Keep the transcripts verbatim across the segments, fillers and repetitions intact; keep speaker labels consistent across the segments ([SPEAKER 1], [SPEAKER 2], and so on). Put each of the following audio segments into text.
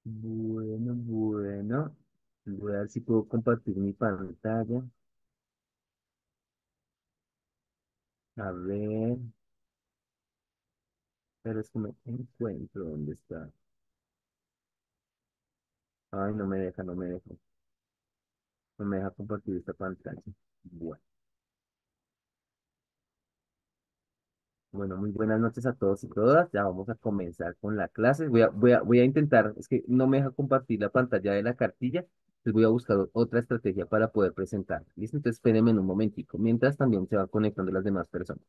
[SPEAKER 1] Bueno, bueno. Voy a ver si puedo compartir mi pantalla. A ver, pero es que me encuentro dónde está. Ay, no me deja, no me deja. No me deja compartir esta pantalla. Bueno, bueno, muy buenas noches a todos y todas. Ya vamos a comenzar con la clase. Voy a, voy a, voy a intentar, es que no me deja compartir la pantalla de la cartilla. Entonces voy a buscar o- otra estrategia para poder presentar. ¿Listo? Entonces espérenme en un momentico. Mientras también se van conectando las demás personas.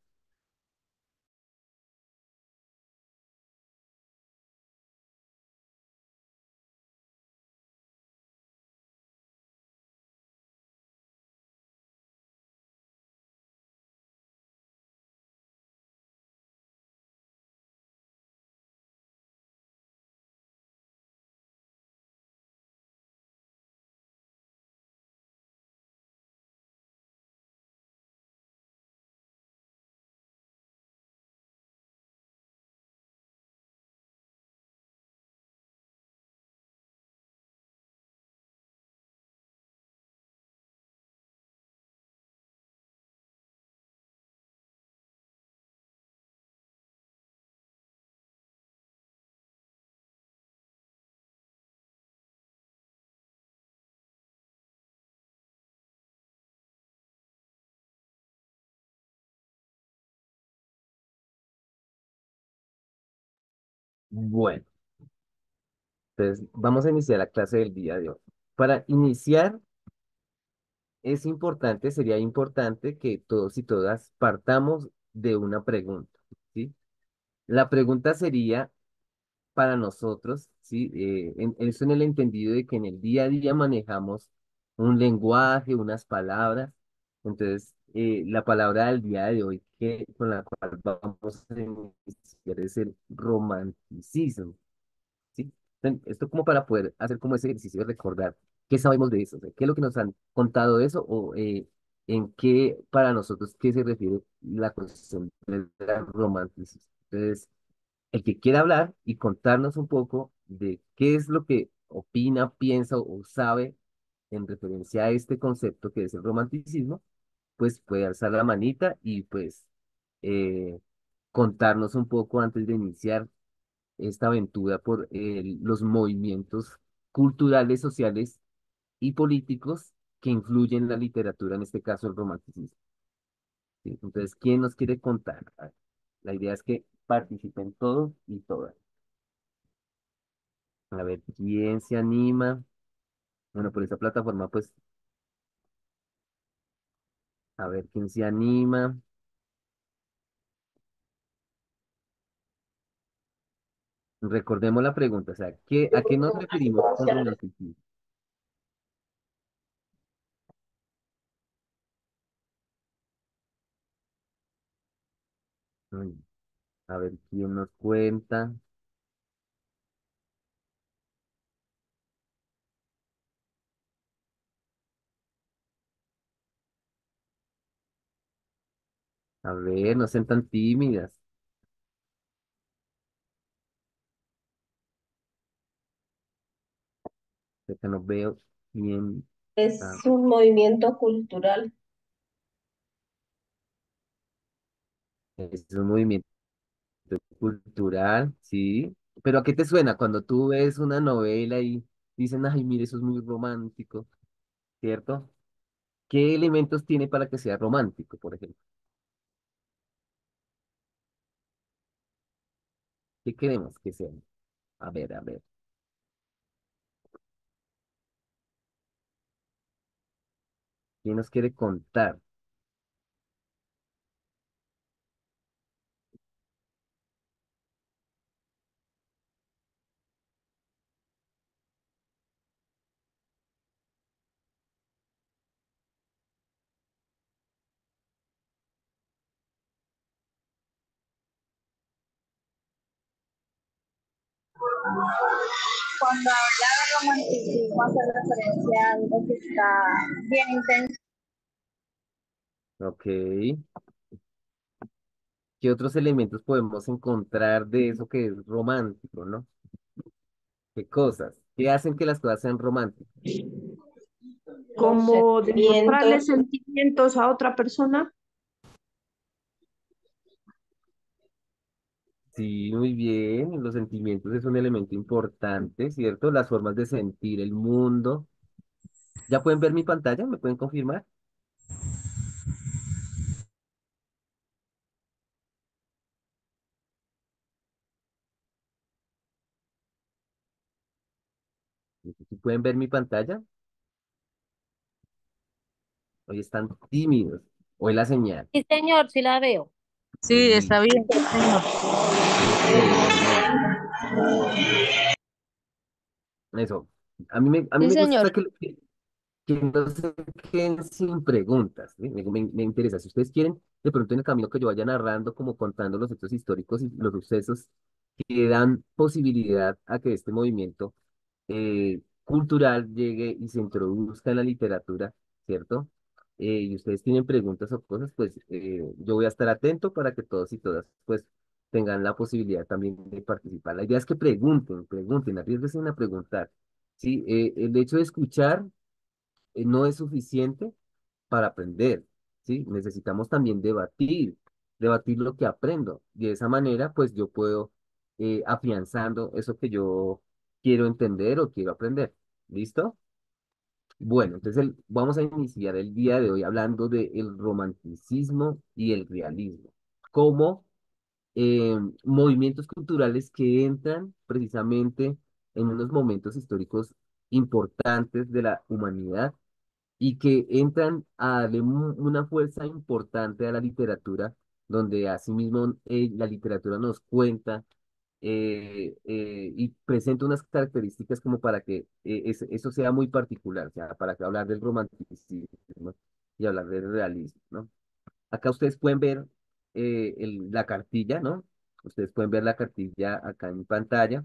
[SPEAKER 1] Bueno. Entonces, vamos a iniciar la clase del día de hoy. Para iniciar, es importante, sería importante que todos y todas partamos de una pregunta, ¿sí? La pregunta sería para nosotros, ¿sí? Eh, en, eso en el entendido de que en el día a día manejamos un lenguaje, unas palabras. Entonces, eh, la palabra del día de hoy que, con la cual vamos a iniciar es el romanticismo. ¿Sí? Ven, esto como para poder hacer como ese ejercicio de recordar qué sabemos de eso, o sea, qué es lo que nos han contado de eso o eh, en qué para nosotros, qué se refiere la cuestión del romanticismo. Entonces, el que quiera hablar y contarnos un poco de qué es lo que opina, piensa o sabe en referencia a este concepto que es el romanticismo, pues puede alzar la manita y pues eh, contarnos un poco antes de iniciar esta aventura por eh, los movimientos culturales, sociales y políticos que influyen en la literatura, en este caso el romanticismo. ¿Sí? Entonces, ¿quién nos quiere contar? A ver, la idea es que participen todos y todas. A ver, ¿quién se anima? Bueno, por esta plataforma, pues, a ver, ¿quién se anima? Recordemos la pregunta, o sea, ¿qué, a qué nos referimos con romanticismo? Ay, a ver, ¿quién nos cuenta? A ver, no sean tan tímidas, ya que no veo quién.
[SPEAKER 2] Es
[SPEAKER 1] Ah,
[SPEAKER 2] un movimiento cultural.
[SPEAKER 1] es un movimiento cultural, sí. Pero ¿a qué te suena cuando tú ves una novela y dicen, ay, mire, eso es muy romántico, ¿cierto? ¿Qué elementos tiene para que sea romántico, por ejemplo? ¿Qué queremos que sea? A ver, a ver. ¿Quién nos quiere contar?
[SPEAKER 2] Cuando habla de romanticismo hace referencia a algo que está bien intenso.
[SPEAKER 1] Ok. ¿Qué otros elementos podemos encontrar de eso que es romántico, ¿no? ¿Qué cosas? ¿Qué hacen que las cosas sean románticas?
[SPEAKER 2] Los
[SPEAKER 3] Como demostrarle
[SPEAKER 2] sentimientos.
[SPEAKER 3] sentimientos a otra persona.
[SPEAKER 1] Sí, muy bien. Los sentimientos es un elemento importante, ¿cierto? Las formas de sentir el mundo. ¿Ya pueden ver mi pantalla? ¿Me pueden confirmar? ¿Sí pueden ver mi pantalla? Hoy están tímidos. Hoy la señal.
[SPEAKER 4] Sí, señor, sí la veo.
[SPEAKER 5] Sí, está
[SPEAKER 1] Listo.
[SPEAKER 5] bien, sí, señor.
[SPEAKER 1] Excelente. Eso. A mí me, a mí
[SPEAKER 4] Sí,
[SPEAKER 1] me
[SPEAKER 4] señor.
[SPEAKER 1] gusta que, que, que no se queden sin preguntas. ¿Sí? Me, me- me interesa. Si ustedes quieren, de pronto en el camino que yo vaya narrando, como contando los hechos históricos y los sucesos que dan posibilidad a que este movimiento eh, cultural llegue y se introduzca en la literatura, ¿cierto? Eh, y ustedes tienen preguntas o cosas, pues eh, yo voy a estar atento para que todos y todas, pues, tengan la posibilidad también de participar. La idea es que pregunten, pregunten, arriesguense a preguntar, ¿sí? Eh, el hecho de escuchar eh, no es suficiente para aprender, ¿sí? Necesitamos también debatir, debatir lo que aprendo. Y de esa manera, pues yo puedo eh, afianzando eso que yo quiero entender o quiero aprender. ¿Listo? Bueno, entonces el- vamos a iniciar el día de hoy hablando del romanticismo y el realismo como eh, movimientos culturales que entran precisamente en unos momentos históricos importantes de la humanidad y que entran a darle mu- una fuerza importante a la literatura, donde asimismo eh, la literatura nos cuenta eh, eh, y presenta unas características como para que eh, es- eso sea muy particular, o sea, para que hablar del romanticismo y hablar del realismo, ¿no? Acá ustedes pueden ver eh, el- la cartilla, ¿no? Ustedes pueden ver la cartilla acá en pantalla.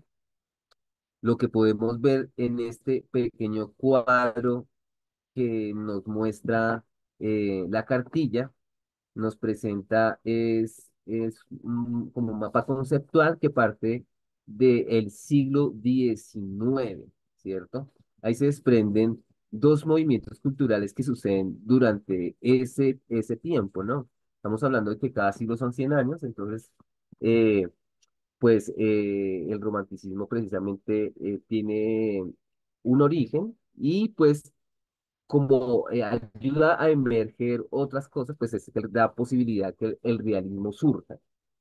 [SPEAKER 1] Lo que podemos ver en este pequeño cuadro que nos muestra eh, la cartilla, nos presenta es, es un- como un mapa conceptual que parte del siglo diecinueve, ¿cierto? Ahí se desprenden dos movimientos culturales que suceden durante ese, ese tiempo, ¿no? Estamos hablando de que cada siglo son cien años, entonces, eh, pues eh, el romanticismo precisamente eh, tiene un origen y pues como eh, ayuda a emerger otras cosas, pues es que da posibilidad que el, el realismo surja.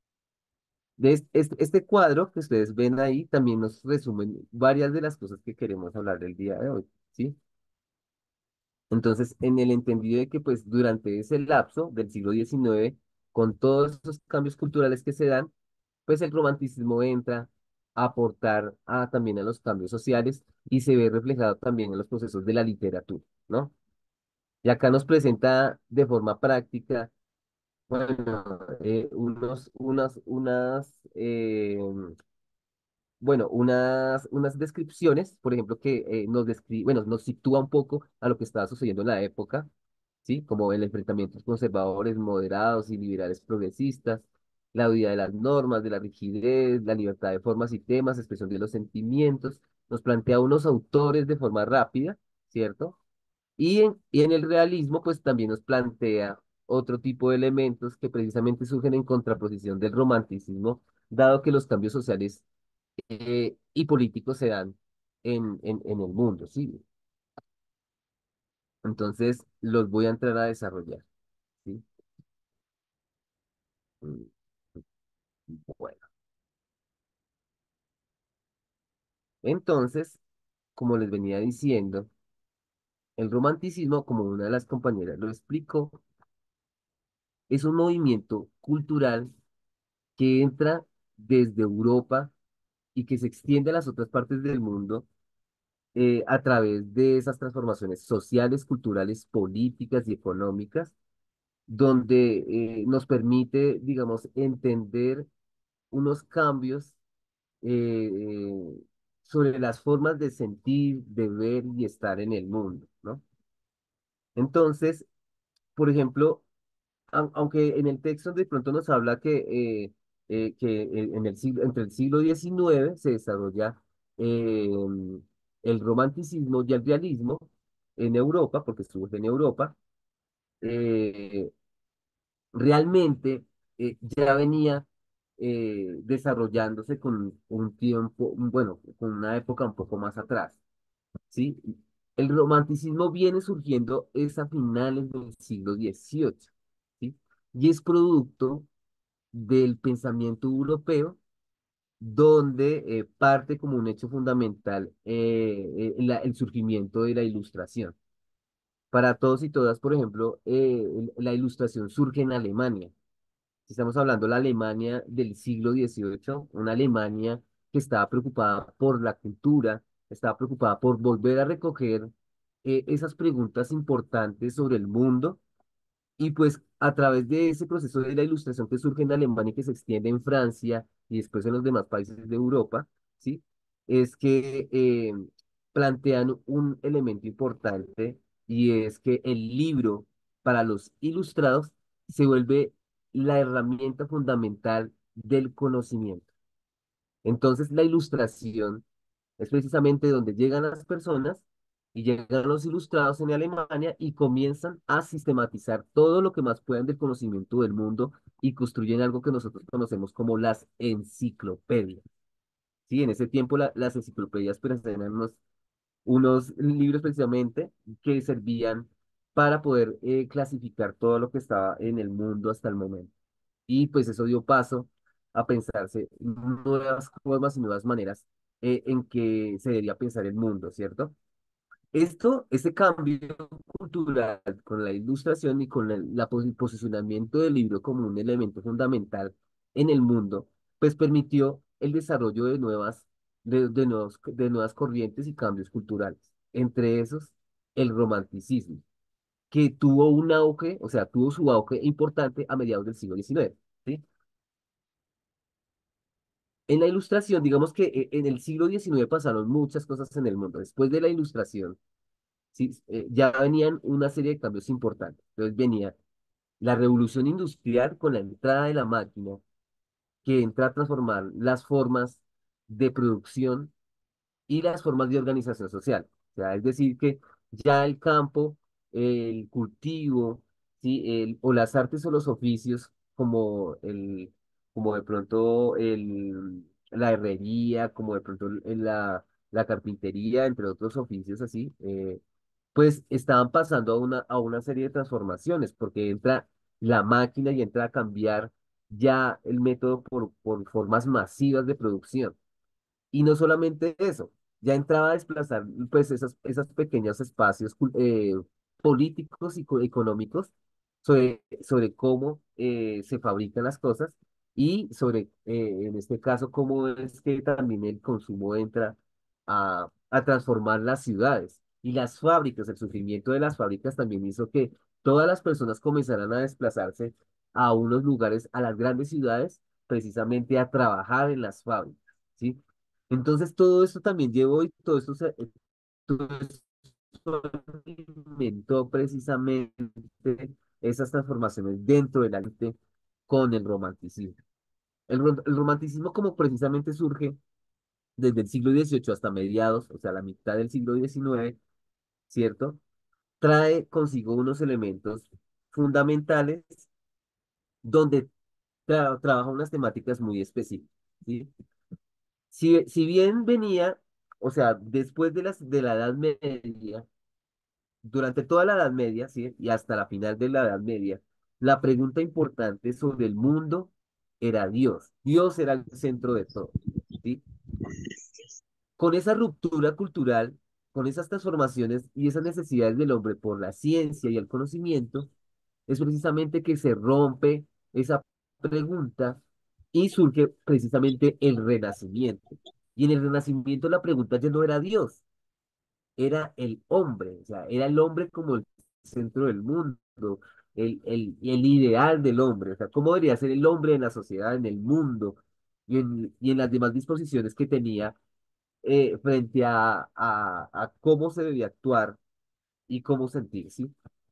[SPEAKER 1] De es- este, este cuadro que ustedes ven ahí también nos resumen varias de las cosas que queremos hablar del día de hoy, ¿sí? Entonces, en el entendido de que pues durante ese lapso del siglo diecinueve, con todos esos cambios culturales que se dan, pues el romanticismo entra a aportar a, también a los cambios sociales y se ve reflejado también en los procesos de la literatura, ¿no? Y acá nos presenta de forma práctica, bueno, eh, unos, unas, unas, eh, bueno, unas, unas descripciones, por ejemplo, que eh, nos describe, bueno, nos sitúa un poco a lo que estaba sucediendo en la época, ¿sí? Como el enfrentamiento entre conservadores, moderados y liberales progresistas, la huida de las normas, de la rigidez, la libertad de formas y temas, expresión de los sentimientos, nos plantea unos autores de forma rápida, ¿cierto? Y en, y en el realismo, pues también nos plantea otro tipo de elementos que precisamente surgen en contraposición del romanticismo, dado que los cambios sociales eh, y políticos se dan en, en, en el mundo, ¿sí? Entonces, los voy a entrar a desarrollar, ¿sí? Mm, Bueno, entonces, como les venía diciendo, el romanticismo, como una de las compañeras lo explicó, es un movimiento cultural que entra desde Europa y que se extiende a las otras partes del mundo eh, a través de esas transformaciones sociales, culturales, políticas y económicas, donde eh, nos permite, digamos, entender unos cambios eh, eh, sobre las formas de sentir, de ver y estar en el mundo, ¿no? Entonces, por ejemplo, au- aunque en el texto de pronto nos habla que, eh, eh, que eh, en el siglo, entre el siglo diecinueve se desarrolla eh, el romanticismo y el realismo en Europa, porque surge en Europa, eh, realmente eh, ya venía eh, desarrollándose con un tiempo, bueno, con una época un poco más atrás, ¿sí? El romanticismo viene surgiendo es a finales del siglo dieciocho, ¿sí? Y es producto del pensamiento europeo, donde eh, parte como un hecho fundamental eh, eh, la- el surgimiento de la ilustración. Para todos y todas, por ejemplo, eh, el- la ilustración surge en Alemania. Si estamos hablando de la Alemania del siglo dieciocho, una Alemania que estaba preocupada por la cultura, estaba preocupada por volver a recoger eh, esas preguntas importantes sobre el mundo y pues a través de ese proceso de la ilustración que surge en Alemania y que se extiende en Francia y después en los demás países de Europa, ¿sí? Es que eh, plantean un elemento importante y es que el libro para los ilustrados se vuelve la herramienta fundamental del conocimiento. Entonces la ilustración es precisamente donde llegan las personas y llegan los ilustrados en Alemania y comienzan a sistematizar todo lo que más puedan del conocimiento del mundo y construyen algo que nosotros conocemos como las enciclopedias. Sí, en ese tiempo la- las enciclopedias pues, eran unos, unos libros precisamente que servían para poder eh, clasificar todo lo que estaba en el mundo hasta el momento. Y pues eso dio paso a pensarse nuevas formas y nuevas maneras eh, en que se debería pensar el mundo, ¿cierto? Esto, este cambio cultural con la ilustración y con el la posi- posicionamiento del libro como un elemento fundamental en el mundo, pues permitió el desarrollo de nuevas, de, de nuevos, de nuevas corrientes y cambios culturales. Entre esos, el romanticismo, que tuvo un auge, o sea, tuvo su auge importante a mediados del siglo diecinueve, ¿sí? En la ilustración, digamos que eh, en el siglo diecinueve pasaron muchas cosas en el mundo. Después de la ilustración, sí, eh, ya venían una serie de cambios importantes. Entonces venía la revolución industrial con la entrada de la máquina, que entra a transformar las formas de producción y las formas de organización social. O sea, es decir, que ya el campo, el cultivo, ¿sí? El, o las artes o los oficios, como, el, como de pronto el, la herrería, como de pronto el- la, la carpintería, entre otros oficios así, eh, pues estaban pasando a una, a una serie de transformaciones, porque entra la máquina y entra a cambiar ya el método por, por formas masivas de producción. Y no solamente eso, ya entraba a desplazar pues esos, esos pequeños espacios cul- eh, políticos y co- económicos sobre, sobre cómo eh, se fabrican las cosas y sobre, eh, en este caso, cómo es que también el consumo entra a, a transformar las ciudades y las fábricas. El surgimiento de las fábricas también hizo que todas las personas comenzaran a desplazarse a unos lugares, a las grandes ciudades, precisamente a trabajar en las fábricas. ¿Sí? Entonces todo esto también llevó y todo esto, se, eh, todo esto alimentó precisamente esas transformaciones dentro del arte con el romanticismo. El, ro- el romanticismo como precisamente surge desde el siglo dieciocho hasta mediados, o sea, la mitad del siglo diecinueve, ¿cierto? Trae consigo unos elementos fundamentales donde tra- trabaja unas temáticas muy específicas, ¿sí? Si, si bien venía, o sea, después de, las, de la Edad Media, durante toda la Edad Media, ¿sí? Y hasta la final de la Edad Media, la pregunta importante sobre el mundo era Dios. Dios era el centro de todo, ¿sí? Con esa ruptura cultural, con esas transformaciones y esas necesidades del hombre por la ciencia y el conocimiento, es precisamente que se rompe esa pregunta y surge precisamente el renacimiento. Y en el renacimiento la pregunta ya no era Dios, era el hombre, o sea, era el hombre como el centro del mundo, el, el, el ideal del hombre, o sea, cómo debería ser el hombre en la sociedad, en el mundo y en, y en las demás disposiciones que tenía eh, frente a, a, a cómo se debía actuar y cómo sentir, ¿sí?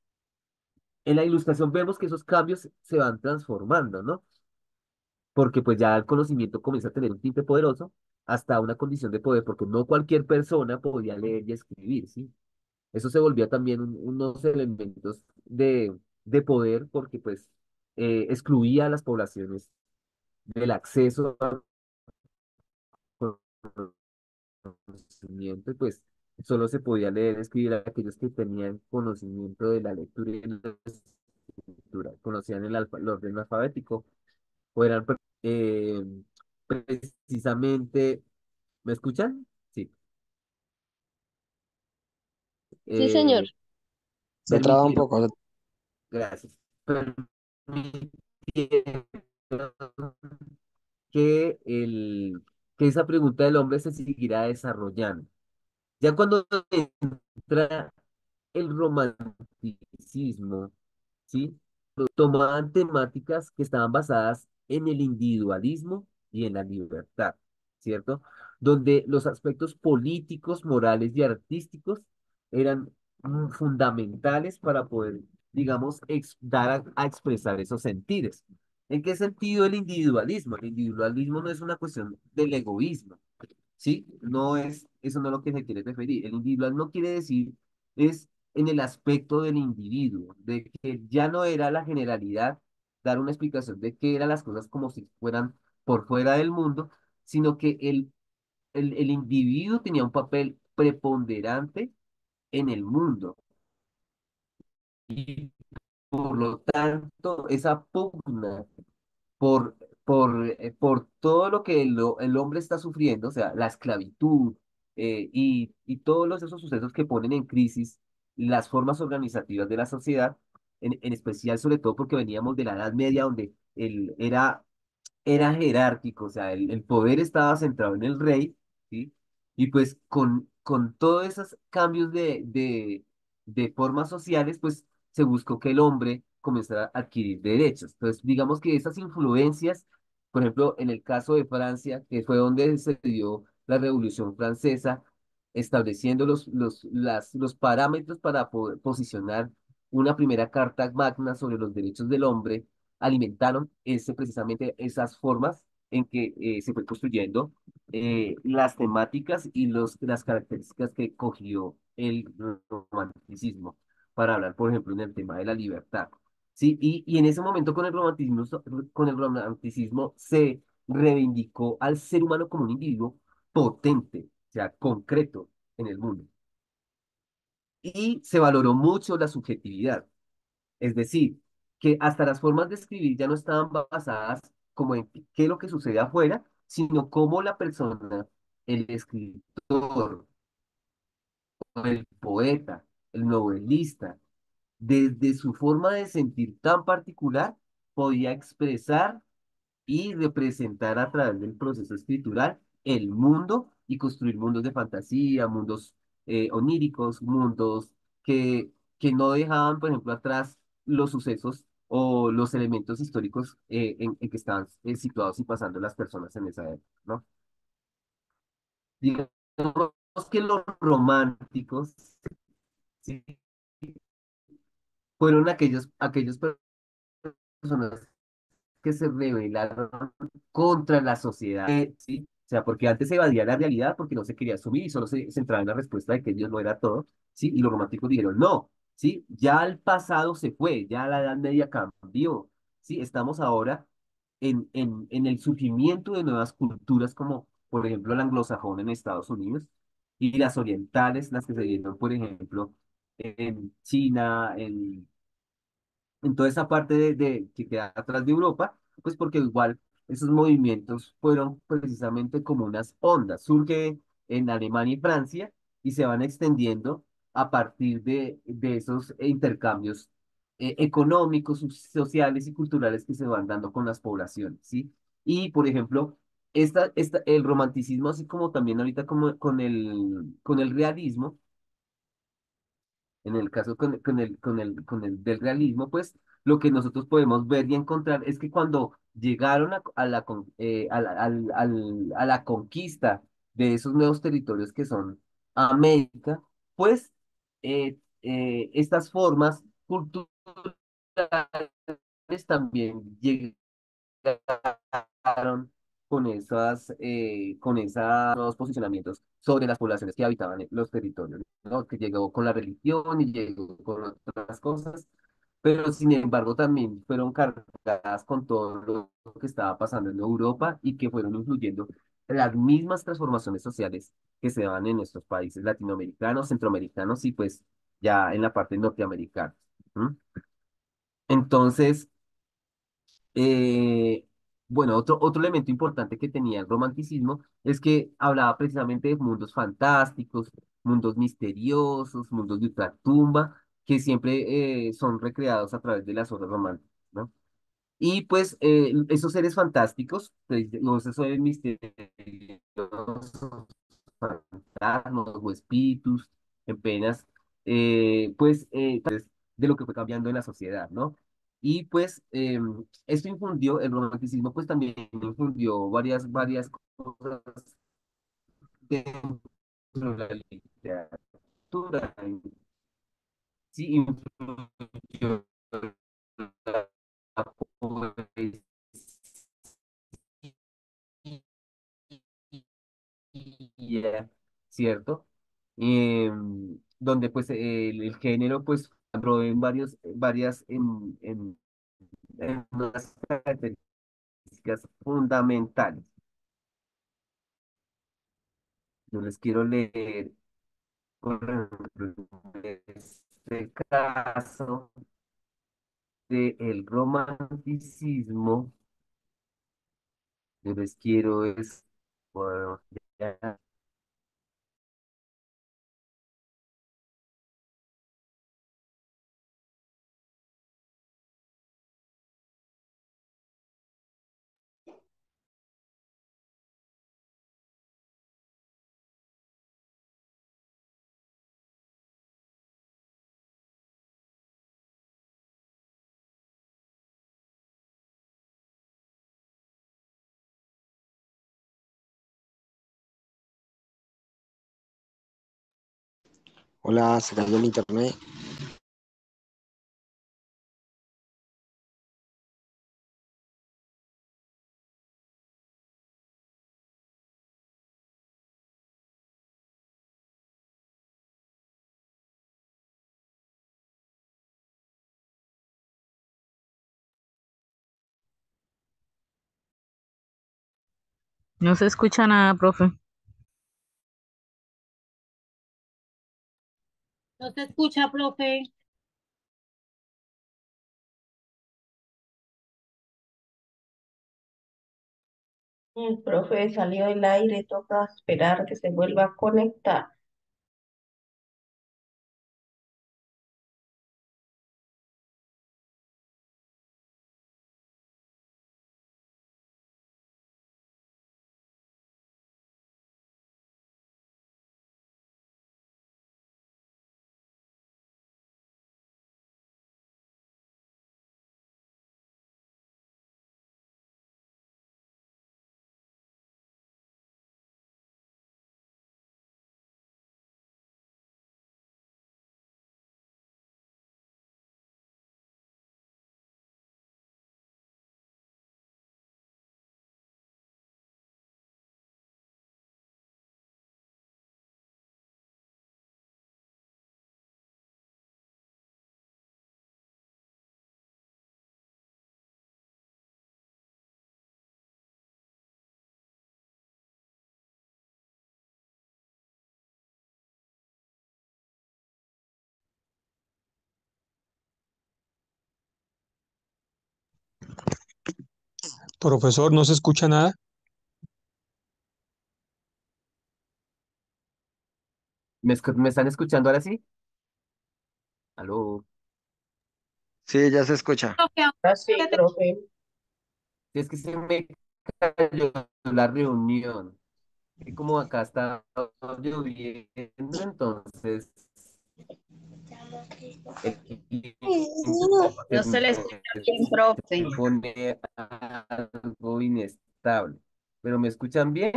[SPEAKER 1] En la ilustración vemos que esos cambios se van transformando, ¿no? Porque pues ya el conocimiento comienza a tener un tinte poderoso hasta una condición de poder, porque no cualquier persona podía leer y escribir, ¿sí? Eso se volvía también un- unos elementos de, de poder porque pues eh, excluía a las poblaciones del acceso al conocimiento y pues solo se podía leer y escribir a aquellos que tenían conocimiento de la lectura y la escritura, conocían el, alfa- el orden alfabético o eran per- eh, precisamente, ¿me escuchan? Sí.
[SPEAKER 4] Sí, señor.
[SPEAKER 1] Eh,
[SPEAKER 5] Se traba un
[SPEAKER 1] permitieron,
[SPEAKER 5] poco.
[SPEAKER 1] gracias, permitieron que, el, que esa pregunta del hombre se seguirá desarrollando. Ya cuando entra el romanticismo, ¿sí? Tomaban temáticas que estaban basadas en el individualismo y en la libertad, ¿cierto? Donde los aspectos políticos, morales y artísticos eran mm, fundamentales para poder, digamos, ex- dar a, a expresar esos sentidos. ¿En qué sentido el individualismo? El individualismo no es una cuestión del egoísmo, ¿sí? No es, eso no es lo que se quiere referir. El individual no quiere decir, es en el aspecto del individuo, de que ya no era la generalidad dar una explicación de qué eran las cosas como si fueran por fuera del mundo, sino que el, el, el individuo tenía un papel preponderante en el mundo. Y por lo tanto, esa pugna por, por, eh, por todo lo que el, ho- el hombre está sufriendo, o sea, la esclavitud eh, y, y todos los, esos sucesos que ponen en crisis las formas organizativas de la sociedad, en, en especial sobre todo porque veníamos de la Edad Media donde el, era era jerárquico, o sea, el, el poder estaba centrado en el rey, ¿sí? Y pues con, con todos esos cambios de, de, de formas sociales, pues se buscó que el hombre comenzara a adquirir derechos. Entonces, digamos que esas influencias, por ejemplo, en el caso de Francia, que fue donde se dio la Revolución Francesa, estableciendo los, los, las, los parámetros para poder posicionar una primera carta magna sobre los derechos del hombre alimentaron ese, precisamente esas formas en que eh, se fue construyendo eh, las temáticas y los, las características que cogió el romanticismo para hablar, por ejemplo, en el tema de la libertad. Sí, y, y en ese momento con el romanticismo, so- con el romanticismo se reivindicó al ser humano como un individuo potente, o sea, concreto en el mundo. Y se valoró mucho la subjetividad. Es decir, que hasta las formas de escribir ya no estaban basadas como en qué es lo que sucede afuera, sino cómo la persona, el escritor, el poeta, el novelista, desde su forma de sentir tan particular, podía expresar y representar a través del proceso escritural el mundo y construir mundos de fantasía, mundos eh, oníricos, mundos que, que no dejaban, por ejemplo, atrás los sucesos o los elementos históricos eh, en, en que estaban eh, situados y pasando las personas en esa época, ¿no? Digamos que los románticos, ¿sí? Fueron aquellos, aquellos personas que se rebelaron contra la sociedad, eh, ¿sí? O sea, porque antes se evadía la realidad porque no se quería asumir y solo se centraba en la respuesta de que Dios no era todo, ¿sí? Y los románticos dijeron, no, ¿sí? Ya el pasado se fue, ya la Edad Media cambió, ¿sí? Estamos ahora en, en, en el surgimiento de nuevas culturas como, por ejemplo, el anglosajón en Estados Unidos y las orientales, las que se dieron, por ejemplo, en China, en en toda esa parte de, de- que queda atrás de Europa, pues porque igual esos movimientos fueron precisamente como unas ondas, surge en Alemania y Francia y se van extendiendo a partir de, de esos intercambios eh, económicos, so- sociales y culturales que se van dando con las poblaciones, ¿sí? Y, por ejemplo, esta, esta, el romanticismo, así como también ahorita como, con el, con el realismo, en el caso con, con el, con el, con el del realismo, pues lo que nosotros podemos ver y encontrar es que cuando llegaron a, a la, con- eh, a la, al- al- a la conquista de esos nuevos territorios que son América, pues eh, eh, estas formas culturales también llegaron con esas, eh, con esos posicionamientos sobre las poblaciones que habitaban en los territorios, ¿no? Que llegó con la religión y llegó con otras cosas, pero sin embargo también fueron cargadas con todo lo que estaba pasando en Europa y que fueron influyendo en las mismas transformaciones sociales que se dan en estos países latinoamericanos, centroamericanos y pues ya en la parte norteamericana. ¿M? Entonces, eh, bueno, otro, otro elemento importante que tenía el romanticismo es que hablaba precisamente de mundos fantásticos, mundos misteriosos, mundos de ultratumba, que siempre eh, son recreados a través de las obras románticas, ¿no? Y pues eh, esos seres fantásticos, pues, los esos seres misteriosos, fantasmas o espíritus en penas, eh, pues eh, pues, de lo que fue cambiando en la sociedad, ¿no? Y pues eh, esto infundió, el romanticismo pues también infundió varias, varias cosas dentro de la literatura. Sí, influyó la poesía, ¿cierto? Em, donde pues el, el género pues entró en varios, varias, en, en, en unas características fundamentales. Yo les quiero leer, por ejemplo, en este caso del romanticismo, yo les quiero es, bueno, ya.
[SPEAKER 4] Hola, se cayó el internet.
[SPEAKER 5] No se escucha nada, profe.
[SPEAKER 6] No se escucha, profe.
[SPEAKER 3] El profe salió del aire, toca esperar que se vuelva a conectar.
[SPEAKER 7] Profesor, no se escucha nada.
[SPEAKER 1] ¿Me, escu- me están escuchando ahora sí? Aló.
[SPEAKER 4] Sí, ya se escucha.
[SPEAKER 6] Profe,
[SPEAKER 3] Ahora sí,
[SPEAKER 6] ahora te-
[SPEAKER 3] profe.
[SPEAKER 1] Si es que se me cayó la reunión. Y como acá está lloviendo, entonces el
[SPEAKER 2] No se le
[SPEAKER 1] internet
[SPEAKER 2] escucha bien, profe.
[SPEAKER 1] se pone algo inestable. ¿Pero me escuchan bien?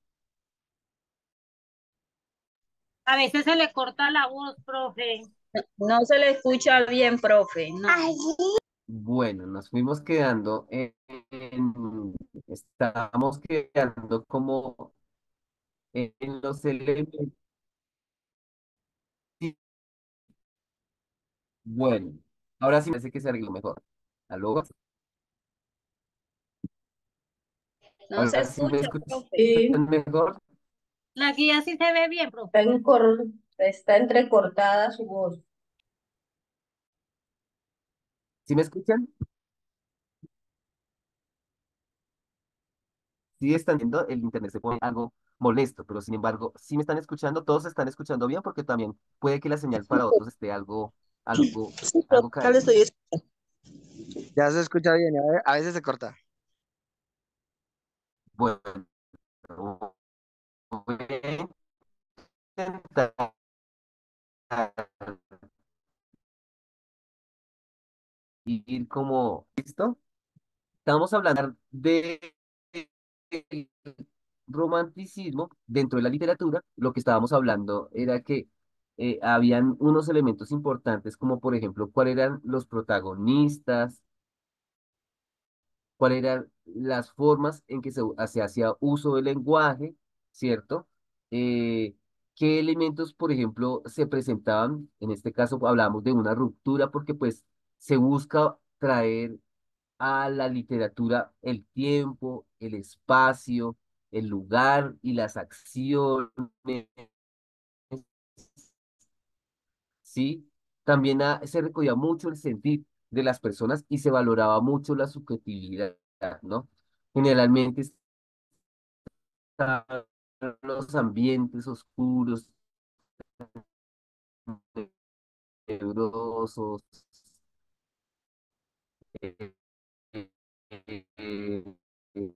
[SPEAKER 6] a veces se le corta la voz, profe.
[SPEAKER 2] No se le escucha bien, profe. No.
[SPEAKER 1] Bueno, nos fuimos quedando en, Estamos quedando como en los elementos. Bueno, ahora sí me parece que se arregló mejor. ¿Aló?
[SPEAKER 2] No se
[SPEAKER 1] Ahora sí me
[SPEAKER 2] escucha,
[SPEAKER 1] escuchan
[SPEAKER 2] profe.
[SPEAKER 3] Sí,
[SPEAKER 1] mejor.
[SPEAKER 6] La guía sí se ve bien,
[SPEAKER 3] está,
[SPEAKER 6] profe.
[SPEAKER 3] en cor- está entrecortada su voz.
[SPEAKER 1] ¿Sí me escuchan? Sí están viendo, el internet se pone algo molesto, pero sin embargo, sí me están escuchando, todos se están escuchando bien porque también puede que la señal para otros esté algo, algo,
[SPEAKER 8] Sí, pero
[SPEAKER 1] algo
[SPEAKER 8] acá le
[SPEAKER 1] caída.
[SPEAKER 8] estoy
[SPEAKER 4] Ya se escucha bien, a ve- a veces se corta.
[SPEAKER 1] Bueno, voy a intentar ir como, ¿listo? Estamos hablando de romanticismo dentro de la literatura. Lo que estábamos hablando era que eh, habían unos elementos importantes, como por ejemplo, cuáles eran los protagonistas, cuáles eran las formas en que se, u- se hacía uso del lenguaje, ¿cierto? Eh, qué elementos, por ejemplo, se presentaban. En este caso hablamos de una ruptura porque pues se busca traer a la literatura el tiempo, el espacio, el lugar y las acciones, ¿sí? También ah, se recogía mucho el sentir de las personas y se valoraba mucho la subjetividad, ¿no? Generalmente estaban los ambientes oscuros, tenebrosos, eh, eh, eh, eh, eh,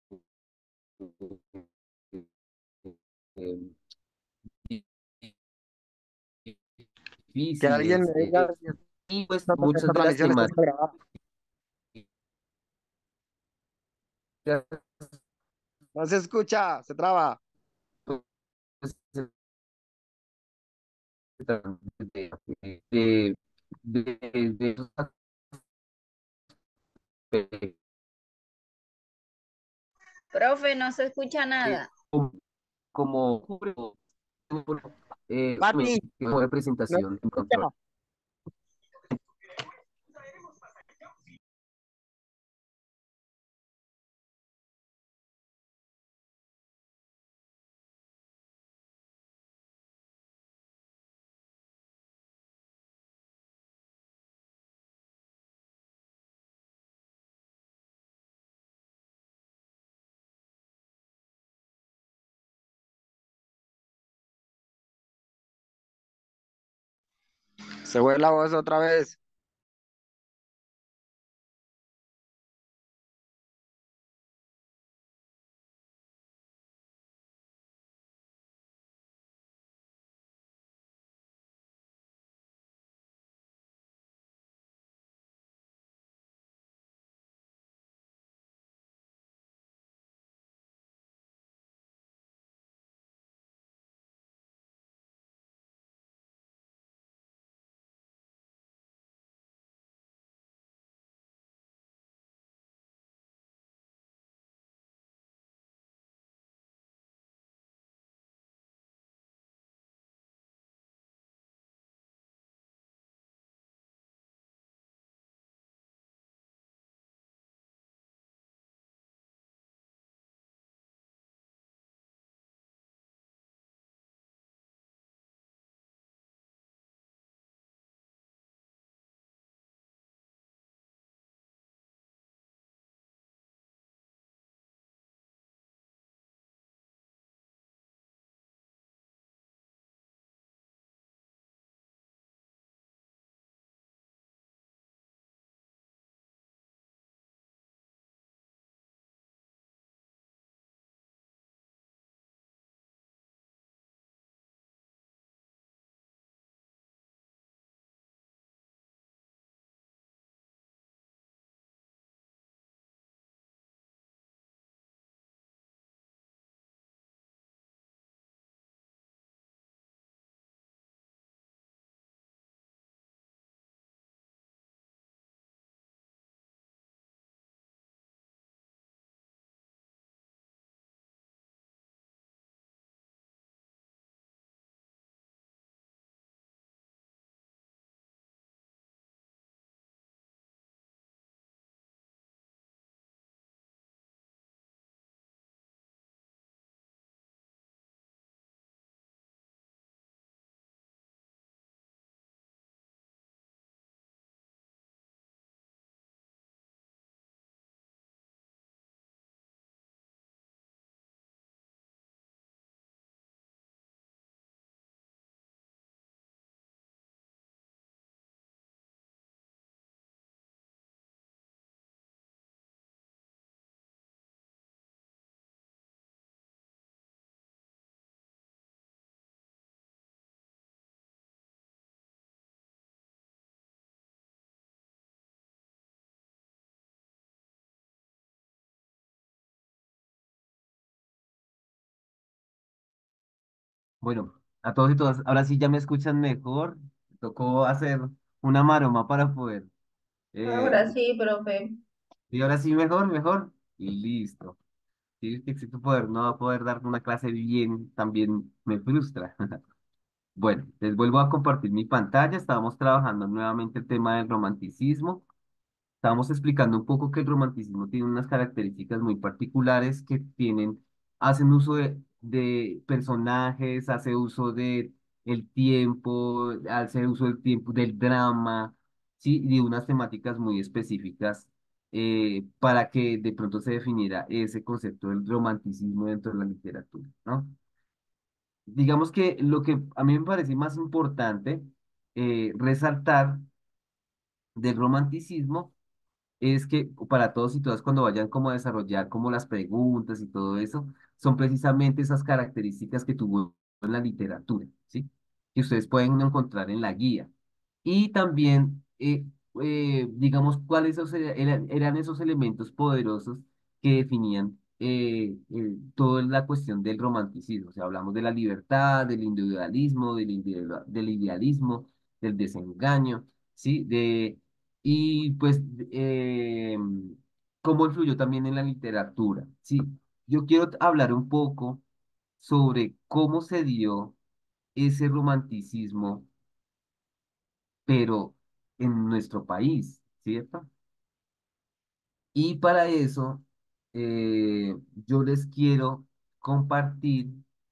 [SPEAKER 1] eh, eh, eh,
[SPEAKER 4] Que alguien
[SPEAKER 1] difíciles,
[SPEAKER 4] me
[SPEAKER 1] eh,
[SPEAKER 4] diga
[SPEAKER 1] eh,
[SPEAKER 4] si
[SPEAKER 1] y pues
[SPEAKER 4] esta,
[SPEAKER 1] muchas
[SPEAKER 4] esta
[SPEAKER 1] de las
[SPEAKER 4] transmisión está siendo
[SPEAKER 1] temáticas
[SPEAKER 4] grabada. No se escucha, se traba.
[SPEAKER 1] pues, de, de, de, de esos aspectos,
[SPEAKER 2] Profe, no se escucha
[SPEAKER 1] eh,
[SPEAKER 2] nada.
[SPEAKER 1] como, como eh,
[SPEAKER 4] Mati,
[SPEAKER 1] como
[SPEAKER 4] no
[SPEAKER 1] representación
[SPEAKER 4] se
[SPEAKER 1] en control.
[SPEAKER 4] escucha. Se fue la voz otra vez.
[SPEAKER 1] Bueno, a todos y todas, ahora sí ya me escuchan mejor. Tocó hacer una maroma para poder. eh,
[SPEAKER 3] Ahora sí, profe.
[SPEAKER 1] y ahora sí, mejor, mejor. Y listo. Si es que existe poder, no va a poder dar una clase bien, también me frustra. Bueno, les vuelvo a compartir mi pantalla. Estábamos trabajando nuevamente el tema del romanticismo. Estábamos explicando un poco que el romanticismo tiene unas características muy particulares que tienen, hacen uso de, de personajes, hace uso de el tiempo, hace uso del tiempo, del drama, sí, y de unas temáticas muy específicas eh, para que de pronto se definiera ese concepto del romanticismo dentro de la literatura, ¿no? Digamos que lo que a mí me parece más importante eh, resaltar del romanticismo es que para todos y todas cuando vayan como a desarrollar como las preguntas y todo eso, son precisamente esas características que tuvo en la literatura, ¿sí? Que ustedes pueden encontrar en la guía. Y también, eh, eh, digamos, cuáles esos era- eran, eran esos elementos poderosos que definían eh, eh, toda la cuestión del romanticismo. O sea, hablamos de la libertad, del individualismo, del, individua- del idealismo, del desengaño, ¿sí? De y pues, eh, cómo influyó también en la literatura. Sí, yo quiero hablar un poco sobre cómo se dio ese romanticismo, pero en nuestro país, ¿cierto? Y para eso, eh, yo les quiero compartir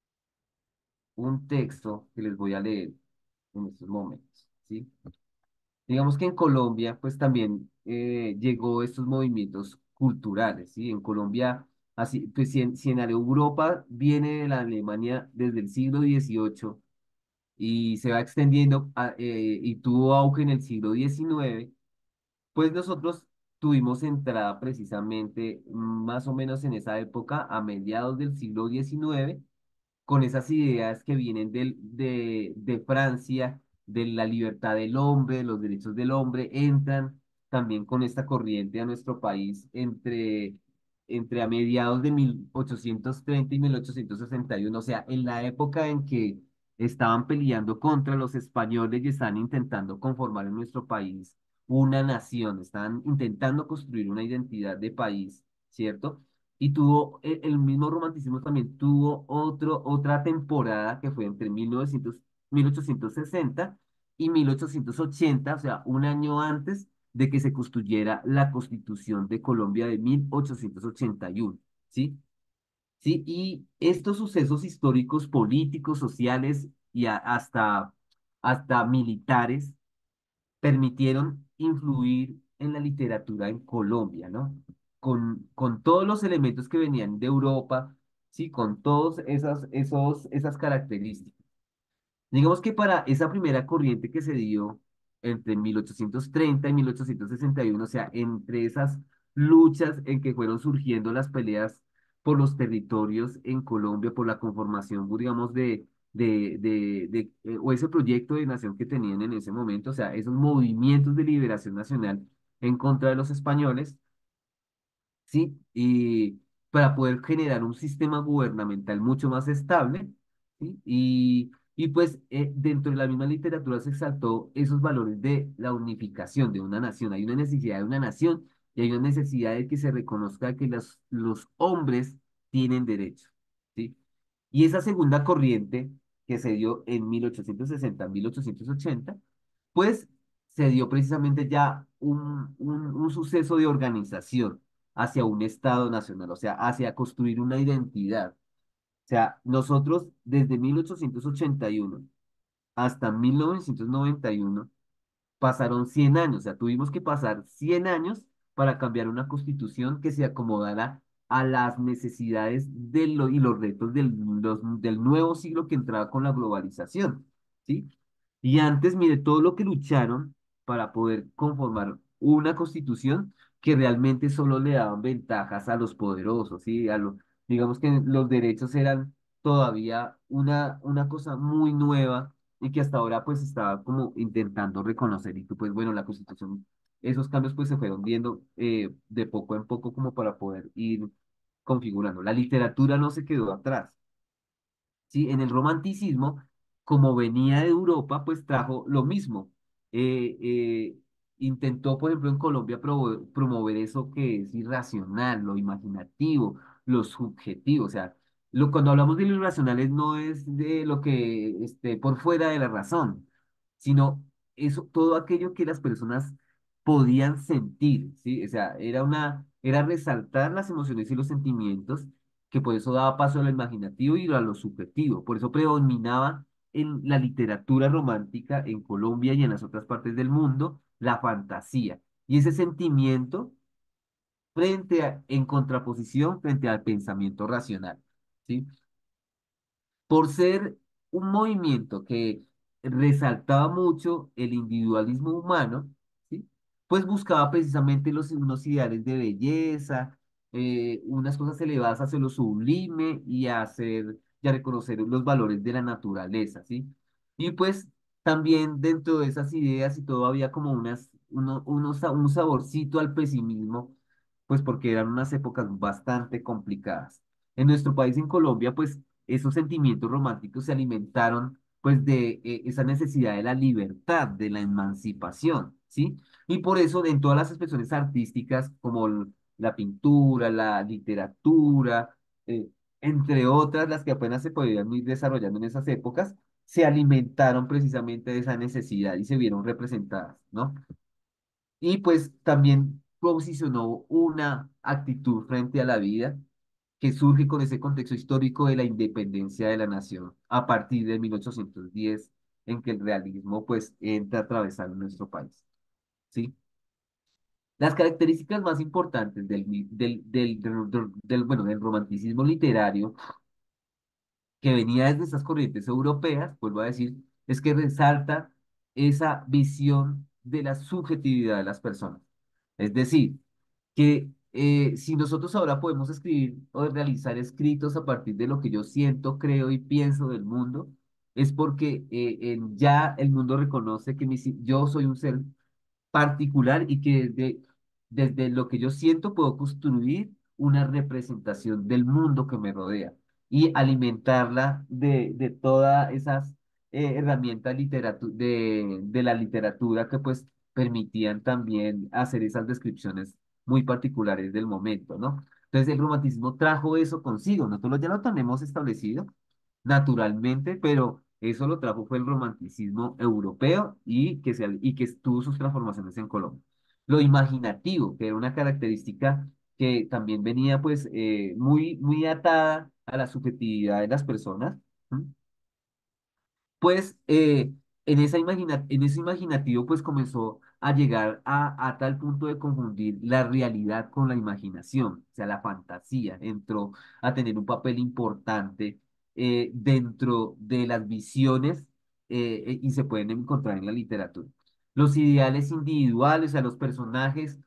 [SPEAKER 1] un texto que les voy a leer en estos momentos, ¿sí? Digamos que en Colombia, pues también eh, llegó estos movimientos culturales, ¿sí? En Colombia, así, pues si en, si en Europa viene de la Alemania desde el siglo dieciocho y se va extendiendo a- eh, y tuvo auge en el siglo diecinueve, pues nosotros tuvimos entrada precisamente más o menos en esa época, a mediados del siglo diecinueve con esas ideas que vienen del, de, de Francia, de la libertad del hombre, de los derechos del hombre, entran también con esta corriente a nuestro país entre, entre a mediados de mil ochocientos treinta y mil ochocientos sesenta y uno, o sea, en la época en que estaban peleando contra los españoles y estaban intentando conformar en nuestro país una nación, estaban intentando construir una identidad de país, ¿cierto? Y tuvo, e- el mismo romanticismo también tuvo otro, otra temporada que fue entre mil novecientos mil ochocientos sesenta y mil ochocientos ochenta, o sea, un año antes de que se construyera la Constitución de Colombia de mil ochocientos ochenta y uno, ¿sí? ¿Sí? Y estos sucesos históricos, políticos, sociales y a- hasta, hasta militares permitieron influir en la literatura en Colombia, ¿no? Con, con todos los elementos que venían de Europa, ¿sí? Con todas esas, esos, esas características. Digamos que para esa primera corriente que se dio entre mil ochocientos treinta y mil ochocientos sesenta y uno, o sea, entre esas luchas en que fueron surgiendo las peleas por los territorios en Colombia, por la conformación, digamos, de, de, de, de, eh, o ese proyecto de nación que tenían en ese momento, o sea, esos movimientos de liberación nacional en contra de los españoles, ¿sí? Y para poder generar un sistema gubernamental mucho más estable, ¿sí? Y, y pues eh, dentro de la misma literatura se exaltó esos valores de la unificación de una nación. Hay una necesidad de una nación y hay una necesidad de que se reconozca que los, los hombres tienen derechos, ¿sí? Y esa segunda corriente que se dio en mil ochocientos sesenta, mil ochocientos ochenta, pues se dio precisamente ya un, un, un suceso de organización hacia un Estado nacional, o sea, hacia construir una identidad. O sea, nosotros desde mil ochocientos ochenta y uno hasta mil novecientos noventa y uno pasaron cien años, o sea, tuvimos que pasar cien años para cambiar una constitución que se acomodara a las necesidades de lo- y los retos del, los- del nuevo siglo que entraba con la globalización, ¿sí? Y antes, mire, todo lo que lucharon para poder conformar una constitución que realmente solo le daban ventajas a los poderosos, ¿sí? A los, digamos que los derechos eran todavía una, una cosa muy nueva y que hasta ahora pues estaba como intentando reconocer y que pues bueno, la Constitución, esos cambios pues se fueron viendo eh, de poco en poco como para poder ir configurando. La literatura no se quedó atrás. ¿sí? En el romanticismo, como venía de Europa, pues trajo lo mismo. Eh, eh, intentó, por ejemplo, en Colombia provo- promover eso que es irracional, lo imaginativo, lo subjetivo. O sea, lo, cuando hablamos de lo irracional no es de lo que esté por fuera de la razón, sino eso, todo aquello que las personas podían sentir, ¿sí? O sea, era una, era resaltar las emociones y los sentimientos que por eso daba paso a lo imaginativo y a lo subjetivo. Por eso predominaba en la literatura romántica en Colombia y en las otras partes del mundo la fantasía. Y ese sentimiento frente a, en contraposición frente al pensamiento racional, ¿sí? Por ser un movimiento que resaltaba mucho el individualismo humano, ¿sí? Pues buscaba precisamente los, unos ideales de belleza, eh, unas cosas elevadas hacia lo sublime y a hacer y a reconocer los valores de la naturaleza, ¿sí? Y pues también dentro de esas ideas y todo había como unas, uno, unos, un saborcito al pesimismo, pues porque eran unas épocas bastante complicadas. En nuestro país, en Colombia, pues esos sentimientos románticos se alimentaron pues de eh, esa necesidad de la libertad, de la emancipación, ¿sí? Y por eso en todas las expresiones artísticas como l- la pintura, la literatura, eh, entre otras, las que apenas se podían ir desarrollando en esas épocas, se alimentaron precisamente de esa necesidad y se vieron representadas, ¿no? Y pues también posicionó una actitud frente a la vida que surge con ese contexto histórico de la independencia de la nación a partir de mil ochocientos diez, en que el realismo pues entra a atravesar nuestro país, ¿sí? Las características más importantes del, mi- del, del, del, del- del, bueno, del romanticismo literario que venía desde esas corrientes europeas, vuelvo a decir, es que resalta esa visión de la subjetividad de las personas. Es decir, que eh, si nosotros ahora podemos escribir o realizar escritos a partir de lo que yo siento, creo y pienso del mundo, es porque eh, en- ya el mundo reconoce que mi si- yo soy un ser particular y que desde, desde lo que yo siento puedo construir una representación del mundo que me rodea y alimentarla de, de todas esas eh, herramientas literatu- de, de la literatura que pues permitían también hacer esas descripciones muy particulares del momento, ¿no? Entonces el romanticismo trajo eso consigo, nosotros ya lo tenemos establecido naturalmente, pero eso lo trajo fue el romanticismo europeo y que, se, y que tuvo sus transformaciones en Colombia. Lo imaginativo, que era una característica que también venía pues eh, muy, muy atada a la subjetividad de las personas. ¿M? Pues eh, en esa imagina- en ese imaginativo pues comenzó a llegar a, a tal punto de confundir la realidad con la imaginación, o sea, la fantasía entró a tener un papel importante eh, dentro de las visiones eh, eh, y se pueden encontrar en la literatura. Los ideales individuales, o sea, los personajes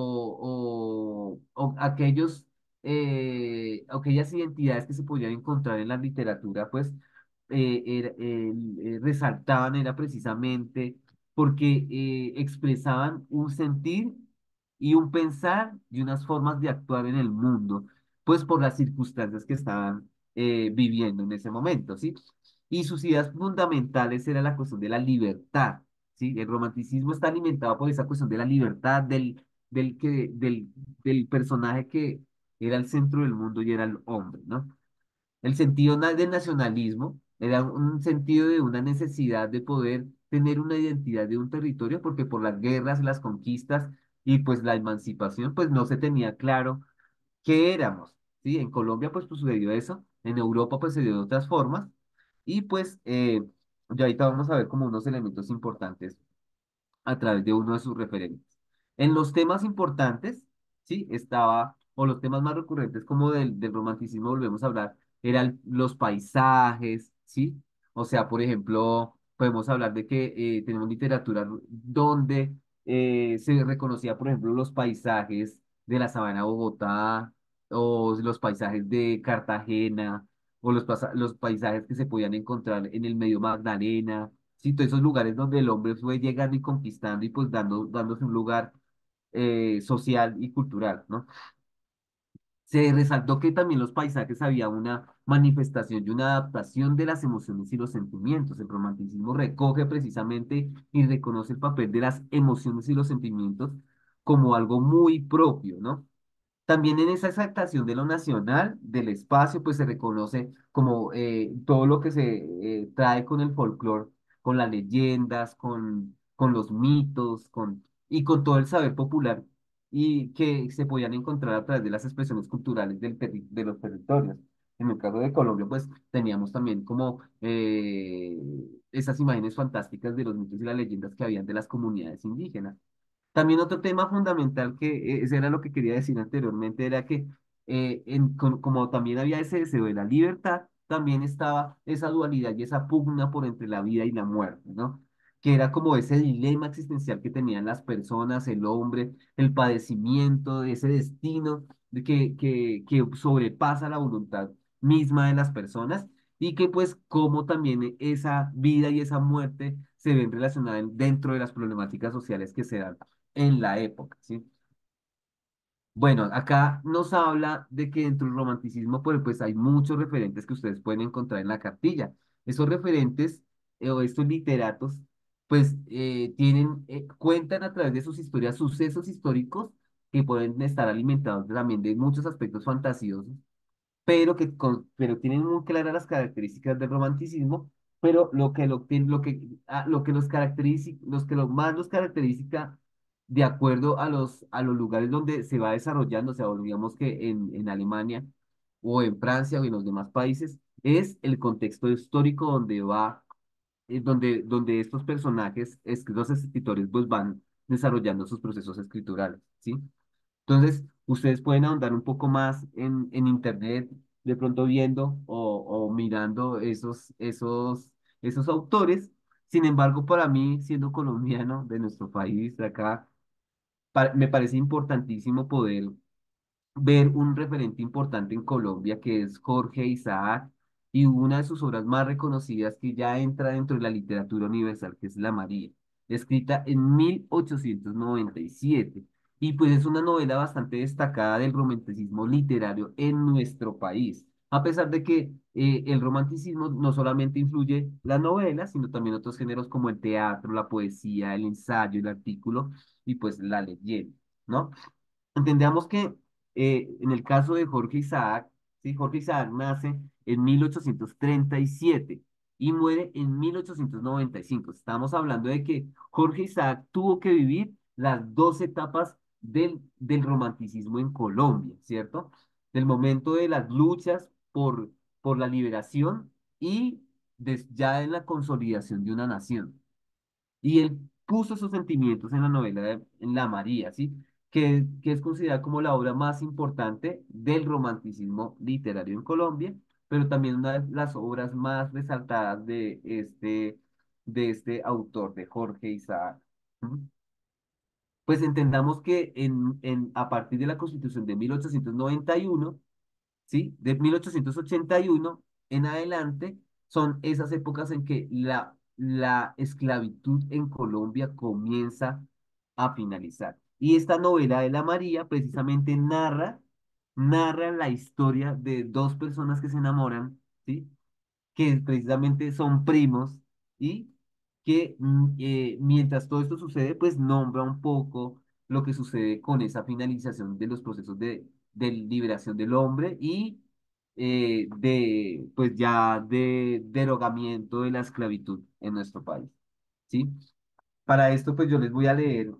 [SPEAKER 1] o, o, o aquellos, eh, aquellas identidades que se podían encontrar en la literatura, pues eh, era- el- eh, resaltaban era precisamente porque eh, expresaban un sentir y un pensar y unas formas de actuar en el mundo, pues por las circunstancias que estaban eh, viviendo en ese momento, ¿sí? Y sus ideas fundamentales era la cuestión de la libertad, ¿sí? El romanticismo está alimentado por esa cuestión de la libertad, del, del, que, del, del personaje que era el centro del mundo y era el hombre, ¿no? El sentido na- del nacionalismo era un sentido de una necesidad de poder tener una identidad de un territorio, porque por las guerras, las conquistas y pues la emancipación, pues no se tenía claro qué éramos, ¿sí? En Colombia pues, pues sucedió eso, en Europa pues se dio de otras formas, y pues eh, ya ahorita vamos a ver como unos elementos importantes a través de uno de sus referentes. En los temas importantes, sí, estaba, o los temas más recurrentes como del, del romanticismo, volvemos a hablar, eran los paisajes, sí. O sea, por ejemplo, podemos hablar de que eh, tenemos literatura ru- donde eh, se reconocía, por ejemplo, los paisajes de la sabana de Bogotá, o los paisajes de Cartagena, o los, pasa- los paisajes que se podían encontrar en el medio Magdalena. Sí, todos esos lugares donde el hombre fue llegando y conquistando y pues dando, dándose un lugar eh, social y cultural, ¿no? Se resaltó que también los paisajes había una, manifestación y una adaptación de las emociones y los sentimientos. El romanticismo recoge precisamente y reconoce el papel de las emociones y los sentimientos como algo muy propio, ¿no? También en esa exaltación de lo nacional, del espacio, pues se reconoce como eh, todo lo que se eh, trae con el folclore, con las leyendas, con, con los mitos, con, y con todo el saber popular y que se podían encontrar a través de las expresiones culturales del terri- de los territorios. En el caso de Colombia, pues teníamos también como eh, esas imágenes fantásticas de los mitos y las leyendas que habían de las comunidades indígenas. También otro tema fundamental que eh, ese era lo que quería decir anteriormente, era que eh, en- con- como también había ese deseo de la libertad, también estaba esa dualidad y esa pugna por entre la vida y la muerte, ¿no? Que era como ese dilema existencial que tenían las personas, el hombre, el padecimiento, ese destino de que, que, que sobrepasa la voluntad misma de las personas y que pues como también esa vida y esa muerte se ven relacionadas dentro de las problemáticas sociales que se dan en la época, ¿sí? Bueno, acá nos habla de que dentro del romanticismo, pues, pues hay muchos referentes que ustedes pueden encontrar en la cartilla. Esos referentes eh, o estos literatos, pues eh, tienen, eh, cuentan a través de sus historias sucesos históricos que pueden estar alimentados también de muchos aspectos fantasiosos pero que con- pero tienen muy claras las características del romanticismo, pero lo que lo, que- lo que ah, lo que los caracteriza, los que lo más los caracteriza de acuerdo a los a los lugares donde se va desarrollando, o sea, digamos que en, en Alemania o en Francia o en los demás países, es el contexto histórico donde va eh, donde, donde estos personajes, es, los escritores, pues van desarrollando sus procesos escriturales, ¿sí? Entonces, ustedes pueden ahondar un poco más en, en internet, de pronto viendo o, o mirando esos, esos, esos autores. Sin embargo, para mí, siendo colombiano de nuestro país, de acá, pa- me parece importantísimo poder ver un referente importante en Colombia que es Jorge Isaac y una de sus obras más reconocidas que ya entra dentro de la literatura universal, que es La María, escrita en mil ochocientos noventa y siete. Y pues es una novela bastante destacada del romanticismo literario en nuestro país. A pesar de que eh, el romanticismo no solamente influye la novela, sino también otros géneros como el teatro, la poesía, el ensayo, el artículo y pues la leyenda, ¿no? Entendamos que eh, en el caso de Jorge Isaac, ¿sí? Jorge Isaac nace en mil ochocientos treinta y siete y muere en mil ochocientos noventa y cinco. Estamos hablando de que Jorge Isaac tuvo que vivir las dos etapas del, del romanticismo en Colombia, ¿cierto? Del momento de las luchas por, por la liberación y des- ya en la consolidación de una nación. Y él puso sus sentimientos en la novela de en La María, ¿sí? Que, que es considerada como la obra más importante del romanticismo literario en Colombia, pero también una de las obras más resaltadas de este, de este autor, de Jorge Isaac. ¿Mm? Pues entendamos que en, en, a partir de la Constitución de mil ochocientos noventa y uno, ¿sí? De mil ochocientos ochenta y uno en adelante son esas épocas en que la, la esclavitud en Colombia comienza a finalizar. Y esta novela de la María precisamente narra, narra la historia de dos personas que se enamoran, ¿sí? Que precisamente son primos y que mm, eh, mientras todo esto sucede, pues nombra un poco lo que sucede con esa finalización de los procesos de, de liberación del hombre y eh, de, pues ya de derogamiento de la esclavitud en nuestro país, ¿sí? Para esto, pues yo les voy a leer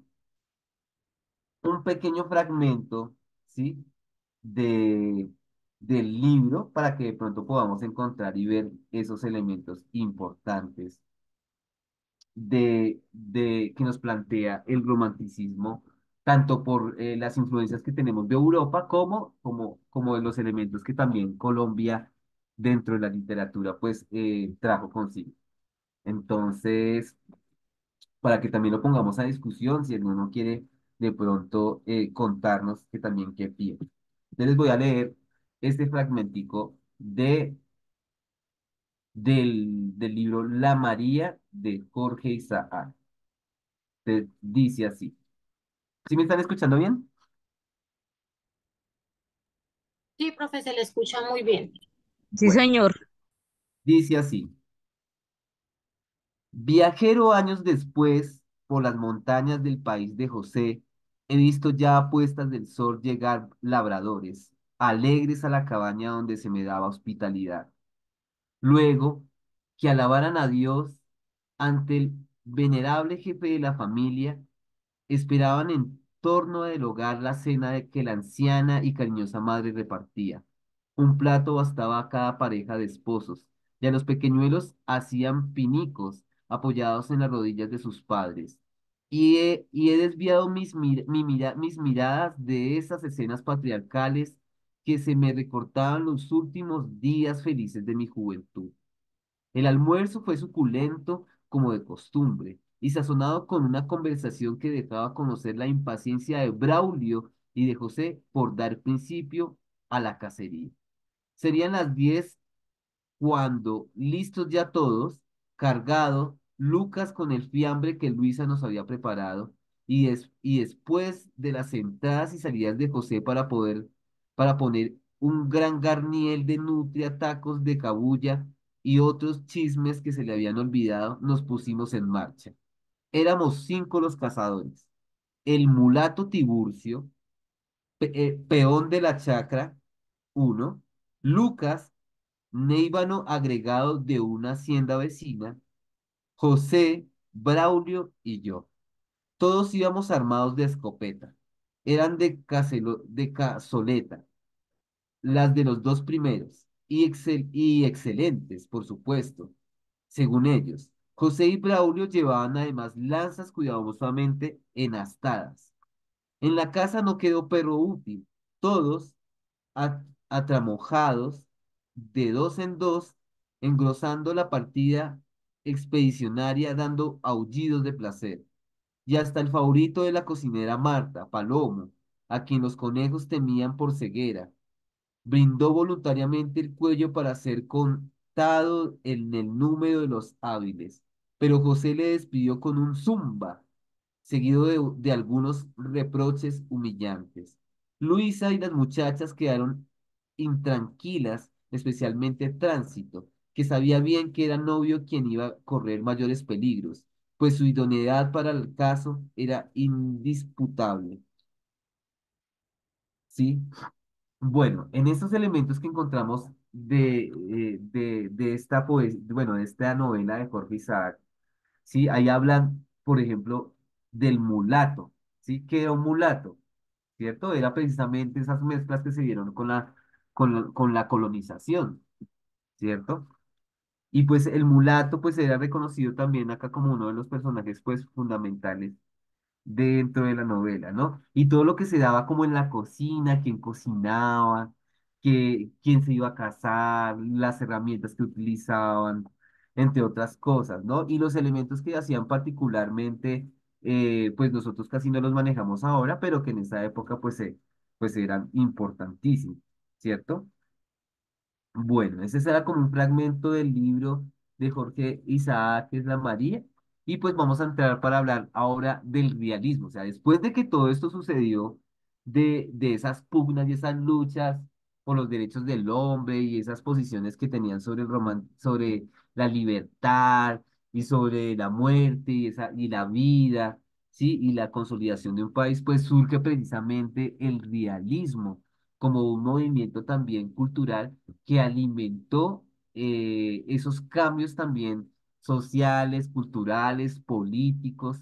[SPEAKER 1] un pequeño fragmento, ¿sí? De, del libro para que de pronto podamos encontrar y ver esos elementos importantes de, de, que nos plantea el romanticismo, tanto por eh, las influencias que tenemos de Europa como, como, como de los elementos que también Colombia dentro de la literatura pues eh, trajo consigo. Entonces, para que también lo pongamos a discusión, si alguno quiere de pronto eh, contarnos que también qué piensa. Entonces les voy a leer este fragmentico de, del, del libro La María de Jorge Isaac. Te dice así. ¿Sí me están escuchando bien?
[SPEAKER 6] Sí, profe, se le escucha muy bien.
[SPEAKER 5] Sí,
[SPEAKER 1] Bueno,
[SPEAKER 5] señor.
[SPEAKER 1] dice así. Viajero años después por las montañas del país de José, he visto ya a puestas del sol llegar labradores, alegres a la cabaña donde se me daba hospitalidad. Luego, que alabaran a Dios ante el venerable jefe de la familia, esperaban en torno del hogar la cena de que la anciana y cariñosa madre repartía. Un plato bastaba a cada pareja de esposos, y a los pequeñuelos hacían pinicos apoyados en las rodillas de sus padres. Y he, y he desviado mis, mir- mi mira- mis miradas de esas escenas patriarcales que se me recortaban los últimos días felices de mi juventud. El almuerzo fue suculento como de costumbre y sazonado con una conversación que dejaba conocer la impaciencia de Braulio y de José por dar principio a la cacería. Serían las diez cuando, listos ya todos, cargado, Lucas con el fiambre que Luisa nos había preparado, y, des- y después de las entradas y salidas de José para poder, para poner un gran garniel de nutria, tacos de cabuya y otros chismes que se le habían olvidado, nos pusimos en marcha. Éramos cinco los cazadores. El mulato Tiburcio, pe- eh, peón de la chacra, uno, Lucas, Neíbano agregado de una hacienda vecina, José, Braulio y yo. Todos íbamos armados de escopeta. Eran de, caselo- de cazoleta, las de los dos primeros, y, excel- y excelentes, por supuesto, según ellos. José y Braulio llevaban además lanzas cuidadosamente enastadas. En la casa no quedó perro útil. Todos, at- atramojados, de dos en dos, engrosando la partida expedicionaria, dando aullidos de placer. Y hasta el favorito de la cocinera Marta, Palomo, a quien los conejos temían por ceguera, brindó voluntariamente el cuello para ser contado en el número de los hábiles. Pero José le despidió con un zumba seguido de, de algunos reproches humillantes. Luisa y las muchachas quedaron intranquilas, especialmente Tránsito, que sabía bien que era novio quien iba a correr mayores peligros, pues su idoneidad para el caso era indisputable. ¿Sí? Bueno, en estos elementos que encontramos de, eh, de, de esta poesía, bueno, de esta novela de Jorge Isaac, ¿sí? Ahí hablan, por ejemplo, del mulato, ¿sí? ¿Qué era un mulato? ¿Cierto? Era precisamente esas mezclas que se dieron con la, con la, con la colonización, ¿cierto? Y pues el mulato pues era reconocido también acá como uno de los personajes pues fundamentales dentro de la novela, ¿no? Y todo lo que se daba como en la cocina, quién cocinaba, que, quién se iba a cazar, las herramientas que utilizaban, entre otras cosas, ¿no? Y los elementos que hacían particularmente, eh, pues nosotros casi no los manejamos ahora, pero que en esa época pues, eh, pues eran importantísimos, ¿cierto? Bueno, ese será como un fragmento del libro de Jorge Isaac, que es La María. Y pues vamos a entrar para hablar ahora del realismo. O sea, después de que todo esto sucedió, de, de esas pugnas y esas luchas por los derechos del hombre y esas posiciones que tenían sobre el roman- sobre la libertad y sobre la muerte y, esa, y la vida, ¿sí? Y la consolidación de un país, pues surge precisamente el realismo como un movimiento también cultural que alimentó eh, esos cambios también sociales, culturales, políticos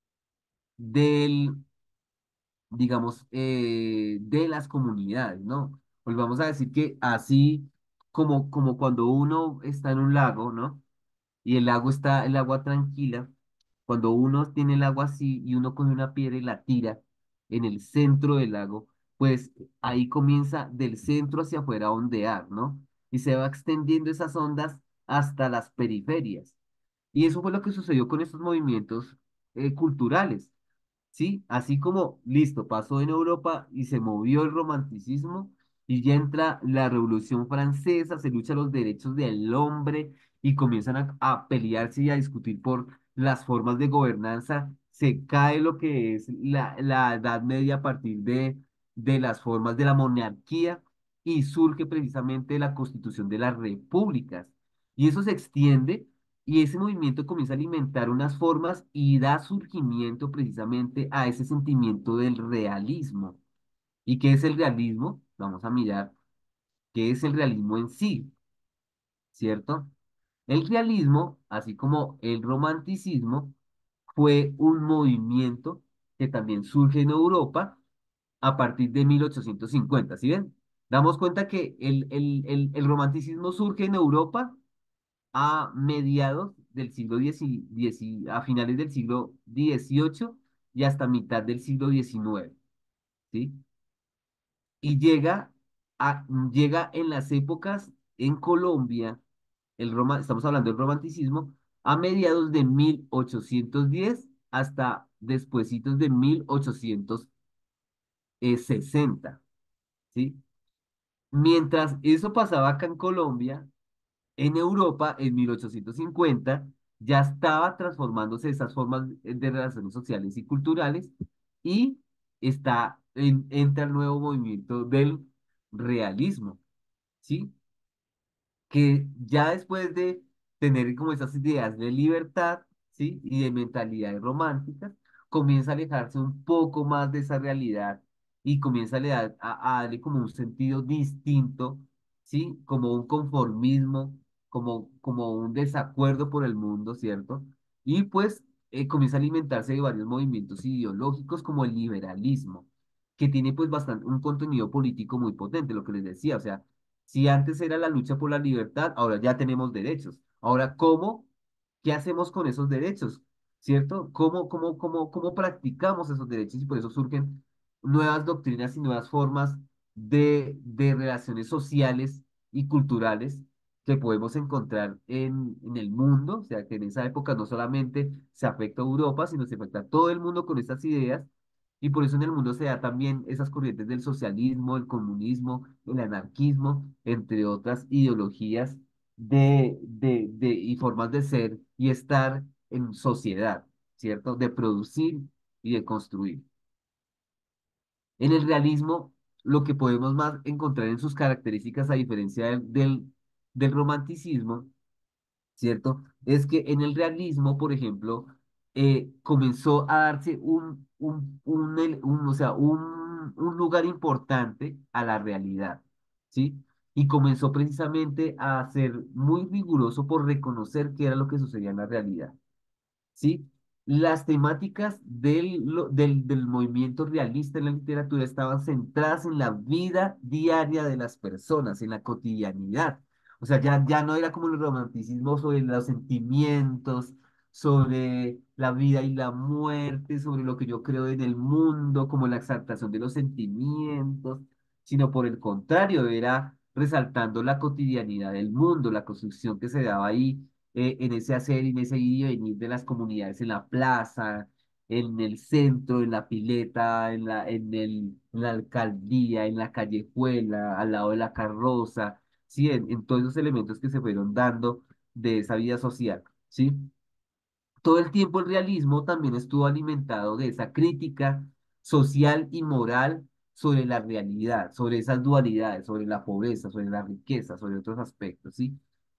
[SPEAKER 1] del, digamos, eh, de las comunidades, ¿no? Pues vamos a decir que así como, como cuando uno está en un lago, ¿no? Y el lago está, el agua tranquila, cuando uno tiene el agua así y uno coge una piedra y la tira en el centro del lago, pues ahí comienza del centro hacia afuera a ondear, ¿no? Y se va extendiendo esas ondas hasta las periferias. Y eso fue lo que sucedió con estos movimientos eh, culturales. ¿Sí? Así como, listo, pasó en Europa y se movió el romanticismo y ya entra la Revolución Francesa, se lucha los derechos del hombre y comienzan a, a pelearse y a discutir por las formas de gobernanza, se cae lo que es la, la Edad Media a partir de, de las formas de la monarquía y surge precisamente la constitución de las repúblicas. Y eso se extiende y ese movimiento comienza a alimentar unas formas y da surgimiento precisamente a ese sentimiento del realismo. ¿Y qué es el realismo? Vamos a mirar qué es el realismo en sí, ¿cierto? El realismo, así como el romanticismo, fue un movimiento que también surge en Europa a partir de mil ochocientos cincuenta. ¿Sí ven? Damos cuenta que el, el, el, el romanticismo surge en Europa a mediados del siglo diez, diez, a finales del siglo dieciocho y hasta mitad del siglo diecinueve, ¿sí? Y llega, a, llega en las épocas en Colombia, el roma, estamos hablando del romanticismo, a mediados de mil ochocientos diez hasta despuesitos de mil ochocientos sesenta, ¿sí? Mientras eso pasaba acá en Colombia, en Europa, en mil ochocientos cincuenta, ya estaba transformándose esas formas de relaciones sociales y culturales y está en, entra el nuevo movimiento del realismo, ¿sí? Que ya después de tener como esas ideas de libertad, ¿sí? Y de mentalidades románticas, comienza a alejarse un poco más de esa realidad y comienza a, le dar- a, a darle como un sentido distinto, ¿sí? Como un conformismo, como, como un desacuerdo por el mundo, ¿cierto? Y pues eh, comienza a alimentarse de varios movimientos ideológicos como el liberalismo, que tiene pues bastante un contenido político muy potente, lo que les decía, o sea, si antes era la lucha por la libertad, ahora ya tenemos derechos. Ahora, ¿cómo? ¿Qué hacemos con esos derechos? ¿Cierto? ¿Cómo, cómo, cómo, cómo practicamos esos derechos? Y por eso surgen nuevas doctrinas y nuevas formas de, de relaciones sociales y culturales que podemos encontrar en, en el mundo. O sea, que en esa época no solamente se afecta a Europa, sino se afecta a todo el mundo con estas ideas. Y por eso en el mundo se da también esas corrientes del socialismo, el comunismo, el anarquismo, entre otras ideologías de, de, de, y formas de ser y estar en sociedad, ¿cierto? De producir y de construir. En el realismo, lo que podemos más encontrar en sus características, a diferencia del, del, del romanticismo, ¿cierto? Es que en el realismo, por ejemplo, eh, comenzó a darse un, un, un, el- un, o sea, un, un lugar importante a la realidad, ¿sí? Y comenzó precisamente a ser muy riguroso por reconocer qué era lo que sucedía en la realidad. ¿Sí? Las temáticas del, lo- del, del movimiento realista en la literatura estaban centradas en la vida diaria de las personas, en la cotidianidad. O sea, ya, ya no era como el romanticismo sobre los sentimientos, sobre la vida y la muerte, sobre lo que yo creo en el mundo, como la exaltación de los sentimientos, sino por el contrario, era resaltando la cotidianidad del mundo, la construcción que se daba ahí eh, en ese hacer y en ese ir y venir de las comunidades en la plaza, en el centro, en la pileta, en la, en el, en la alcaldía, en la callejuela, al lado de la carroza, ¿sí? En, en todos esos elementos que se fueron dando de esa vida social, ¿sí? Todo el tiempo el realismo también estuvo alimentado de esa crítica social y moral sobre la realidad, sobre esas dualidades, sobre la pobreza, sobre la riqueza, sobre otros aspectos, ¿sí?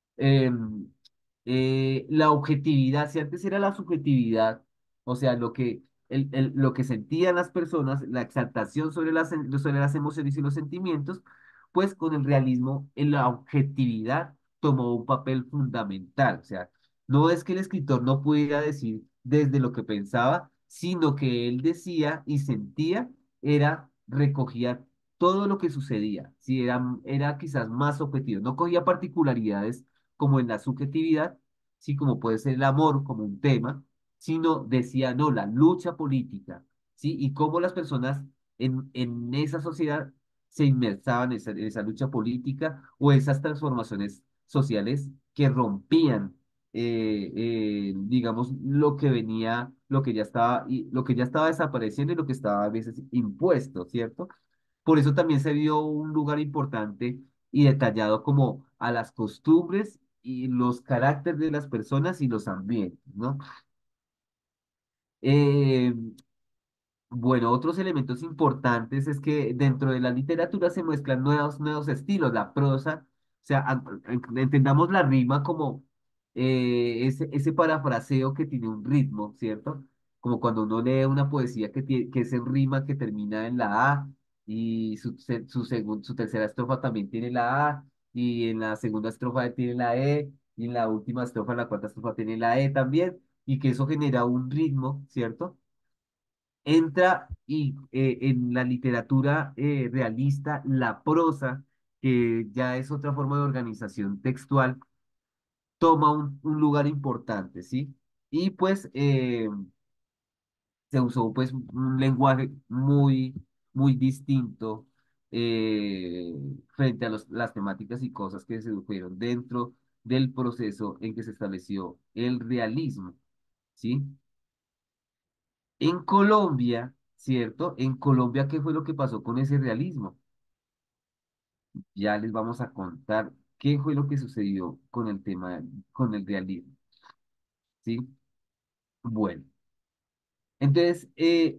[SPEAKER 1] em, eh, la objetividad, si antes era la subjetividad, o sea, lo que, el, el- lo que sentían las personas, la exaltación sobre las, en- sobre las emociones y los sentimientos, pues con el realismo, en la objetividad tomó un papel fundamental. O sea, no es que el escritor no pudiera decir desde lo que pensaba, sino que él decía y sentía, era, recogía todo lo que sucedía, si era, era quizás más objetivo, no cogía particularidades como en la subjetividad, sí, como puede ser el amor como un tema, sino decía, no, la lucha política, sí, y cómo las personas en, en esa sociedad se inmersaban en esa, en esa lucha política o esas transformaciones sociales que rompían, eh, eh, digamos, lo que venía, lo que ya estaba, y lo que ya estaba desapareciendo y lo que estaba a veces impuesto, ¿cierto? Por eso también se dio un lugar importante y detallado como a las costumbres y los caracteres de las personas y los ambientes, ¿no? Eh, Bueno, otros elementos importantes es que dentro de la literatura se muestran nuevos, nuevos estilos, la prosa, o sea, a- en- entendamos la rima como eh, ese, ese parafraseo que tiene un ritmo, ¿cierto? Como cuando uno lee una poesía que, tiene, que es en rima que termina en la A y su, se- su, segun- su tercera estrofa también tiene la A y en la segunda estrofa tiene la E y en la última estrofa, en la cuarta estrofa tiene la E también y que eso genera un ritmo, ¿cierto? Entra y eh, en la literatura eh, realista, la prosa, que ya es otra forma de organización textual, toma un, un lugar importante, ¿sí? Y pues eh, se usó pues un lenguaje muy, muy distinto eh, frente a los- las temáticas y cosas que se produjeron dentro del proceso en que se estableció el realismo, ¿sí? En Colombia, ¿cierto? En Colombia, ¿qué fue lo que pasó con ese realismo? Ya les vamos a contar qué fue lo que sucedió con el tema, con el realismo, ¿sí? Bueno, entonces, eh,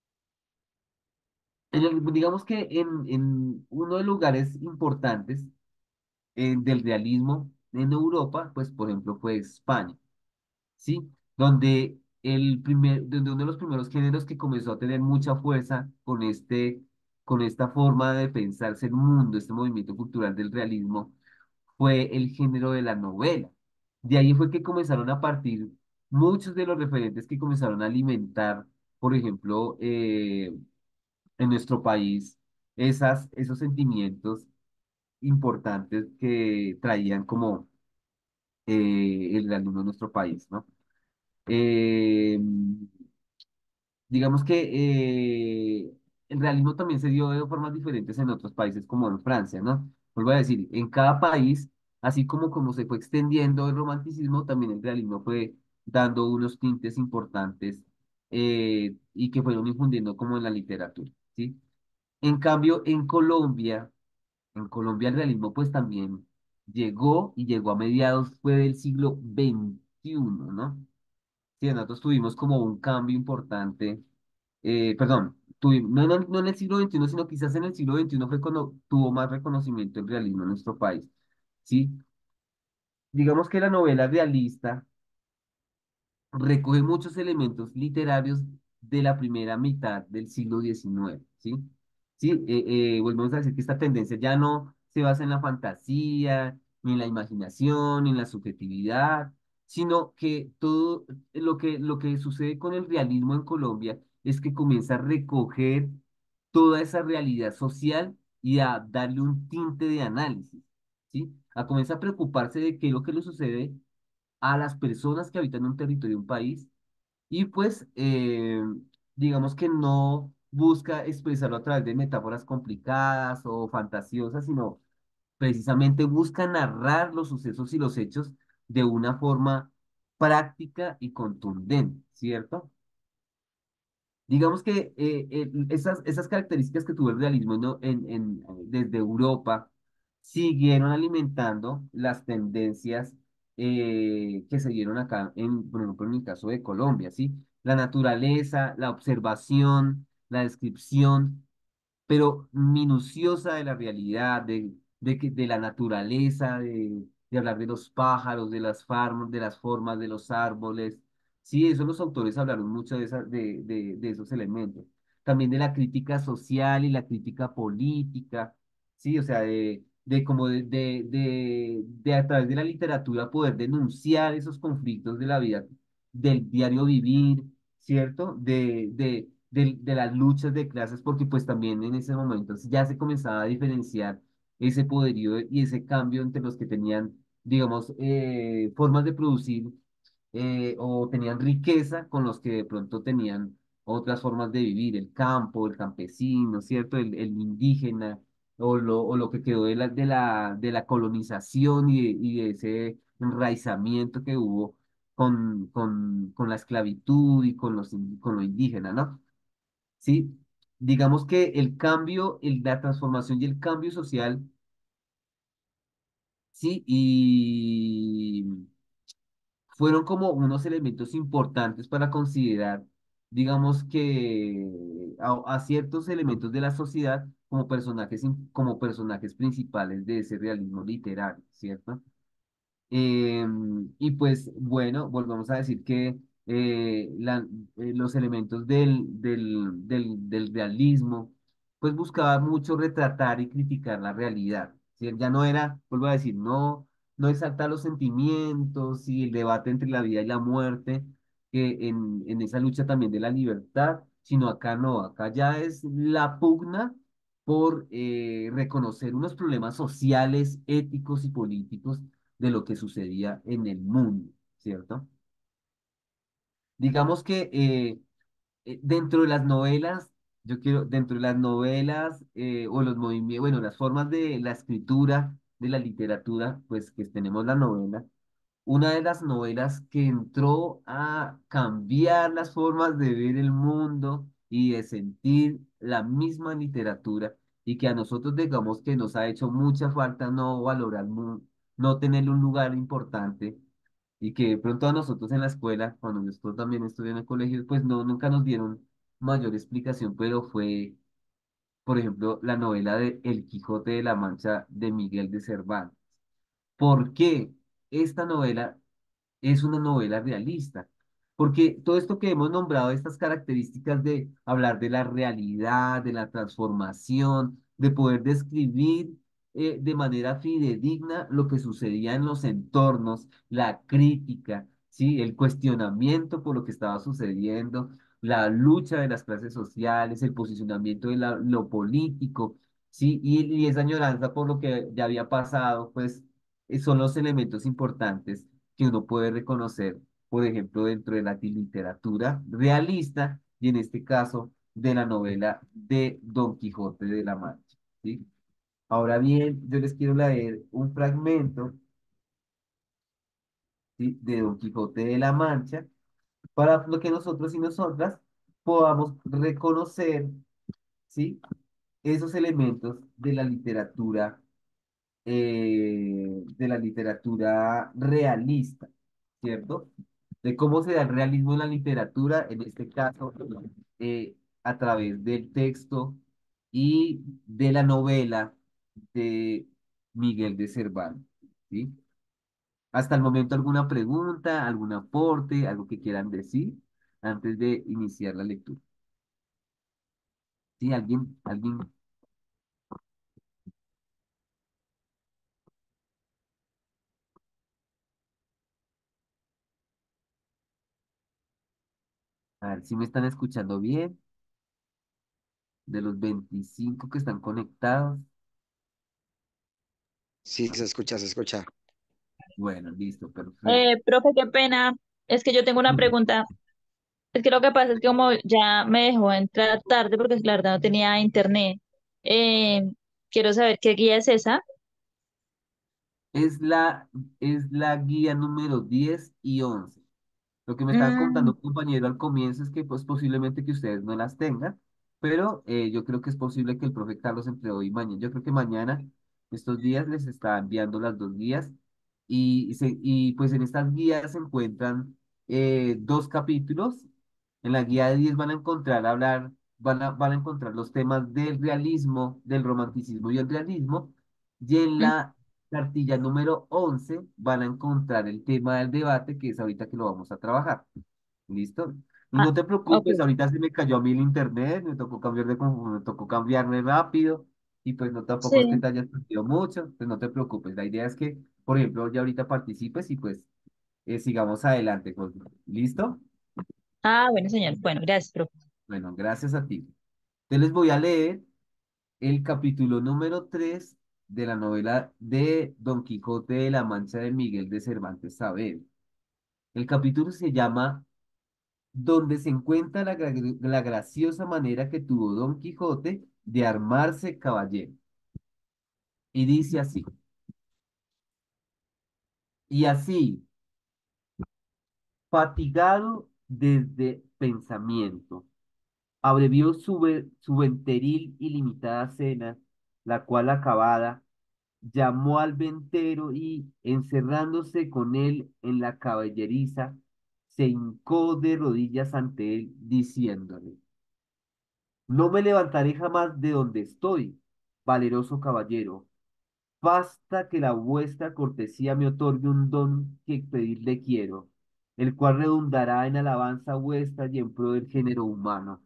[SPEAKER 1] en el- digamos que en, en uno de los lugares importantes eh, del realismo en Europa, pues, por ejemplo, fue España, ¿sí? Donde el primer, donde uno de los primeros géneros que comenzó a tener mucha fuerza con este, con esta forma de pensarse el mundo, este movimiento cultural del realismo, fue el género de la novela. De ahí fue que comenzaron a partir muchos de los referentes que comenzaron a alimentar, por ejemplo, eh, en nuestro país, esas, esos sentimientos importantes que traían como eh, el realismo en nuestro país, ¿no? Eh, digamos que eh, el realismo también se dio de formas diferentes en otros países, como en Francia, ¿no? Vuelvo a decir, en cada país, así como como se fue extendiendo el romanticismo, también el realismo fue dando unos tintes importantes eh, y que fueron infundiendo como en la literatura, ¿sí? En cambio, en Colombia, en Colombia el realismo pues también llegó y llegó a mediados, fue del siglo veintiuno, ¿no? Sí, nosotros tuvimos como un cambio importante, eh, perdón, tuvimos, no, no, no en el siglo veintiuno, sino quizás en el siglo veintiuno fue cuando tuvo más reconocimiento el realismo en nuestro país, ¿sí? Digamos que la novela realista recoge muchos elementos literarios de la primera mitad del siglo diecinueve, ¿sí? Sí, eh, eh, volvemos a decir que esta tendencia ya no se basa en la fantasía, ni en la imaginación, ni en la subjetividad, sino que todo lo que, lo que sucede con el realismo en Colombia es que comienza a recoger toda esa realidad social y a darle un tinte de análisis, ¿sí? A comenzar a preocuparse de qué es lo que le sucede a las personas que habitan un territorio, un país, y pues eh, digamos que no busca expresarlo a través de metáforas complicadas o fantasiosas, sino precisamente busca narrar los sucesos y los hechos de una forma práctica y contundente, ¿cierto? Digamos que eh, eh, esas, esas características que tuvo el realismo ¿no? en, en, eh, desde Europa siguieron alimentando las tendencias eh, que se dieron acá, en, por ejemplo, en el caso de Colombia, ¿sí? La naturaleza, la observación, la descripción pero minuciosa de la realidad, de, de, que- de la naturaleza, de, de hablar de los pájaros, de las farmas, de las formas de los árboles. Sí, eso los autores hablaron mucho de, esa, de, de, de esos elementos. También de la crítica social y la crítica política, sí, o sea, de, de como de, de, de, de a través de la literatura poder denunciar esos conflictos de la vida, del diario vivir, ¿cierto? De, de, de, de las luchas de clases, porque pues también en ese momento ya se comenzaba a diferenciar ese poderío y ese cambio entre los que tenían, digamos, eh, formas de producir eh, o tenían riqueza con los que de pronto tenían otras formas de vivir, el campo, el campesino, ¿cierto? El, el indígena, o lo, o lo que quedó de la, de la, de la colonización y de, y de ese enraizamiento que hubo con, con, con la esclavitud y con los, in- con lo indígena, ¿no? Sí, digamos que el cambio, el, la transformación y el cambio social, sí, y fueron como unos elementos importantes para considerar, digamos que a, a ciertos elementos de la sociedad como personajes, in- como personajes principales de ese realismo literario, ¿cierto? Em, y pues bueno, volvemos a decir que eh, la- eh, los elementos del, del, del, del realismo, pues buscaba mucho retratar y criticar la realidad. ¿Sí? Ya no era, vuelvo a decir, no, no exaltar los sentimientos y el debate entre la vida y la muerte, que en, en esa lucha también de la libertad, sino acá no, acá ya es la pugna por eh, reconocer unos problemas sociales, éticos y políticos de lo que sucedía en el mundo, ¿cierto? Digamos que eh, eh, dentro de las novelas, yo quiero, dentro de las novelas eh, o los movimientos, bueno, las formas de la escritura, de la literatura, pues que tenemos la novela. Una de las novelas que entró a cambiar las formas de ver el mundo y de sentir la misma literatura y que a nosotros digamos que nos ha hecho mucha falta no valorar, mu- no tener un lugar importante y que de pronto a nosotros en la escuela, cuando yo también estudié en el colegio, pues no, nunca nos dieron mayor explicación, pero fue, por ejemplo, la novela de El Quijote de la Mancha de Miguel de Cervantes. ¿Por qué esta novela es una novela realista? Porque todo esto que hemos nombrado, estas características de hablar de la realidad, de la transformación, de poder describir eh, de manera fidedigna lo que sucedía en los entornos, la crítica, ¿sí? El cuestionamiento por lo que estaba sucediendo, la lucha de las clases sociales, el posicionamiento de la- lo político, ¿sí? Y, y esa añoranza por lo que ya había pasado, pues eh, son los elementos importantes que uno puede reconocer, por ejemplo, dentro de la literatura realista y en este caso de la novela de Don Quijote de la Mancha, ¿sí? Ahora bien, yo les quiero leer un fragmento, ¿sí? De Don Quijote de la Mancha para lo que nosotros y nosotras podamos reconocer, ¿sí? Esos elementos de la literatura eh, de la literatura realista, ¿cierto? De cómo se da el realismo en la literatura, en este caso, eh, a través del texto y de la novela de Miguel de Cervantes, ¿sí? Hasta el momento, ¿alguna pregunta, algún aporte, algo que quieran decir antes de iniciar la lectura? ¿Sí? ¿Alguien, alguien? A ver si me están escuchando bien, de los veinticinco que están conectados.
[SPEAKER 4] Sí, se escucha, se escucha.
[SPEAKER 1] Bueno, listo, perfecto.
[SPEAKER 8] Eh, profe, qué pena. Es que yo tengo una
[SPEAKER 1] Dime.
[SPEAKER 8] pregunta. Es que lo que pasa es que como ya me dejó entrar tarde porque la verdad no tenía internet. eh, Quiero saber qué guía es esa.
[SPEAKER 1] Es la, es la guía número diez y once. Lo que me estaba contando
[SPEAKER 8] Mm,
[SPEAKER 1] un compañero al comienzo es que pues posiblemente que ustedes no las tengan, pero eh, yo creo que es posible que el profe Carlos entre hoy y mañana, yo creo que mañana, estos días les está enviando las dos guías y, se, y pues en estas guías se encuentran eh, dos capítulos. En la guía de diez van a encontrar hablar, van a, van a encontrar los temas del realismo, del romanticismo y el realismo, y en
[SPEAKER 8] mm,
[SPEAKER 1] la cartilla número once van a encontrar el tema del debate, que es ahorita que lo vamos a trabajar. ¿Listo? Y
[SPEAKER 8] ah,
[SPEAKER 1] no te
[SPEAKER 8] ok.
[SPEAKER 1] preocupes, ahorita se me cayó a mí el internet, me tocó cambiar de, conf- me tocó cambiarme rápido, y pues no tampoco es que
[SPEAKER 8] Sí.
[SPEAKER 1] te hayas perdido mucho, pues no te preocupes. La idea es que, por ejemplo, ya ahorita participes y pues eh, sigamos adelante. Con- ¿Listo?
[SPEAKER 8] Ah, bueno, señor. Bueno, gracias, profe.
[SPEAKER 1] Bueno, gracias a ti. Te les voy a leer el capítulo número tres de la novela de Don Quijote de la Mancha de Miguel de Cervantes Saavedra. El capítulo se llama Donde se encuentra la, gra- la graciosa manera que tuvo Don Quijote de armarse caballero. Y dice así, y así, fatigado desde pensamiento, abrevió su, ve- su venteril y limitada cena, la cual acabada, llamó al ventero y, encerrándose con él en la caballeriza, se hincó de rodillas ante él, diciéndole,
[SPEAKER 9] No me levantaré jamás de donde estoy, valeroso caballero. Basta que la vuestra cortesía me otorgue un don que pedirle quiero, el cual redundará en alabanza vuestra y en pro del género humano.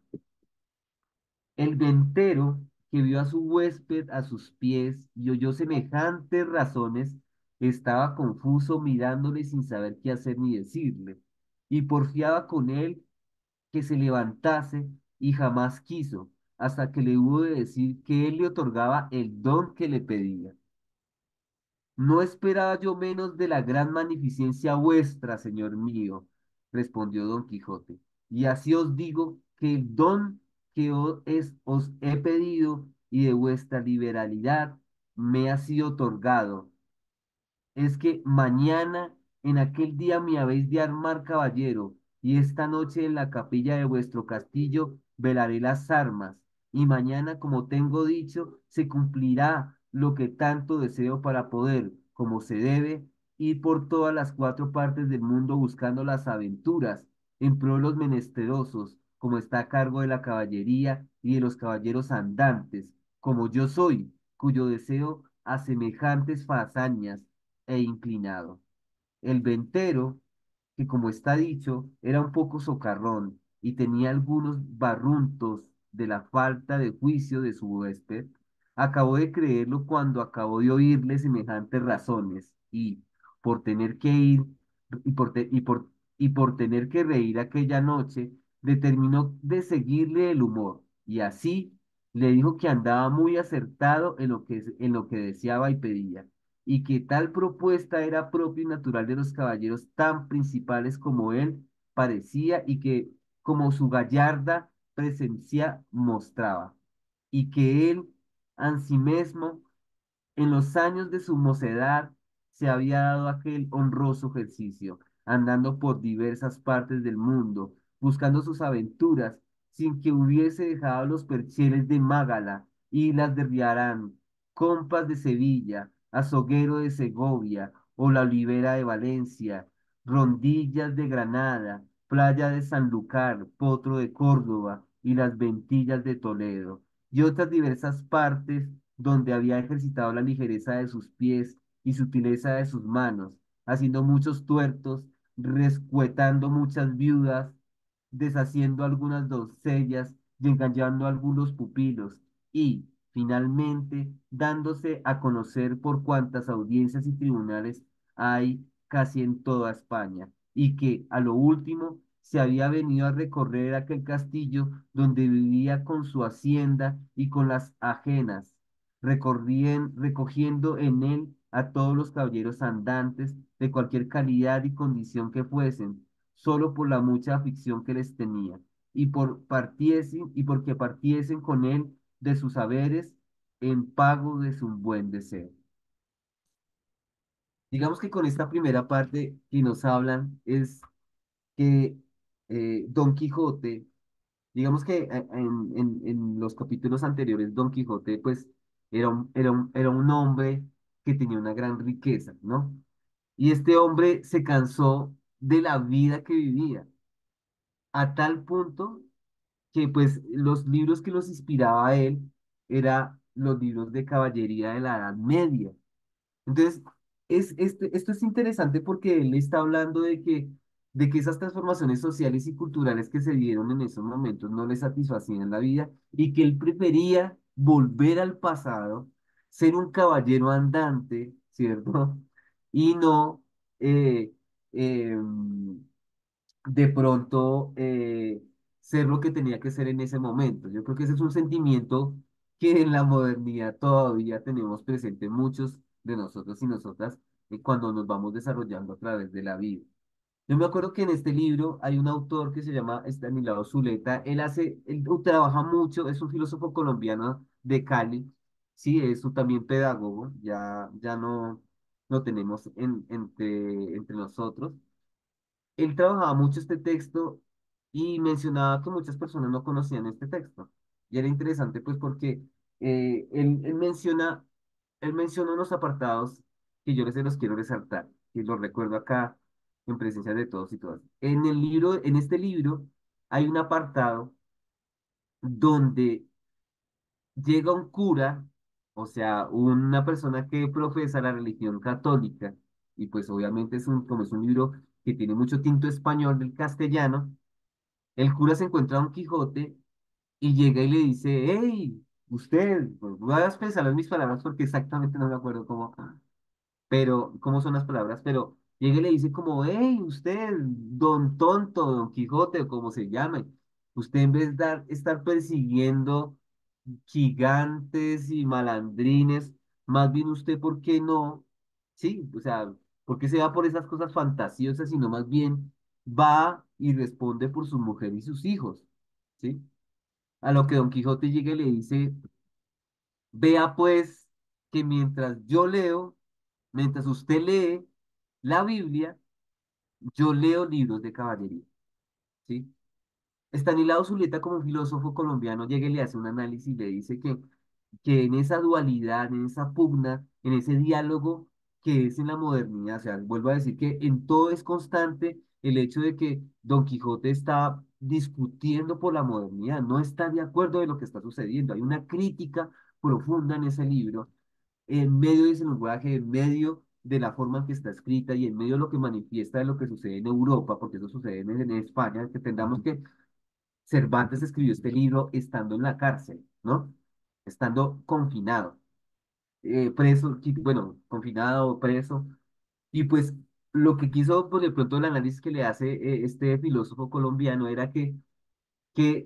[SPEAKER 9] El ventero, que vio a su huésped a sus pies y oyó semejantes razones, estaba confuso mirándole sin saber qué hacer ni decirle, y porfiaba con él que se levantase y jamás quiso, hasta que le hubo de decir que él le otorgaba el don que le pedía. No esperaba yo menos de la gran magnificencia vuestra, señor mío, respondió don Quijote, y así os digo que el don que o- es, os he pedido y de vuestra liberalidad me ha sido otorgado, es que mañana en aquel día me habéis de armar caballero, y esta noche en la capilla de vuestro castillo velaré las armas, y mañana, como tengo dicho, se cumplirá lo que tanto deseo para poder, como se debe, ir por todas las cuatro partes del mundo buscando las aventuras, en pro de los menesterosos, como está a cargo de la caballería y de los caballeros andantes, como yo soy, cuyo deseo a semejantes fazañas e inclinado. El ventero, que como está dicho, era un poco socarrón y tenía algunos barruntos de la falta de juicio de su huésped, acabó de creerlo cuando acabó de oírle semejantes razones y, por tener que ir y por, te- y por, y por tener que reír aquella noche, determinó de seguirle el humor y así le dijo que andaba muy acertado en lo que, en lo que deseaba y pedía y que tal propuesta era propia y natural de los caballeros tan principales como él parecía y que como su gallarda presencia mostraba, y que él ansimesmo en los años de su mocedad se había dado aquel honroso ejercicio, andando por diversas partes del mundo, buscando sus aventuras, sin que hubiese dejado los percheles de Mágala, islas de Riarán, Compas de Sevilla, Azoguero de Segovia, o la Olivera de Valencia, Rondillas de Granada, Playa de Sanlúcar, Potro de Córdoba y las Ventillas de Toledo, y otras diversas partes donde había ejercitado la ligereza de sus pies y sutileza de sus manos, haciendo muchos tuertos, rescuetando muchas viudas, deshaciendo algunas doncellas y engañando a algunos pupilos, y, finalmente, dándose a conocer por cuantas audiencias y tribunales hay casi en toda España, y que, a lo último, se había venido a recorrer aquel castillo donde vivía con su hacienda y con las ajenas, recorrían, recogiendo en él a todos los caballeros andantes de cualquier calidad y condición que fuesen, solo por la mucha afición que les tenía, y por partiesen, y porque partiesen con él de sus haberes en pago de su buen deseo. Digamos que con esta primera parte que nos hablan es que eh, Don Quijote, digamos que eh, en, en, en los capítulos anteriores, Don Quijote, pues era un, era un, era un hombre que tenía una gran riqueza, ¿no? Y este hombre se cansó de la vida que vivía, a tal punto que pues los libros que los inspiraba a él eran los libros de caballería de la Edad Media. Entonces, es, este, esto es interesante porque él está hablando de que, de que esas transformaciones sociales y culturales que se dieron en esos momentos no le satisfacían la vida y que él prefería volver al pasado, ser un caballero andante, ¿cierto? Y no eh, em, de pronto eh, ser lo que tenía que ser en ese momento. Yo creo que ese es un sentimiento que en la modernidad todavía tenemos presente muchos de nosotros y nosotras eh, cuando nos vamos desarrollando a través de la vida. Yo me acuerdo que en este libro hay un autor que se llama Estanislao Zuleta. Él hace, él trabaja mucho, es un filósofo colombiano de Cali, sí, es un también pedagogo, ya, ya no lo tenemos en, entre, entre nosotros. Él trabajaba mucho este texto y mencionaba que muchas personas no conocían este texto. Y era interesante pues porque eh, él, él menciona, él menciona unos apartados que yo les se los quiero resaltar, y los recuerdo acá en presencia de todos y todas. En el libro, en este libro hay un apartado donde llega un cura, o sea, una persona que profesa la religión católica, y pues obviamente es un, como es un libro que tiene mucho tinto español del castellano, el cura se encuentra a Don Quijote y llega y le dice, hey, usted, pues, voy a pensar en mis palabras porque exactamente no me acuerdo cómo, pero cómo son las palabras, pero llega y le dice como, hey, usted, don tonto, don Quijote, o como se llame, usted en vez de dar- estar persiguiendo gigantes y malandrines, más bien usted, ¿por qué no? Sí, o sea, ¿por qué se va por esas cosas fantasiosas, sino más bien va y responde por su mujer y sus hijos? ¿Sí? A lo que Don Quijote llega y le dice, vea pues que mientras yo leo, mientras usted lee la Biblia, yo leo libros de caballería, ¿sí? Estanislao Zuleta, como filósofo colombiano, llega y le hace un análisis y le dice que, que en esa dualidad, en esa pugna, en ese diálogo que es en la modernidad, o sea, vuelvo a decir que en todo es constante el hecho de que Don Quijote está discutiendo por la modernidad, no está de acuerdo de lo que está sucediendo. Hay una crítica profunda en ese libro, en medio de ese lenguaje, en medio de la forma en que está escrita y en medio de lo que manifiesta de lo que sucede en Europa, porque eso sucede en, en España, que tengamos que Cervantes escribió este libro estando en la cárcel, ¿no? Estando confinado, eh, preso, qui- bueno, confinado, preso. Y pues lo que quiso, pues de pronto el análisis que le hace eh, este filósofo colombiano era que, que,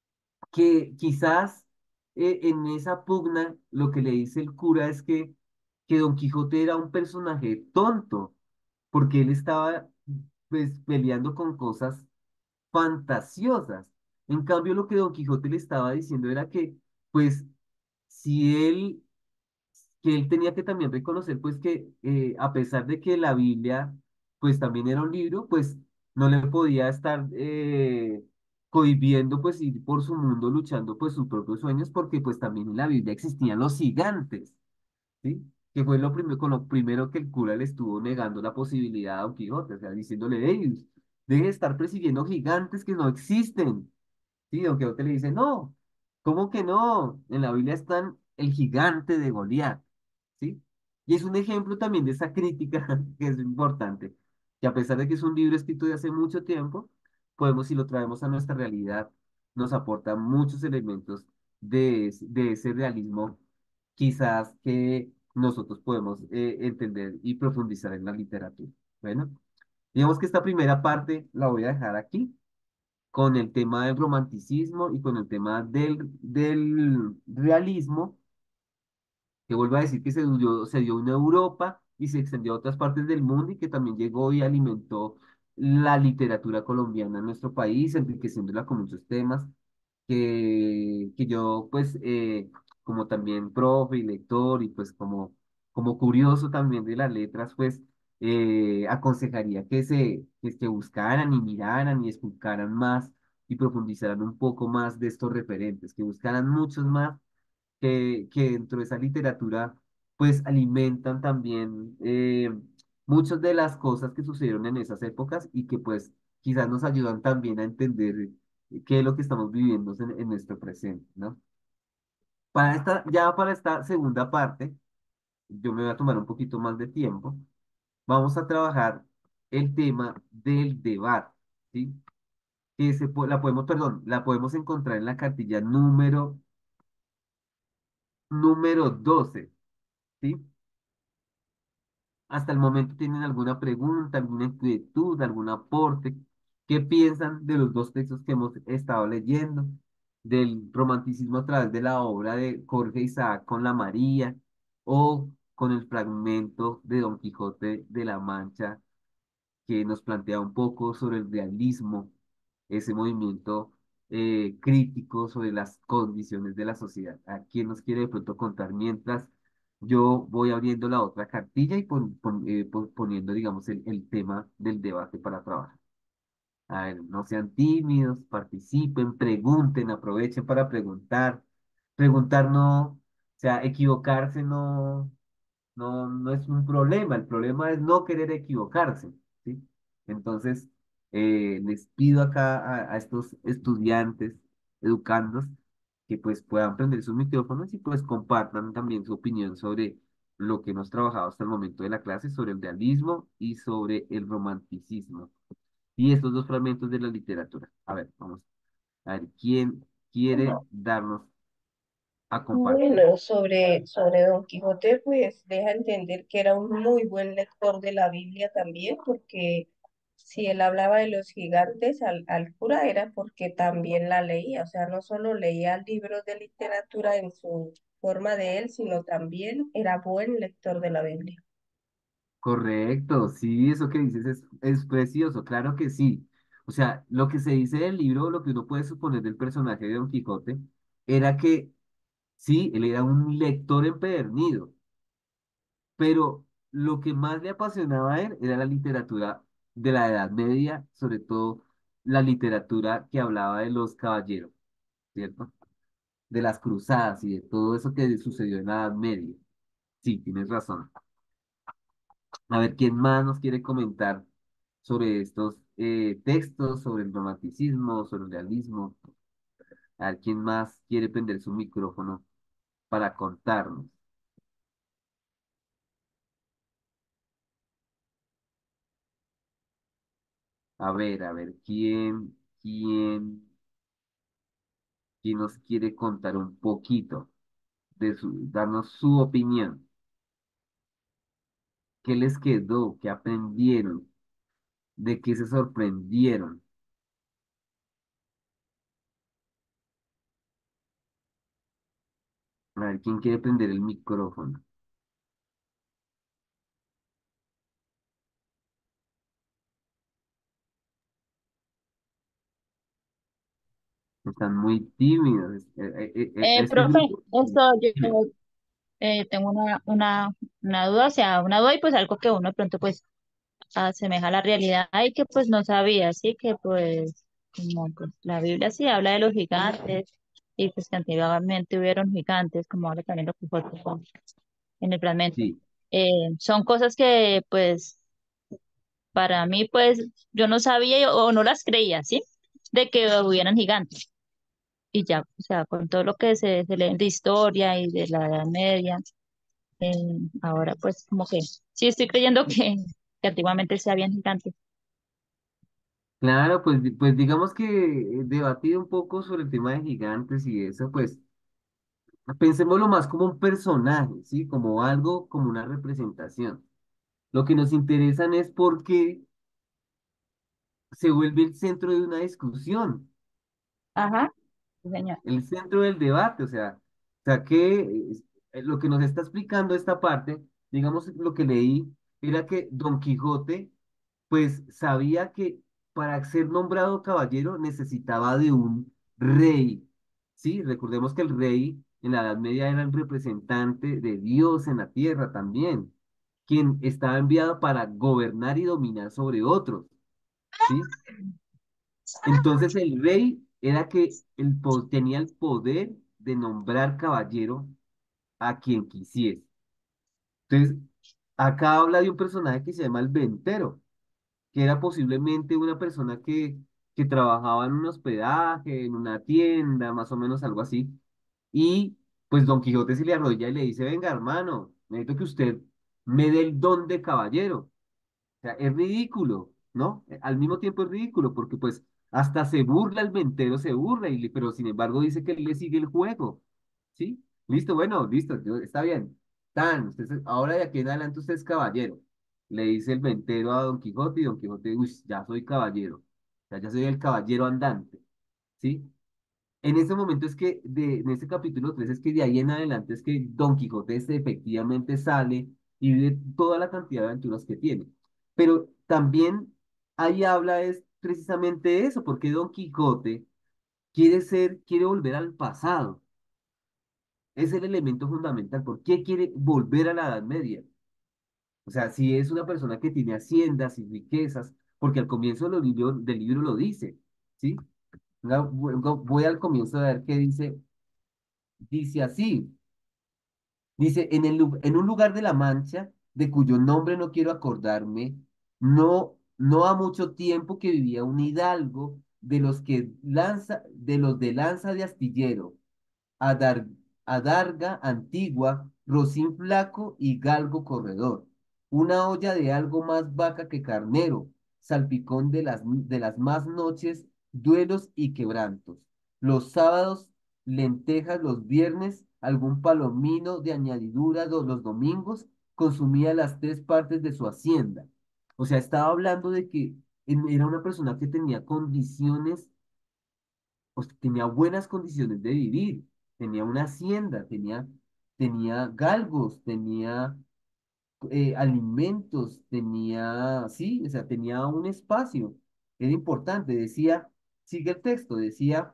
[SPEAKER 9] que quizás eh, en esa pugna lo que le dice el cura es que, que Don Quijote era un personaje tonto, porque él estaba pues peleando con cosas fantasiosas. En cambio, lo que Don Quijote le estaba diciendo era que, pues, si él, que él tenía que también reconocer, pues, que eh, a pesar de que la Biblia, pues, también era un libro, pues, no le podía estar eh, cohibiendo, pues, ir por su mundo luchando, pues, sus propios sueños, porque, pues, también en la Biblia existían los gigantes. ¿Sí? Que fue lo primero, con lo primero que el cura le estuvo negando la posibilidad a Don Quijote, o sea, diciéndole, hey, deje de estar persiguiendo gigantes que no existen. Sí, Don Quijote le dice, no, ¿cómo que no? En la Biblia están el gigante de Goliat, ¿sí? Y es un ejemplo también de esa crítica que es importante, que a pesar de que es un libro escrito de hace mucho tiempo, podemos, si lo traemos a nuestra realidad, nos aporta muchos elementos de, es- de ese realismo, quizás que nosotros podemos eh, entender y profundizar en la literatura. Bueno, digamos que esta primera parte la voy a dejar aquí con el tema del romanticismo y con el tema del, del realismo, que vuelvo a decir que se dio, se dio en Europa y se extendió a otras partes del mundo y que también llegó y alimentó la literatura colombiana en nuestro país, enriqueciéndola con muchos temas que, que yo, pues, eh, como también profe y lector y pues como, como curioso también de las letras, pues, eh, aconsejaría que se, que, que buscaran y miraran y escucharan más y profundizaran un poco más de estos referentes, que buscaran muchos más que, que dentro de esa literatura, pues, alimentan también eh, muchas de las cosas que sucedieron en esas épocas y que, pues, quizás nos ayudan también a entender qué es lo que estamos viviendo en, en nuestro presente, ¿no? Para esta, ya para esta segunda parte, yo me voy a tomar un poquito más de tiempo. Vamos a trabajar el tema del debate, ¿sí? Que se, po- la podemos, perdón, la podemos encontrar en la cartilla número, número doce, ¿sí? Hasta el momento tienen alguna pregunta, alguna inquietud, algún aporte. ¿Qué piensan de los dos textos que hemos estado leyendo? Del romanticismo a través de la obra de Jorge Isaac con la María o con el fragmento de Don Quijote de la Mancha que nos plantea un poco sobre el realismo, ese movimiento eh, crítico sobre las condiciones de la sociedad. ¿A quién nos quiere de pronto contar mientras yo voy abriendo la otra cartilla y pon- pon- eh, pon- poniendo, digamos, el, el tema del debate para trabajar? A ver, no sean tímidos, participen, pregunten, aprovechen para preguntar. Preguntar no, o sea, equivocarse no no, no es un problema, el problema es no querer equivocarse, ¿sí? Entonces, eh, les pido acá a, a estos estudiantes educandos que pues puedan prender sus micrófonos y pues compartan también su opinión sobre lo que hemos trabajado hasta el momento de la clase, sobre el realismo y sobre el romanticismo. Y estos dos fragmentos de la literatura. A ver, vamos a ver quién quiere darnos a compartir.
[SPEAKER 3] Bueno, sobre, sobre Don Quijote, pues deja entender que era un muy buen lector de la Biblia también, porque si él hablaba de los gigantes al, al cura era porque también la leía, o sea, no solo leía libros de literatura en su forma de él, sino también era buen lector de la Biblia.
[SPEAKER 9] Correcto, sí, eso que dices es, es precioso, claro que sí. O sea, lo que se dice del libro, lo que uno puede suponer del personaje de Don Quijote, era que sí, él era un lector empedernido, pero lo que más le apasionaba a él era la literatura de la Edad Media, sobre todo la literatura que hablaba de los caballeros, ¿cierto? De las cruzadas y de todo eso que sucedió en la Edad Media. Sí, tienes razón. A ver, ¿quién más nos quiere comentar sobre estos eh, textos, sobre el romanticismo, sobre el realismo? A ver, ¿quién más quiere prender su micrófono para contarnos? A ver, a ver, ¿quién, quién, quién nos quiere contar un poquito de su, darnos su opinión? ¿Qué les quedó? ¿Qué aprendieron? ¿De qué se sorprendieron? A ver, ¿quién quiere prender el micrófono? Están muy tímidos. Eh, eh, eh,
[SPEAKER 8] Eh,
[SPEAKER 9] Este
[SPEAKER 8] profe,
[SPEAKER 9] grupo.
[SPEAKER 8] esto yo eh, tengo una, una, una duda, o sea, una duda y pues algo que uno de pronto pues asemeja a la realidad y que pues no sabía, así que pues como pues la Biblia sí habla de los gigantes y pues que antiguamente hubieron gigantes, como habla también lo que fue en el fragmento.
[SPEAKER 9] Sí,
[SPEAKER 8] Eh, son cosas que pues para mí pues yo no sabía o no las creía, ¿sí? De que hubieran gigantes. Y ya, o sea, con todo lo que se, se lee de historia y de la Edad Media, eh, ahora pues como que sí estoy creyendo que, que antiguamente sí habían gigantes.
[SPEAKER 9] claro, pues, di- pues digamos que he debatido un poco sobre el tema de gigantes y eso, pues pensémoslo más como un personaje, ¿sí? Como algo, como una representación. Lo que nos interesan es por qué se vuelve el centro de una discusión,
[SPEAKER 8] Ajá, sí, señor.
[SPEAKER 9] el centro del debate, o sea, o sea que eh, lo que nos está explicando esta parte, digamos, lo que leí, era que Don Quijote pues sabía que para ser nombrado caballero necesitaba de un rey, ¿sí? Recordemos que el rey en la Edad Media era el representante de Dios en la tierra también, quien estaba enviado para gobernar y dominar sobre otros, ¿sí? Entonces el rey era que el, po- tenía el poder de nombrar caballero a quien quisiese. Entonces, acá habla de un personaje que se llama el Ventero, que era posiblemente una persona que, que trabajaba en un hospedaje, en una tienda, más o menos algo así. Y pues Don Quijote se le arrodilla y le dice, venga, hermano, necesito que usted me dé el don de caballero. O sea, es ridículo, ¿no? Eh, Al mismo tiempo es ridículo porque pues hasta se burla el ventero, se burla, y, le- pero sin embargo dice que él le sigue el juego, ¿sí? Listo, bueno, listo, yo- está bien. Tan, usted es- ahora de aquí en adelante usted es caballero. Le dice el ventero a Don Quijote y Don Quijote, uy, ya soy caballero, o sea, ya soy el caballero andante, ¿sí? En ese momento es que, de, en este capítulo tres es que de ahí en adelante es que Don Quijote este efectivamente sale y vive toda la cantidad de aventuras que tiene. Pero también ahí habla es precisamente eso, porque Don Quijote quiere ser, quiere volver al pasado. Es el elemento fundamental. ¿Por qué quiere volver a la Edad Media? O sea, si es una persona que tiene haciendas y riquezas, porque al comienzo del libro, del libro lo dice, ¿sí? Venga, Voy voy al comienzo a ver qué dice. Dice así. Dice, en el, lu- en un lugar de la Mancha, de cuyo nombre no quiero acordarme, no, no ha mucho tiempo que vivía un hidalgo de los que lanza, de los de lanza de astillero, Adar- adarga antigua, rocín flaco y galgo corredor. Una olla de algo más vaca que carnero, salpicón de las, de las más noches, duelos y quebrantos. Los sábados, lentejas los viernes, algún palomino de añadidura do- los domingos, consumía las tres partes de su hacienda. O sea, estaba hablando de que en- era una persona que tenía condiciones, pues tenía buenas condiciones de vivir, tenía una hacienda, tenía, tenía galgos, tenía eh, alimentos, tenía, sí, o sea, tenía un espacio, era importante, decía, sigue el texto, decía,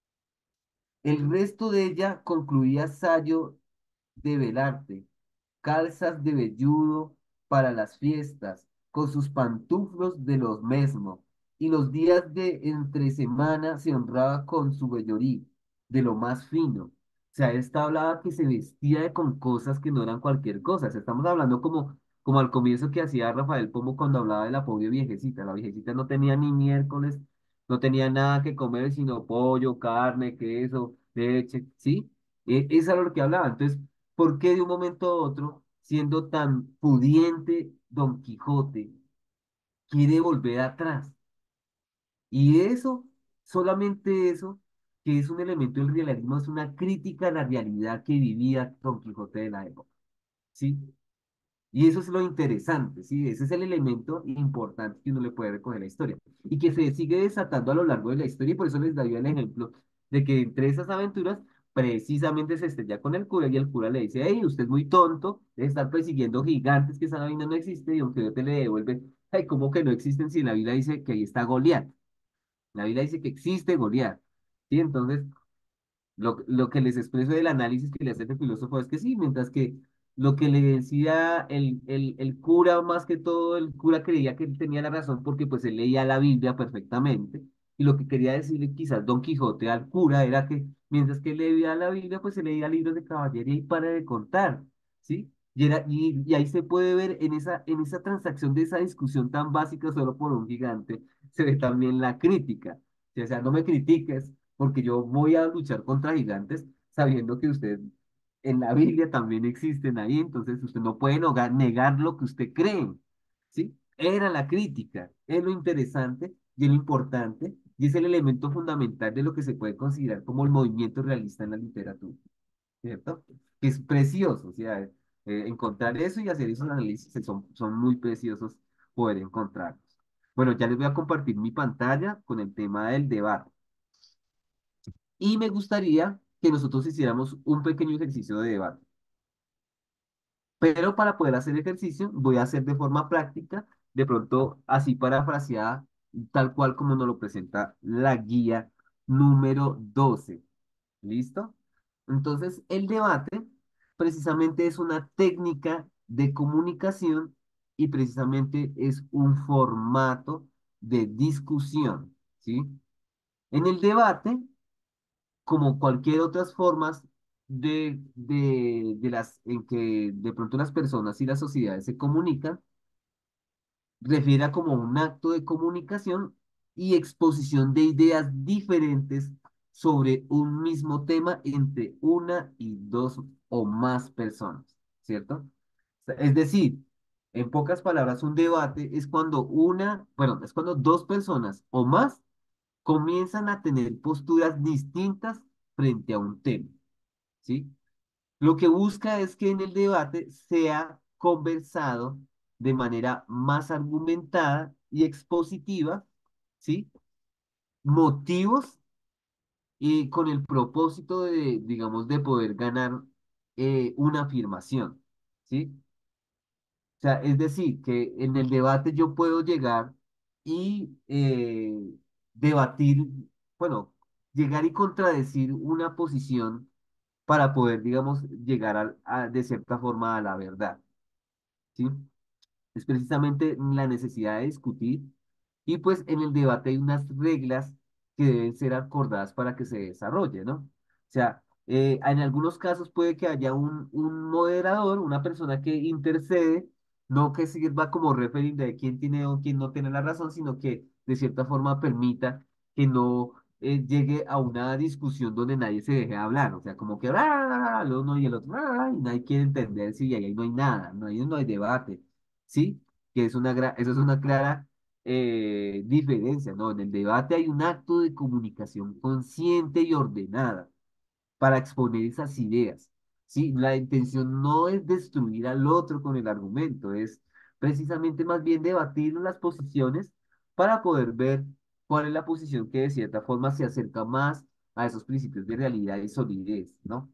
[SPEAKER 9] el resto de ella concluía sayo de velarte, calzas de velludo para las fiestas, con sus pantuflos de los mesmos, y los días de entre semana se honraba con su vellorí, de lo más fino. O sea, esta hablaba que se vestía de- con cosas que no eran cualquier cosa. O sea, estamos hablando como, como al comienzo que hacía Rafael Pomo cuando hablaba de la pobre viejecita. La viejecita no tenía ni miércoles, no tenía nada que comer, sino pollo, carne, queso, leche, ¿sí? E- Eso era lo que hablaba. Entonces, ¿por qué de un momento a otro, siendo tan pudiente Don Quijote, quiere volver atrás? Y eso, solamente eso, que es un elemento del realismo, es una crítica a la realidad que vivía Don Quijote de la época, ¿sí? Y eso es lo interesante, ¿sí? Ese es el elemento importante que uno le puede recoger a la historia. Y que se sigue desatando a lo largo de la historia, y por eso les daría el ejemplo de que entre esas aventuras, precisamente se estrella con el cura, y el cura le dice, hey, usted es muy tonto de estar persiguiendo gigantes, que esa vaina no existe, y Don Quijote le devuelve, ay, ¿cómo que no existen si la Biblia dice que ahí está Goliat? La Biblia dice que existe Goliat, ¿sí? Entonces, lo, lo que les expreso del análisis que le hace el filósofo es que sí, mientras que lo que le decía el, el, el cura, más que todo, el cura creía que él tenía la razón porque pues él leía la Biblia perfectamente. Y lo que quería decirle quizás Don Quijote al cura era que mientras que él leía la Biblia, pues se leía libros de caballería y para de contar, ¿sí? Y, era, y, y ahí se puede ver en esa, en esa transacción de esa discusión tan básica solo por un gigante, se ve también la crítica. ¿Sí? O sea, no me critiques porque yo voy a luchar contra gigantes sabiendo que usted en la Biblia también existen ahí, entonces usted no puede negar, negar lo que usted cree, ¿sí? Era la crítica, es lo interesante y es lo importante, y es el elemento fundamental de lo que se puede considerar como el movimiento realista en la literatura, ¿cierto? Que es precioso, o sea, eh, encontrar eso y hacer esos análisis son, son muy preciosos poder encontrarlos. Bueno, ya les voy a compartir mi pantalla con el tema del debate. Y me gustaría que nosotros hiciéramos un pequeño ejercicio de debate. Pero para poder hacer ejercicio, voy a hacer de forma práctica, de pronto así parafraseada, tal cual como nos lo presenta la guía número doce. ¿Listo? Entonces, el debate precisamente es una técnica de comunicación y precisamente es un formato de discusión, ¿sí? En el debate como cualquier otras formas de, de, de las en que de pronto las personas y las sociedades se comunican, refiere a como un acto de comunicación y exposición de ideas diferentes sobre un mismo tema entre una y dos o más personas, ¿cierto? O sea, es decir, en pocas palabras, un debate es cuando una, bueno, es cuando dos personas o más comienzan a tener posturas distintas frente a un tema, ¿sí? Lo que busca es que en el debate sea conversado de manera más argumentada y expositiva, ¿sí? Motivos y con el propósito de, digamos, de poder ganar eh, una afirmación, ¿sí? O sea, es decir, que en el debate yo puedo llegar y eh, debatir, bueno, llegar y contradecir una posición para poder, digamos, llegar al- a, de cierta forma a la verdad, ¿sí? Es precisamente la necesidad de discutir y pues en el debate hay unas reglas que deben ser acordadas para que se desarrolle, ¿no? O sea, eh, en algunos casos puede que haya un, un moderador, una persona que intercede, no que sirva como referente de quién tiene o quién no tiene la razón, sino que de cierta forma permita que no eh, llegue a una discusión donde nadie se deje hablar, o sea, como que "Ah", el uno y el otro, "Ah", y nadie quiere entender si ahí no hay nada, no hay, no hay debate, ¿sí? Que es una gra- eso es una clara eh, diferencia, ¿no? En el debate hay un acto de comunicación consciente y ordenada para exponer esas ideas. ¿Sí? La intención no es destruir al otro con el argumento, es precisamente más bien debatir las posiciones para poder ver cuál es la posición que de cierta forma se acerca más a esos principios de realidad y solidez, ¿no?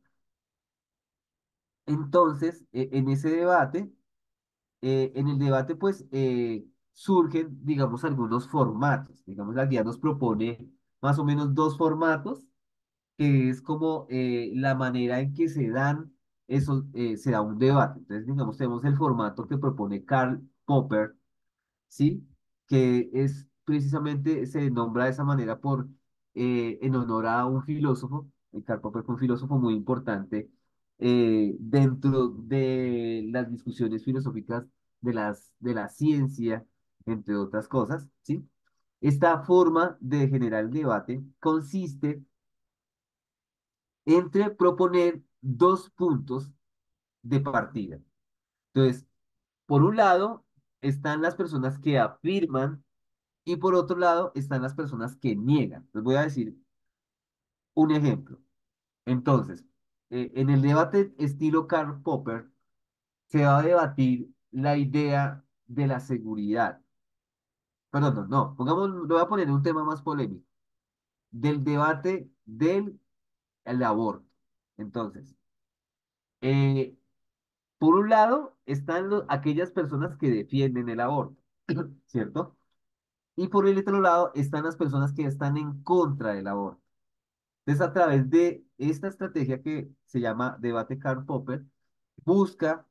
[SPEAKER 9] Entonces, e- en ese debate, eh, en el debate, pues, eh, surgen, digamos, algunos formatos. Digamos, la guía nos propone más o menos dos formatos que es como eh, la manera en que se dan esos, eh, se da un debate. Entonces, digamos, tenemos el formato que propone Karl Popper, ¿sí? Que es precisamente, se nombra de esa manera por, eh, en honor a un filósofo. eh, Karl Popper fue un filósofo muy importante eh, dentro de las discusiones filosóficas de las, de la ciencia, entre otras cosas, ¿sí? Esta forma de generar el debate consiste entre proponer dos puntos de partida. Entonces, por un lado están las personas que afirman y por otro lado están las personas que niegan. Les voy a decir un ejemplo. Entonces, eh, en el debate estilo Karl Popper se va a debatir la idea de la seguridad. Perdón, no, no, pongamos, lo voy a poner en un tema más polémico, del debate del el aborto. Entonces, eh, por un lado están lo- aquellas personas que defienden el aborto, ¿cierto? Y por el otro lado están las personas que están en contra del aborto. Entonces, a través de esta estrategia que se llama debate Karl Popper, busca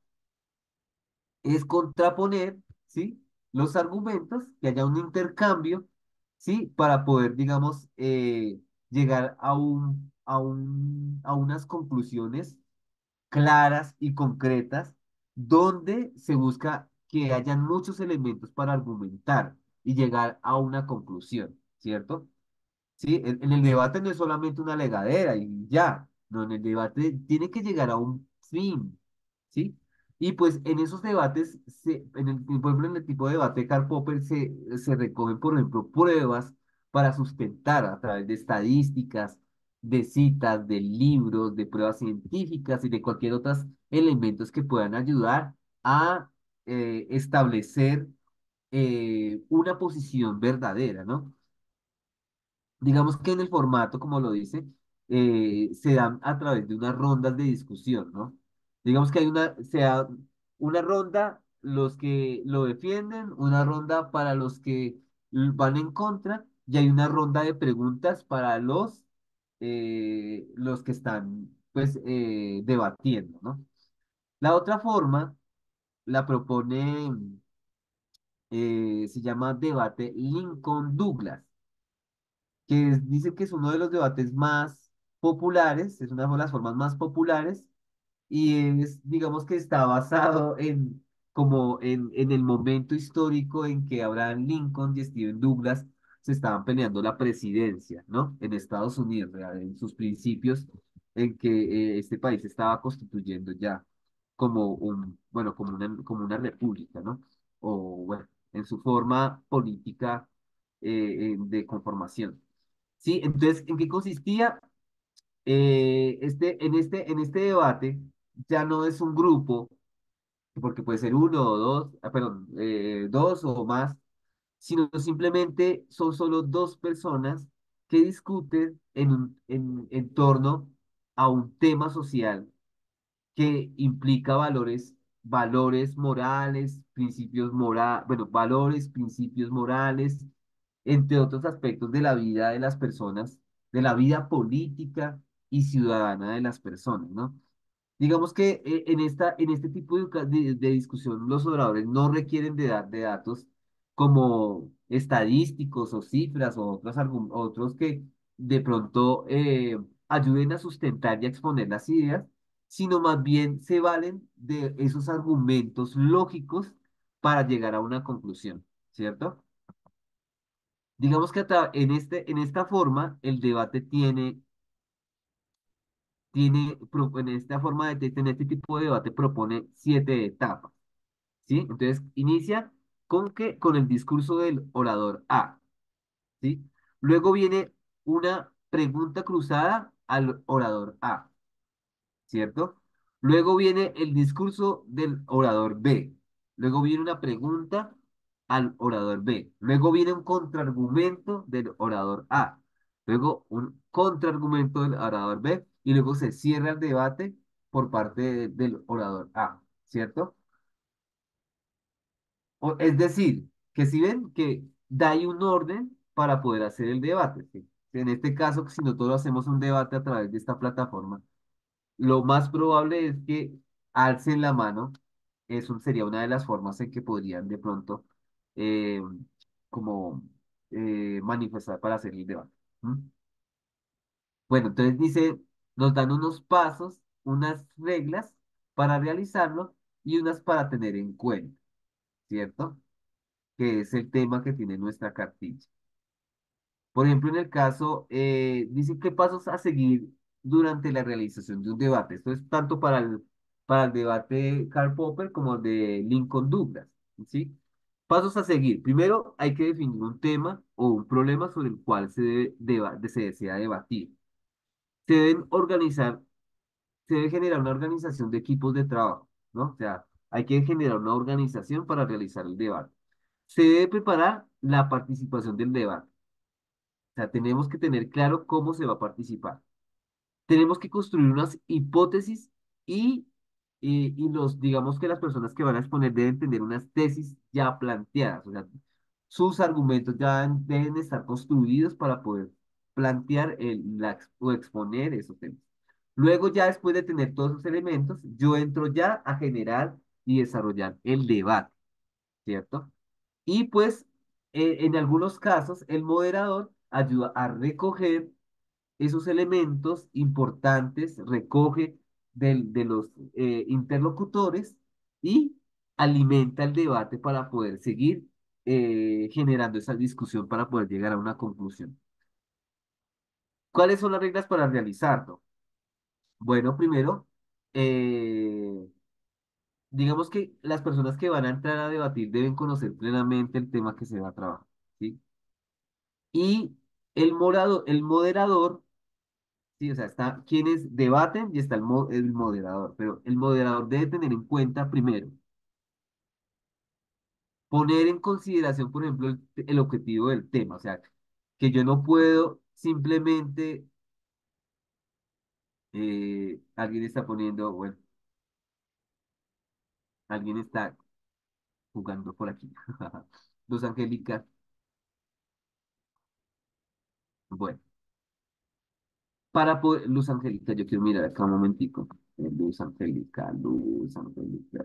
[SPEAKER 9] es contraponer, ¿sí? Los argumentos, que haya un intercambio, ¿sí? Para poder, digamos, eh, llegar a un, a un, a unas conclusiones claras y concretas, donde se busca que hayan muchos elementos para argumentar y llegar a una conclusión, ¿cierto? Sí, en, en el debate no es solamente una legadera y ya, no, en el debate tiene que llegar a un fin, ¿sí? Y pues en esos debates, se, en el, por ejemplo, en el tipo de debate de Karl Popper se, se recogen, por ejemplo, pruebas para sustentar a través de estadísticas, de citas, de libros, de pruebas científicas y de cualquier otros elementos que puedan ayudar a eh, establecer eh, una posición verdadera, ¿no? Digamos que en el formato, como lo dice, eh, se dan a través de unas rondas de discusión, ¿no? Digamos que hay una, se da una ronda los que lo defienden, una ronda para los que l- van en contra, y hay una ronda de preguntas para los, eh, los que están, pues, eh, debatiendo, ¿no? La otra forma la propone, eh, se llama debate Lincoln-Douglas que es- dice que es uno de los debates más populares, es una de las formas más populares, y es, digamos que está basado en, como en, en el momento histórico en que Abraham Lincoln y Stephen Douglas se estaban peleando la presidencia, ¿no? En Estados Unidos, ¿verdad? En sus principios en que eh, este país se estaba constituyendo ya como un, bueno, como una, como una república, ¿no? O, bueno, en su forma política eh, eh, de conformación. Sí, entonces, ¿en qué consistía? Eh, este, en este, en este debate ya no es un grupo, porque puede ser uno o dos, ah, perdón, eh, dos o más, sino simplemente son solo dos personas que discuten en, un- en, en torno a un tema social que implica valores, valores morales, principios morales, bueno, valores, principios morales, entre otros aspectos de la vida de las personas, de la vida política y ciudadana de las personas, ¿no? Digamos que eh, en esta, en este tipo de, educa- de- de discusión los oradores no requieren de, da- de datos como estadísticos o cifras o otros, argu- otros que de pronto eh, ayuden a sustentar y a exponer las ideas, sino más bien se valen de esos argumentos lógicos para llegar a una conclusión, ¿cierto? Digamos que a tra- en este, en esta forma el debate tiene, tiene, pro- en esta forma de, en este tipo de debate propone siete etapas, ¿sí? Entonces inicia con que, con el discurso del orador A, ¿sí? Luego viene una pregunta cruzada al orador A, ¿cierto? Luego viene el discurso del orador B. Luego viene una pregunta al orador B. Luego viene un contraargumento del orador A. Luego un contraargumento del orador B. Y luego se cierra el debate por parte de- del orador A, ¿cierto? O- es decir, que si ven que da ahí un orden para poder hacer el debate, ¿sí? En este caso, si nosotros hacemos un debate a través de esta plataforma, lo más probable es que alcen la mano. Eso sería una de las formas en que podrían de pronto eh, como eh, manifestar para hacer el debate. ¿M? Bueno, entonces dice, nos dan unos pasos, unas reglas para realizarlo y unas para tener en cuenta, ¿cierto? Que es el tema que tiene nuestra cartilla. Por ejemplo, en el caso, eh, dice qué pasos a seguir durante la realización de un debate. Esto es tanto para el, para el debate Karl Popper como el de Lincoln Douglas, ¿sí? Pasos a seguir. Primero, hay que definir un tema o un problema sobre el cual se, debe deba- de- se desea debatir. Se deben organizar, se debe generar una organización de equipos de trabajo, ¿no? O sea, hay que generar una organización para realizar el debate. Se debe preparar la participación del debate. O sea, tenemos que tener claro cómo se va a participar. Tenemos que construir unas hipótesis y, y, y los, digamos que las personas que van a exponer deben tener unas tesis ya planteadas. O sea, sus argumentos ya deben estar construidos para poder plantear el, la, ex- o exponer esos temas. Luego, ya después de tener todos esos elementos, yo entro ya a generar y desarrollar el debate, ¿cierto? Y pues, eh, en algunos casos, el moderador ayuda a recoger esos elementos importantes, recoge del- de los eh, interlocutores y alimenta el debate para poder seguir eh, generando esa discusión para poder llegar a una conclusión. ¿Cuáles son las reglas para realizarlo? Bueno, primero, eh, digamos que las personas que van a entrar a debatir deben conocer plenamente el tema que se va a trabajar, ¿sí? Y el morado, el moderador, sí, o sea, está quienes debaten y está el, mo- el moderador, pero el moderador debe tener en cuenta primero, poner en consideración, por ejemplo, el, el objetivo del tema, o sea, que yo no puedo simplemente, eh, alguien está poniendo, bueno, alguien está jugando por aquí. Luz Angélica, bueno, para poder, Luz Angélica, yo quiero mirar acá un momentico. Eh, Luz Angélica, Luz Angélica.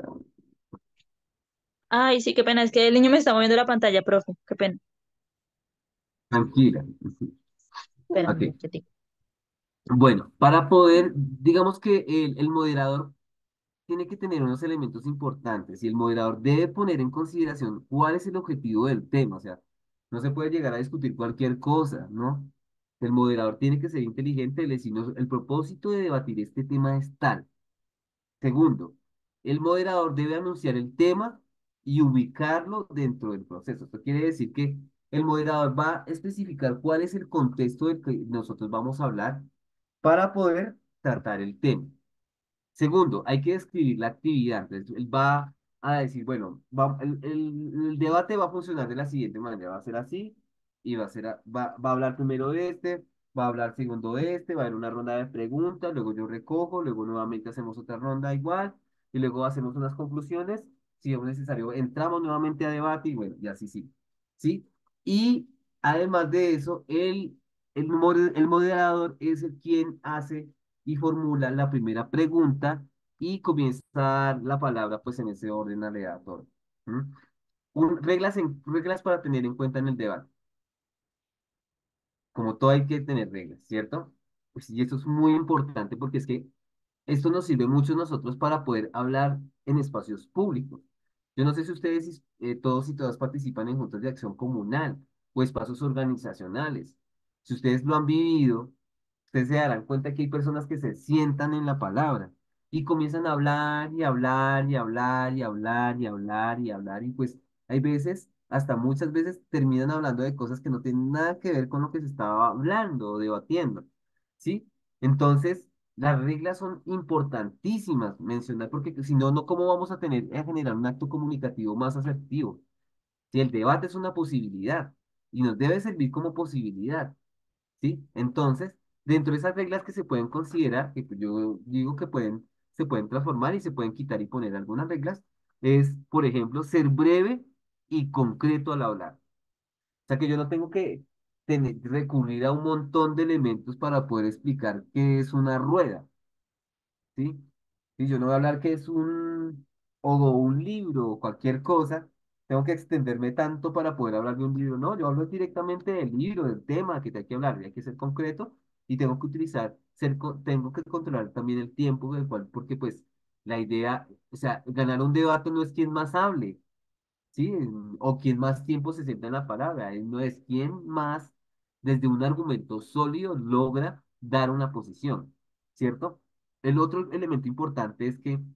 [SPEAKER 8] Ay, sí, qué pena, es que el niño me está moviendo la pantalla, profe, qué pena.
[SPEAKER 9] Tranquila.
[SPEAKER 8] Espérame,
[SPEAKER 9] Ok.
[SPEAKER 8] ya te digo.
[SPEAKER 9] Bueno, para poder, digamos que el, el moderador tiene que tener unos elementos importantes y el moderador debe poner en consideración cuál es el objetivo del tema. O sea, no se puede llegar a discutir cualquier cosa, ¿no? El moderador tiene que ser inteligente, y decir, "No, el propósito de debatir este tema es tal". Segundo, el moderador debe anunciar el tema y ubicarlo dentro del proceso. Esto quiere decir que el moderador va a especificar cuál es el contexto del que nosotros vamos a hablar para poder tratar el tema. Segundo, hay que describir la actividad. Entonces, él va a decir, bueno, va- el, el- el debate va a funcionar de la siguiente manera. Va a ser así y va a ser, a- va, va a hablar primero de este, va a hablar segundo de este, va a haber una ronda de preguntas, luego yo recojo, luego nuevamente hacemos otra ronda igual y luego hacemos unas conclusiones. Si es necesario, entramos nuevamente a debate y bueno, y así sí. ¿Sí? Y además de eso, el, el, moder- el moderador es el quien hace y formula la primera pregunta y comienza a dar la palabra pues en ese orden aleatorio. ¿M? Un- reglas, en, reglas para tener en cuenta en el debate. Como todo hay que tener reglas, ¿cierto? Pues, y eso es muy importante porque es que esto nos sirve mucho a nosotros para poder hablar en espacios públicos. Yo no sé si ustedes eh, todos y todas participan en juntas de acción comunal o espacios organizacionales. Si ustedes lo han vivido, ustedes se darán cuenta que hay personas que se sientan en la palabra y comienzan a hablar y hablar y hablar y hablar y hablar y hablar y pues hay veces, hasta muchas veces terminan hablando de cosas que no tienen nada que ver con lo que se estaba hablando o debatiendo, ¿sí? Entonces, las reglas son importantísimas mencionar porque si no, no, ¿cómo vamos a tener, a generar un acto comunicativo más asertivo? Si el debate es una posibilidad y nos debe servir como posibilidad. ¿Sí? Entonces, dentro de esas reglas que se pueden considerar, que pues yo digo que pueden, se pueden transformar y se pueden quitar y poner algunas reglas, es, por ejemplo, ser breve y concreto al hablar. O sea que yo no tengo que tener, recurrir a un montón de elementos para poder explicar qué es una rueda. ¿Sí? Y yo no voy a hablar que es un, o un libro o cualquier cosa, tengo que extenderme tanto para poder hablar de un libro. No, yo hablo directamente del libro, del tema que hay que hablar, y hay que ser concreto y tengo que utilizar, ser, co- tengo que controlar también el tiempo del cual, porque pues la idea, o sea, ganar un debate no es quien más hable, ¿sí? O quien más tiempo se sienta en la palabra, él no es quien más, desde un argumento sólido, logra dar una posición, ¿cierto? El otro elemento importante es que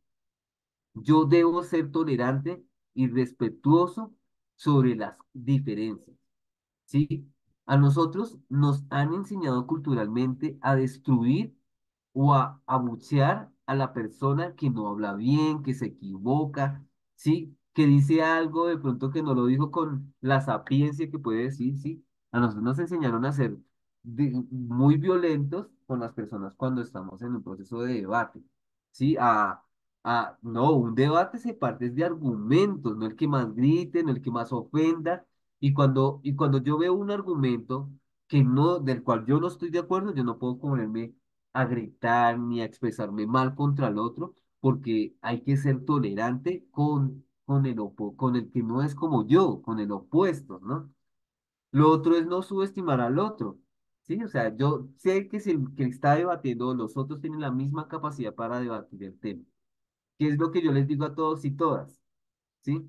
[SPEAKER 9] yo debo ser tolerante y respetuoso sobre las diferencias. ¿Sí? A nosotros nos han enseñado culturalmente a destruir o a abuchear a la persona que no habla bien, que se equivoca, ¿sí? Que dice algo de pronto que no lo dijo con la sapiencia que puede decir, ¿sí? A nosotros nos enseñaron a ser de- muy violentos con las personas cuando estamos en un proceso de debate, ¿sí? A, a, no, un debate se parte de argumentos, no el que más grite, no el que más ofenda, y cuando, y cuando yo veo un argumento que no, del cual yo no estoy de acuerdo, yo no puedo ponerme a gritar ni a expresarme mal contra el otro, porque hay que ser tolerante con, con el, opo- con el que no es como yo, con el opuesto, ¿no? Lo otro es no subestimar al otro, ¿sí? O sea, yo sé que si el que está debatiendo, los otros tienen la misma capacidad para debatir el tema, que es lo que yo les digo a todos y todas, ¿sí?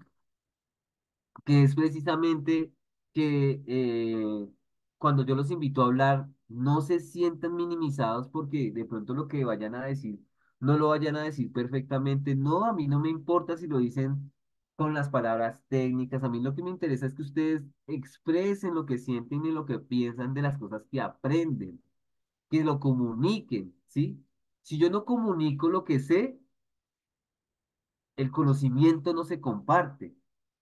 [SPEAKER 9] Que es precisamente que eh, cuando yo los invito a hablar, no se sientan minimizados porque de pronto lo que vayan a decir no lo vayan a decir perfectamente. No, a mí no me importa si lo dicen con las palabras técnicas. A mí lo que me interesa es que ustedes expresen lo que sienten y lo que piensan de las cosas que aprenden, que lo comuniquen, ¿sí? Si yo no comunico lo que sé, el conocimiento no se comparte.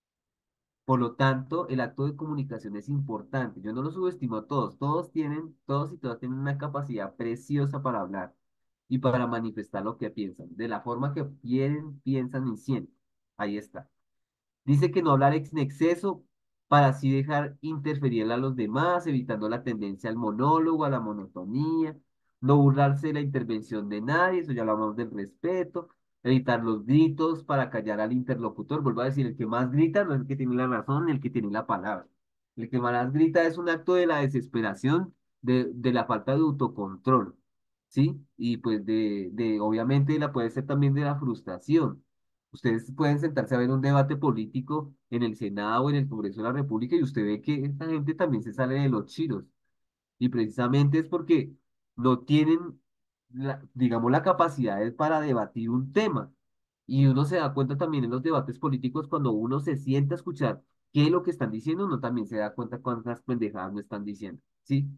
[SPEAKER 9] Por lo tanto, el acto de comunicación es importante. Yo no lo subestimo a todos. Todos tienen, todos y todas tienen una capacidad preciosa para hablar y para manifestar lo que piensan, de la forma que quieren, piensan y sienten. Ahí está. Dice que no hablar en exceso para así dejar interferir a los demás, evitando la tendencia al monólogo, a la monotonía, no burlarse de la intervención de nadie, eso ya hablamos del respeto, evitar los gritos para callar al interlocutor. Vuelvo a decir, el que más grita no es el que tiene la razón, ni el que tiene la palabra. El que más grita es un acto de la desesperación, de, de la falta de autocontrol, ¿sí? Y pues de, de, obviamente, la puede ser también de la frustración. Ustedes pueden sentarse a ver un debate político en el Senado o en el Congreso de la República y usted ve que esta gente también se sale de los chiros. Y precisamente es porque no tienen, la, digamos, la capacidad de- para debatir un tema. Y uno se da cuenta también en los debates políticos cuando uno se sienta a escuchar qué es lo que están diciendo, uno también se da cuenta cuántas pendejadas no están diciendo. ¿Sí?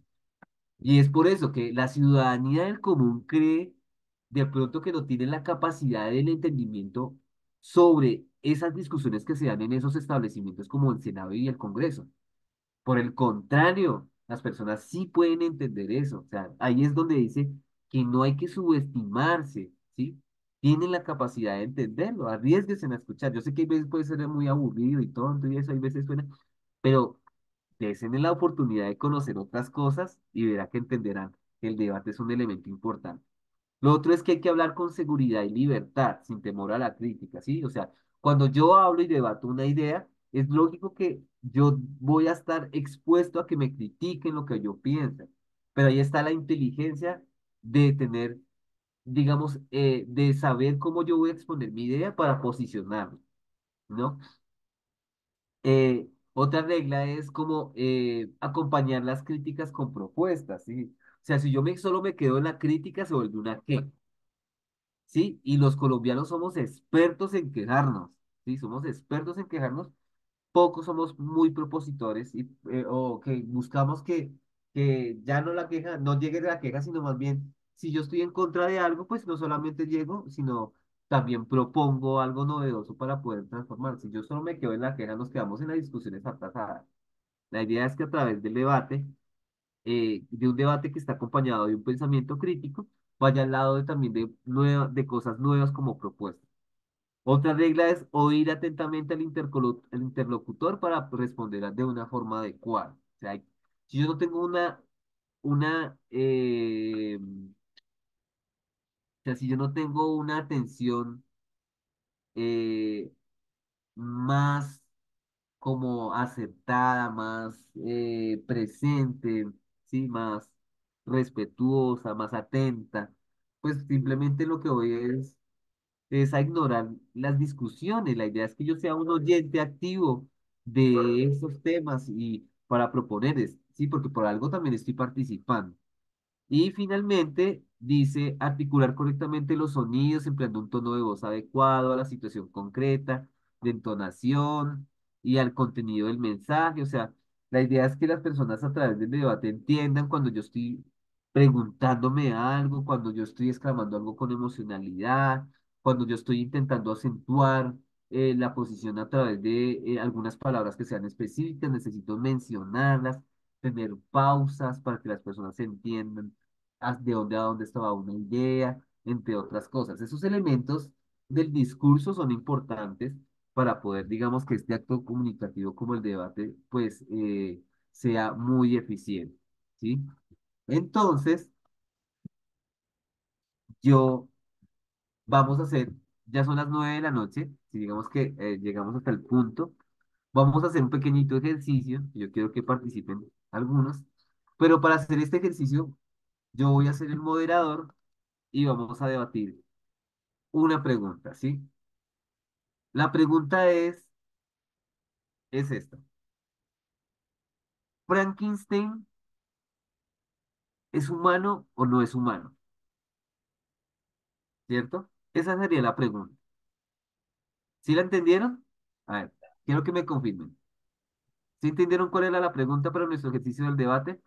[SPEAKER 9] Y es por eso que la ciudadanía del común cree de pronto que no tiene la capacidad del entendimiento sobre esas discusiones que se dan en esos establecimientos como el Senado y el Congreso. Por el contrario, las personas sí pueden entender eso. O sea, ahí es donde dice que no hay que subestimarse, ¿sí? Tienen la capacidad de entenderlo, arriesguense a escuchar. Yo sé que hay veces puede ser muy aburrido y tonto y eso, hay veces suena, pero dense la oportunidad de conocer otras cosas y verá que entenderán que el debate es un elemento importante. Lo otro es que hay que hablar con seguridad y libertad, sin temor a la crítica, ¿sí? O sea, cuando yo hablo y debato una idea, es lógico que yo voy a estar expuesto a que me critiquen lo que yo pienso, pero ahí está la inteligencia de tener, digamos, eh, de saber cómo yo voy a exponer mi idea para posicionarme, ¿no? Eh, Otra regla es como eh, acompañar las críticas con propuestas, ¿sí? O sea, si yo me, solo me quedo en la crítica, se vuelve una queja, ¿sí? Y los colombianos somos expertos en quejarnos, ¿sí? Somos expertos en quejarnos, pocos somos muy propositores y, eh, o que buscamos que, que ya no la queja, no llegue la queja, sino más bien, si yo estoy en contra de algo, pues no solamente llego, sino también propongo algo novedoso para poder transformar. Si yo solo me quedo en la queja, nos quedamos en las discusiones atrasadas. La idea es que a través del debate, eh, de un debate que está acompañado de un pensamiento crítico, vaya al lado de, también de, nueva- de cosas nuevas como propuestas. Otra regla es oír atentamente al, intercolo- al interlocutor para responder de una forma adecuada. O sea, hay- si yo no tengo una, una, eh, o sea, si yo no tengo una atención eh, más como aceptada, más eh, presente, ¿sí? Más respetuosa, más atenta, pues simplemente lo que voy es es a ignorar las discusiones. La idea es que yo sea un oyente activo de esos temas y para proponer, es- sí, porque por algo también estoy participando. Y finalmente dice articular correctamente los sonidos empleando un tono de voz adecuado a la situación concreta, de entonación y al contenido del mensaje. O sea, la idea es que las personas a través del debate entiendan cuando yo estoy preguntándome algo, cuando yo estoy exclamando algo con emocionalidad, cuando yo estoy intentando acentuar eh, la posición a través de eh, algunas palabras que sean específicas, necesito mencionarlas, tener pausas para que las personas entiendan a- de dónde a dónde estaba una idea, entre otras cosas. Esos elementos del discurso son importantes para poder, digamos, que este acto comunicativo como el debate, pues, eh, sea muy eficiente, ¿sí? Entonces, yo, vamos a hacer, ya son las nueve de la noche, si digamos que eh, llegamos hasta el punto, vamos a hacer un pequeñito ejercicio, yo quiero que participen algunos, pero para hacer este ejercicio, yo voy a ser el moderador y vamos a debatir una pregunta, ¿sí? La pregunta es, es esta. ¿Frankenstein es humano o no es humano? ¿Cierto? Esa sería la pregunta. ¿Sí la entendieron? A ver, quiero que me confirmen. ¿Sí entendieron cuál era la pregunta para nuestro ejercicio del debate?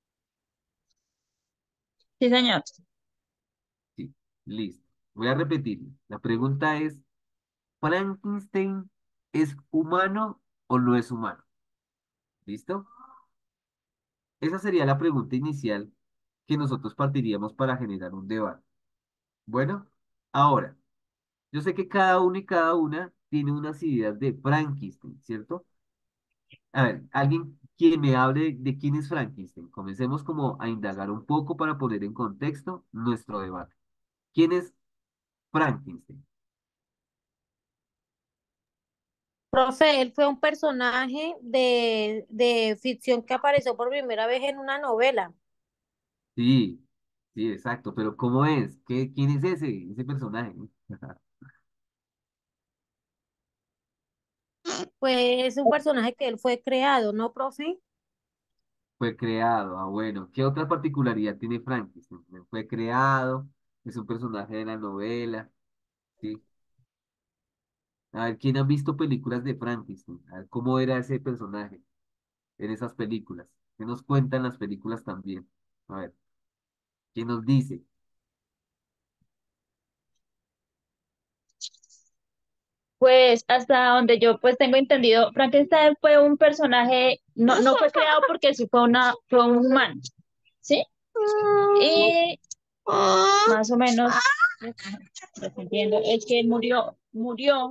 [SPEAKER 8] Sí, señor.
[SPEAKER 9] Sí, listo. Voy a repetir. La pregunta es, ¿Frankenstein es humano o no es humano? ¿Listo? Esa sería la pregunta inicial que nosotros partiríamos para generar un debate. Bueno, ahora, yo sé que cada uno y cada una tiene unas ideas de Frankenstein, ¿cierto? A ver, alguien quien me hable de quién es Frankenstein. Comencemos como a indagar un poco para poner en contexto nuestro debate. ¿Quién es Frankenstein?
[SPEAKER 6] Profe, él fue un personaje de, de ficción que apareció por primera vez en una novela.
[SPEAKER 9] Sí, sí, exacto, pero ¿cómo es? ¿Qué, quién es ese, ese personaje?
[SPEAKER 6] Pues es un personaje que él fue creado, ¿no, profe?
[SPEAKER 9] Fue creado, ah, bueno. ¿Qué otra particularidad tiene Frankenstein? Fue creado, es un personaje de la novela, ¿sí? A ver, ¿quién ha visto películas de Frankenstein? A ver, ¿cómo era ese personaje en esas películas? ¿Qué nos cuentan las películas también? A ver, ¿quién nos dice?
[SPEAKER 8] Pues hasta donde yo pues tengo entendido, Frankenstein fue un personaje, no, no fue creado porque sí fue una, fue un humano, ¿sí? Y más o menos, lo que entiendo es que él murió, murió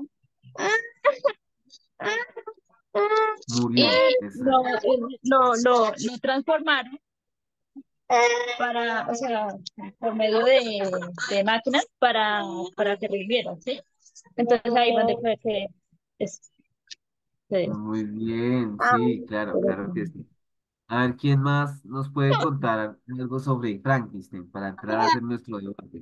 [SPEAKER 8] y
[SPEAKER 9] Murió,
[SPEAKER 8] lo,
[SPEAKER 9] exacto.
[SPEAKER 8] lo, lo, lo transformaron para, o sea, por medio de, de máquinas para, para que reviviera, ¿sí? Entonces ahí donde fue que es, se-
[SPEAKER 9] Muy bien, sí, claro, claro que sí. A ver, ¿quién más nos puede contar algo sobre Frankenstein para entrar a hacer nuestro debate?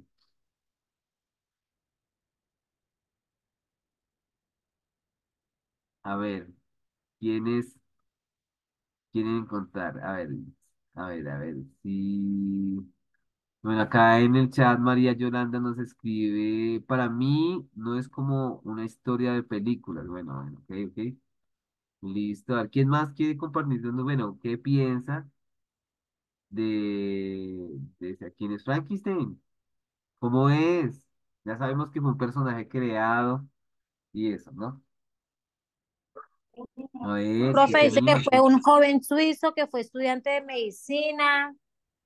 [SPEAKER 9] A ver. ¿Quiénes quieren encontrar? A ver, a ver, a ver. Sí. Bueno, acá en el chat María Yolanda nos escribe, para mí no es como una historia de películas. Bueno, bueno, ok, ok. Listo. A ver, ¿quién más quiere compartirnos? Bueno, ¿qué piensa de, de quién es Frankenstein? ¿Cómo es? Ya sabemos que fue un personaje creado y eso, ¿no? A ver, ¿qué
[SPEAKER 6] Profe dice
[SPEAKER 9] tenemos
[SPEAKER 6] que fue
[SPEAKER 9] aquí?
[SPEAKER 6] un joven suizo que fue estudiante de medicina,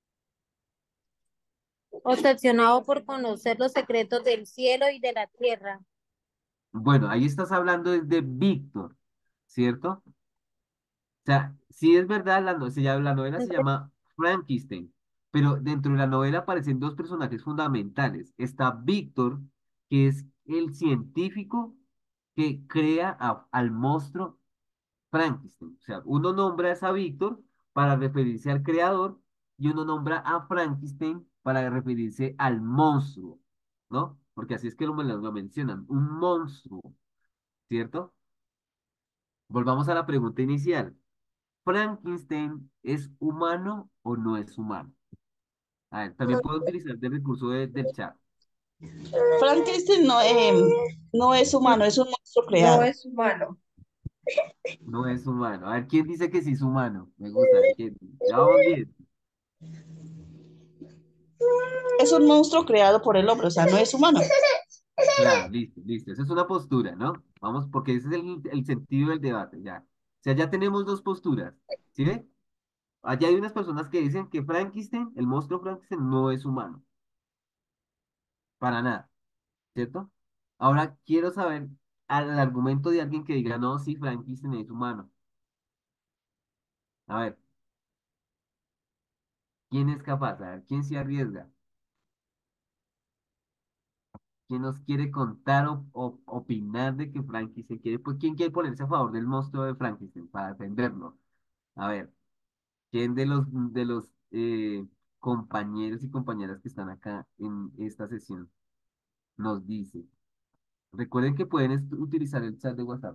[SPEAKER 6] obsesionado por conocer los secretos del cielo y de la tierra.
[SPEAKER 9] Bueno, ahí estás hablando es de Víctor, ¿cierto? O sea, sí es verdad, la, no- se llama- la novela se llama Frankenstein, pero dentro de la novela aparecen dos personajes fundamentales. Está Víctor, que es el científico que crea a- al monstruo Frankenstein. O sea, uno nombra es a Víctor para referirse al creador y uno nombra a Frankenstein para referirse al monstruo, ¿no? Porque así es que lo, lo lo mencionan, un monstruo, ¿cierto? Volvamos a la pregunta inicial. ¿Frankenstein es humano o no es humano? A ver, también puedo utilizar el recurso de- del chat.
[SPEAKER 10] Frankenstein no, eh, no es humano, es un monstruo
[SPEAKER 3] No
[SPEAKER 10] creado.
[SPEAKER 3] es humano.
[SPEAKER 9] No es humano. A ver, ¿quién dice que sí es humano? Me gusta. A ver, ¿quién? Ya vamos bien.
[SPEAKER 10] Es un monstruo creado por el hombre, o sea, no es humano.
[SPEAKER 9] Claro, listo, listo. Esa es una postura, ¿no? Vamos, porque ese es el, el sentido del debate, ya. O sea, ya tenemos dos posturas. ¿Sí ve? Allá hay unas personas que dicen que Frankenstein, el monstruo Frankenstein, no es humano. Para nada, ¿cierto? Ahora quiero saber al argumento de alguien que diga, no, sí, Frankenstein es humano. A ver, ¿quién es capaz? A ver, ¿quién se arriesga? ¿Quién nos quiere contar o, o- opinar de que Frankenstein quiere? Pues, ¿quién quiere ponerse a favor del monstruo de Frankenstein para defenderlo? A ver, ¿quién de los, de los eh, compañeros y compañeras que están acá en esta sesión nos dice? Recuerden que pueden est- utilizar el chat de WhatsApp.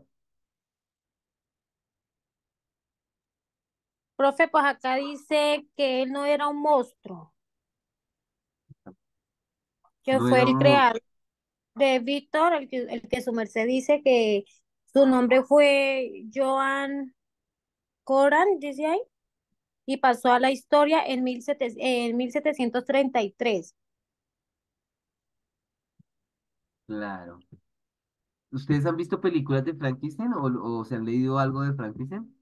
[SPEAKER 6] Profe, pues acá dice que él no era un monstruo, que
[SPEAKER 9] No
[SPEAKER 6] fue
[SPEAKER 9] era
[SPEAKER 6] el
[SPEAKER 9] un monstruo.
[SPEAKER 6] creador de Víctor, el que, el que su merced dice que su nombre fue Joan Coran, dice ahí, y pasó a la historia en, mil setecientos en mil setecientos treinta y tres.
[SPEAKER 9] Claro. ¿Ustedes han visto películas de Frankenstein o, o se han leído algo de Frankenstein?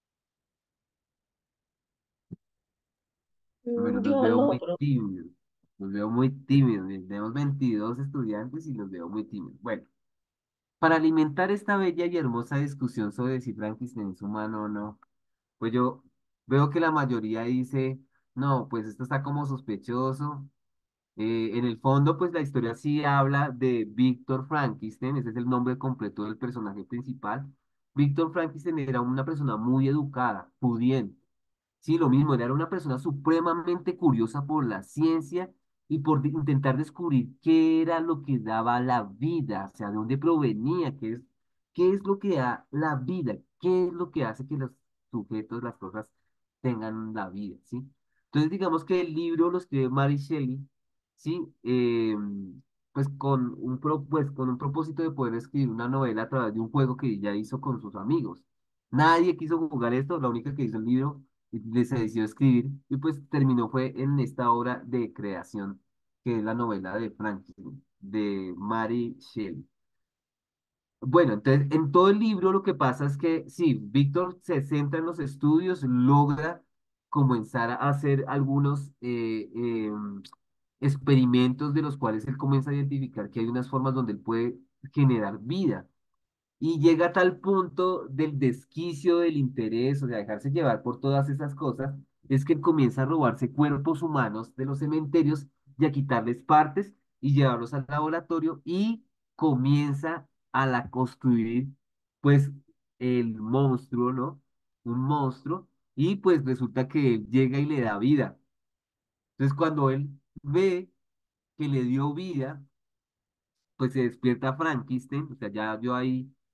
[SPEAKER 9] Bueno,
[SPEAKER 3] Mm,
[SPEAKER 9] los
[SPEAKER 3] Yo
[SPEAKER 9] veo
[SPEAKER 3] no,
[SPEAKER 9] muy
[SPEAKER 3] pero
[SPEAKER 9] tímidos. Los veo muy tímidos. Tenemos veintidós estudiantes y los veo muy tímidos. Bueno, para alimentar esta bella y hermosa discusión sobre si Frankenstein es humano o no, pues yo veo que la mayoría dice, no, pues esto está como sospechoso. Eh, en el fondo, pues la historia sí habla de Víctor Frankenstein, ese es el nombre completo del personaje principal. Víctor Frankenstein era una persona muy educada, pudiente. Sí, lo mismo, él era una persona supremamente curiosa por la ciencia y por de- intentar descubrir qué era lo que daba la vida, o sea, de dónde provenía, qué es, qué es lo que da la vida, qué es lo que hace que los sujetos, las cosas tengan la vida, ¿sí? Entonces, digamos que el libro lo escribe Mary Shelley, ¿sí? Eh, pues con un, pro- pues con un propósito de poder escribir una novela a través de un juego que ella hizo con sus amigos. Nadie quiso jugar esto, la única que hizo el libro y les decidió escribir y pues terminó fue en esta obra de creación que es la novela de Frankenstein de Mary Shelley. Bueno, entonces en todo el libro lo que pasa es que sí, Víctor se centra en los estudios, logra comenzar a hacer algunos eh, em, experimentos de los cuales él comienza a identificar que hay unas formas donde él puede generar vida. Y llega a tal punto del desquicio, del interés, o sea, dejarse llevar por todas esas cosas, es que él comienza a robarse cuerpos humanos de los cementerios y a quitarles partes y llevarlos al laboratorio y comienza a la construir, pues, el monstruo, ¿no? Un monstruo, y pues resulta que él llega y le da vida. Entonces, cuando él ve que le dio vida, pues se despierta Frankenstein, o sea, ya vio ahí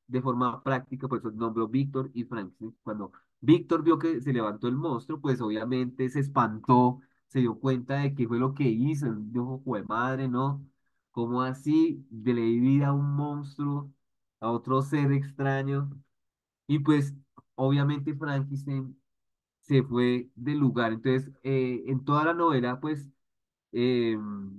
[SPEAKER 9] de forma práctica, por eso nombró Víctor y Franklin. Cuando Víctor vio que se levantó el monstruo, pues obviamente se espantó, se dio cuenta de qué fue lo que hizo. Dijo, jue madre, ¿no? ¿Cómo así? De le di vida a un monstruo, a otro ser extraño. Y pues, obviamente, Frankenstein se fue del lugar. Entonces, eh, en toda la novela, pues, eh,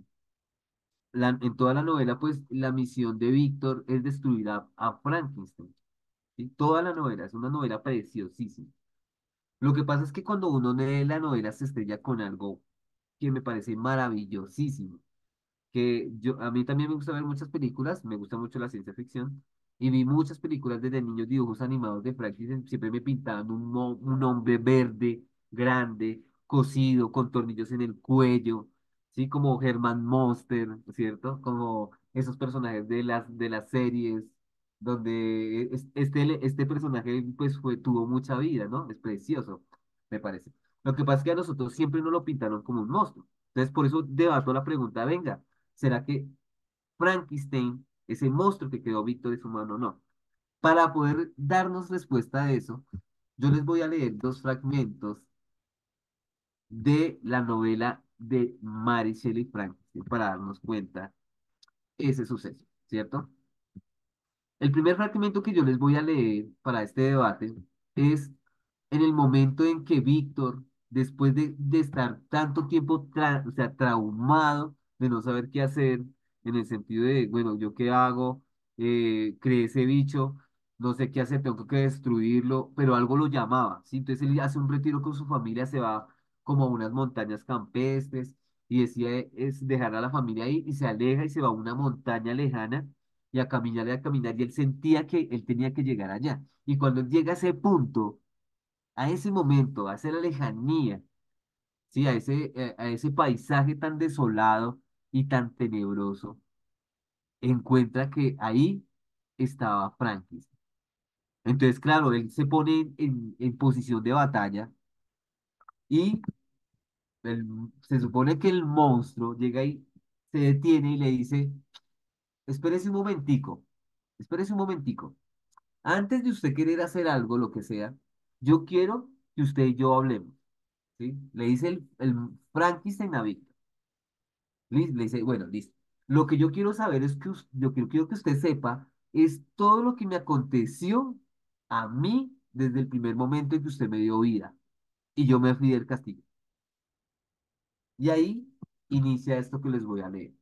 [SPEAKER 9] la- en toda la novela, pues, la misión de Víctor es destruir a, a Frankenstein. ¿Sí? Toda la novela, es una novela preciosísima. Lo que pasa es que cuando uno lee la novela se estrella con algo que me parece maravillosísimo, que yo, a mí también me gusta ver muchas películas, me gusta mucho la ciencia ficción, y vi muchas películas desde niños, dibujos animados de Frankenstein, siempre me pintaban un, mo- un hombre verde, grande, cosido, con tornillos en el cuello, ¿sí? Como Herman Monster, ¿cierto? Como esos personajes de las, de las series, donde es- este, este personaje pues fue, tuvo mucha vida, ¿no? Es precioso, me parece. Lo que pasa es que a nosotros siempre nos lo pintaron como un monstruo. Entonces, por eso debato la pregunta, venga, ¿será que Frankenstein, ese monstruo que quedó Víctor, es humano o no? Para poder darnos respuesta a eso, yo les voy a leer dos fragmentos de la novela de Mary Shelley Frankenstein para darnos cuenta de ese suceso, ¿cierto? El primer fragmento que yo les voy a leer para este debate es en el momento en que Víctor, después de, de estar tanto tiempo tra- o sea, traumado, de no saber qué hacer, en el sentido de, bueno, ¿yo qué hago? Eh, creé ese bicho, no sé qué hacer, tengo que destruirlo, pero algo lo llamaba, ¿sí? Entonces él hace un retiro con su familia, se va como a unas montañas campestres y decide es dejar a la familia ahí y se aleja y se va a una montaña lejana y a caminar y a caminar y él sentía que él tenía que llegar allá. Y cuando él llega a ese punto, a ese momento, a esa lejanía, sí, a ese, eh, a ese paisaje tan desolado y tan tenebroso, encuentra que ahí estaba Frankenstein. Entonces, claro, él se pone en, en- en posición de batalla y el- se supone que el monstruo llega y se detiene y le dice, espérese un momentico, espérese un momentico. Antes de usted querer hacer algo, lo que sea, yo quiero que usted y yo hablemos, ¿sí? Le dice el, el Frankenstein a Víctor. Lis- Le dice, bueno, listo. Lo que yo quiero saber es que us- lo que yo quiero que usted sepa es todo lo que me aconteció a mí desde el primer momento en que usted me dio vida y yo me fui del castigo. Y ahí inicia esto que les voy a leer.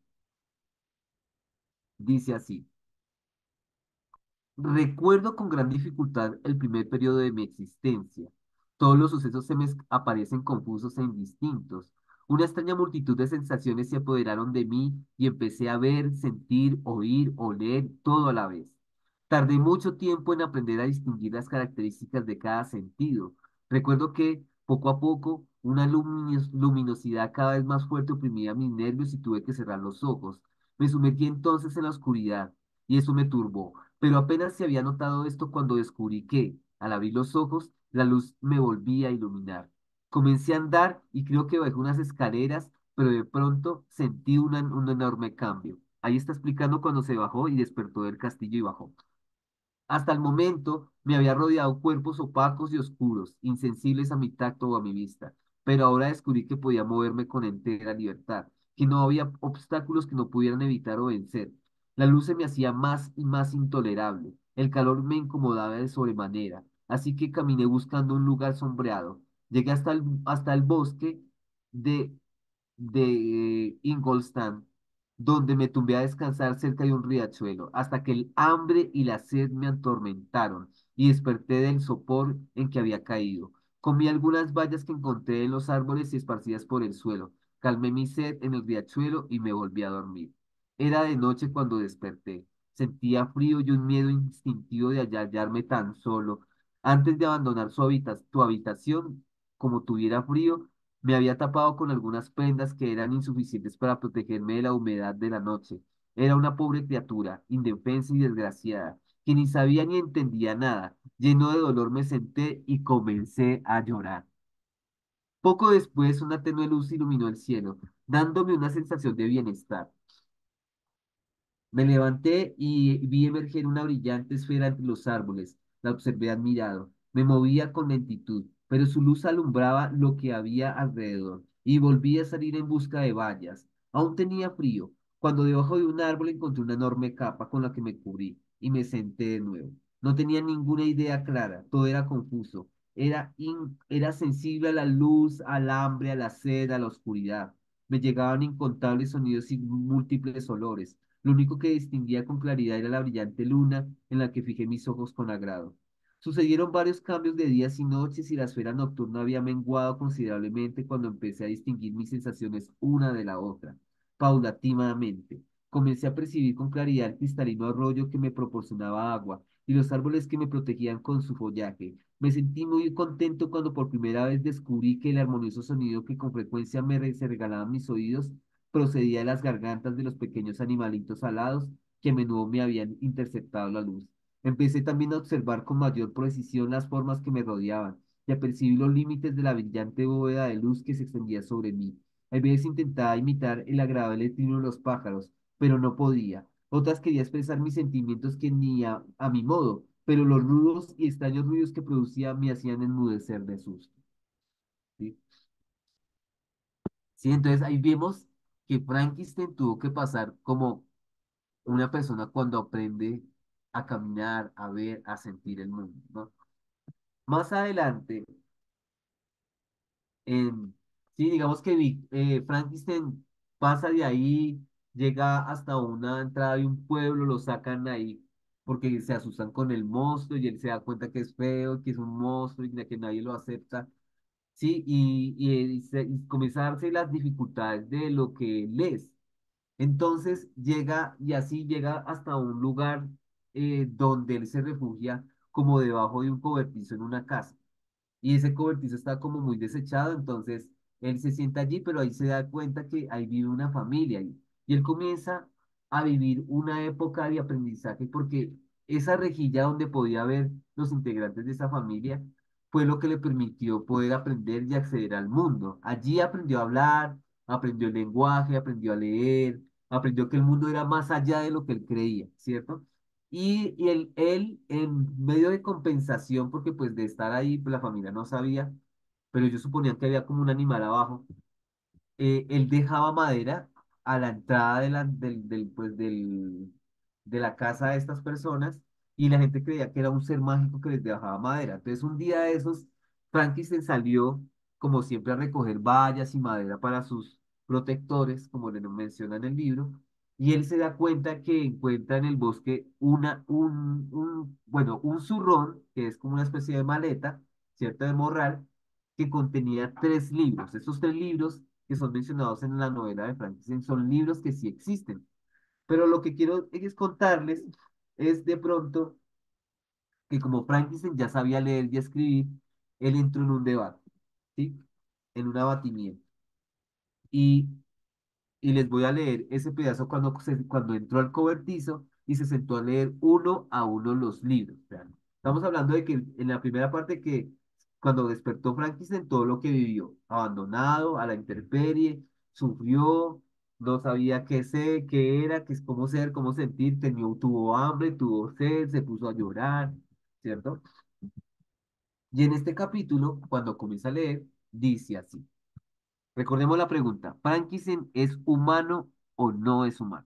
[SPEAKER 9] Dice así. Recuerdo con gran dificultad el primer periodo de mi existencia. Todos los sucesos se me es- aparecen confusos e indistintos. Una extraña multitud de sensaciones se apoderaron de mí y empecé a ver, sentir, oír, oler, todo a la vez. Tardé mucho tiempo en aprender a distinguir las características de cada sentido. Recuerdo que, poco a poco, una luminos- luminosidad cada vez más fuerte oprimía mis nervios y tuve que cerrar los ojos. Me sumergí entonces en la oscuridad y eso me turbó. Pero apenas se había notado esto cuando descubrí que, al abrir los ojos, la luz me volvía a iluminar. Comencé a andar y creo que bajé unas escaleras, pero de pronto sentí una- un enorme cambio. Ahí está explicando cuando se bajó y despertó del castillo y bajó. Hasta el momento me había rodeado cuerpos opacos y oscuros, insensibles a mi tacto o a mi vista, pero ahora descubrí que podía moverme con entera libertad, que no había obstáculos que no pudieran evitar o vencer. La luz se me hacía más y más intolerable, el calor me incomodaba de sobremanera, así que caminé buscando un lugar sombreado. Llegué hasta el, hasta el bosque de de Ingolstadt, donde me tumbé a descansar cerca de un riachuelo, hasta que el hambre y la sed me atormentaron y desperté del sopor en que había caído. Comí algunas bayas que encontré en los árboles y esparcidas por el suelo. Calmé mi sed en el riachuelo y me volví a dormir. Era de noche cuando desperté. Sentía frío y un miedo instintivo de hallarme tan solo. Antes de abandonar su habita- tu habitación, como tuviera frío, me había tapado con algunas prendas que eran insuficientes para protegerme de la humedad de la noche. Era una pobre criatura, indefensa y desgraciada, que ni sabía ni entendía nada. Lleno de dolor me senté y comencé a llorar. Poco después, una tenue luz iluminó el cielo, dándome una sensación de bienestar. Me levanté y vi emerger una brillante esfera entre los árboles. La observé admirado. Me movía con lentitud, pero su luz alumbraba lo que había alrededor, y volví a salir en busca de bayas. Aún tenía frío, cuando debajo de un árbol encontré una enorme capa con la que me cubrí, y me senté de nuevo. No tenía ninguna idea clara, todo era confuso. Era, in- era sensible a la luz, al hambre, a la sed, a la oscuridad. Me llegaban incontables sonidos y múltiples olores. Lo único que distinguía con claridad era la brillante luna en la que fijé mis ojos con agrado. Sucedieron varios cambios de días y noches y la esfera nocturna había menguado considerablemente cuando empecé a distinguir mis sensaciones una de la otra. Paulatinamente, comencé a percibir con claridad el cristalino arroyo que me proporcionaba agua y los árboles que me protegían con su follaje. Me sentí muy contento cuando por primera vez descubrí que el armonioso sonido que con frecuencia me re- se regalaban mis oídos procedía de las gargantas de los pequeños animalitos alados que a menudo me habían interceptado la luz. Empecé también a observar con mayor precisión las formas que me rodeaban y a percibir los límites de la brillante bóveda de luz que se extendía sobre mí. A veces intentaba imitar el agradable trino de los pájaros, pero no podía. Otras quería expresar mis sentimientos que ni a, a mi modo, pero los rudos y extraños ruidos que producía me hacían enmudecer de susto. ¿Sí? Sí, entonces ahí vemos que Frankenstein tuvo que pasar como una persona cuando aprende a caminar, a ver, a sentir el mundo, ¿no? Más adelante, en, sí, digamos que Vi- eh, Frankenstein pasa de ahí, llega hasta una entrada de un pueblo, lo sacan ahí porque se asustan con el monstruo y él se da cuenta que es feo, que es un monstruo y que nadie lo acepta. Sí, y, y, y se- y comienza a darse las dificultades de lo que él es. Entonces llega y así llega hasta un lugar eh, donde él se refugia como debajo de un cobertizo en una casa y ese cobertizo está como muy desechado, entonces él se sienta allí, pero ahí se da cuenta que ahí vive una familia y, y él comienza a vivir una época de aprendizaje porque esa rejilla donde podía ver los integrantes de esa familia fue lo que le permitió poder aprender y acceder al mundo. Allí aprendió a hablar, aprendió el lenguaje, aprendió a leer, aprendió que el mundo era más allá de lo que él creía, ¿cierto? Y, y él, él, en medio de compensación, porque pues de estar ahí, pues la familia no sabía, pero ellos suponían que había como un animal abajo, eh, él dejaba madera a la entrada de la, del, del, pues, del, de la casa de estas personas y la gente creía que era un ser mágico que les dejaba madera. Entonces un día de esos, Frankenstein salió, como siempre, a recoger bayas y madera para sus protectores, como le menciona en el libro, y él se da cuenta que encuentra en el bosque una, un, un, bueno, un zurrón, que es como una especie de maleta, ¿cierto? De morral, que contenía tres libros. Esos tres libros que son mencionados en la novela de Frankenstein son libros que sí existen. Pero lo que quiero es contarles es de pronto que como Frankenstein ya sabía leer y escribir, él entró en un debate, ¿sí? En un abatimiento. Y y les voy a leer ese pedazo cuando, se- cuando entró al cobertizo y se sentó a leer uno a uno los libros. Vean. Estamos hablando de que en la primera parte que cuando despertó Frankenstein, todo lo que vivió, abandonado, a la intemperie, sufrió, no sabía qué ser, qué era, qué es cómo ser, cómo sentir, tenía, tuvo hambre, tuvo sed, se puso a llorar, ¿cierto? Y en este capítulo, cuando comienza a leer, dice así. Recordemos la pregunta, ¿Frankenstein es humano o no es humano?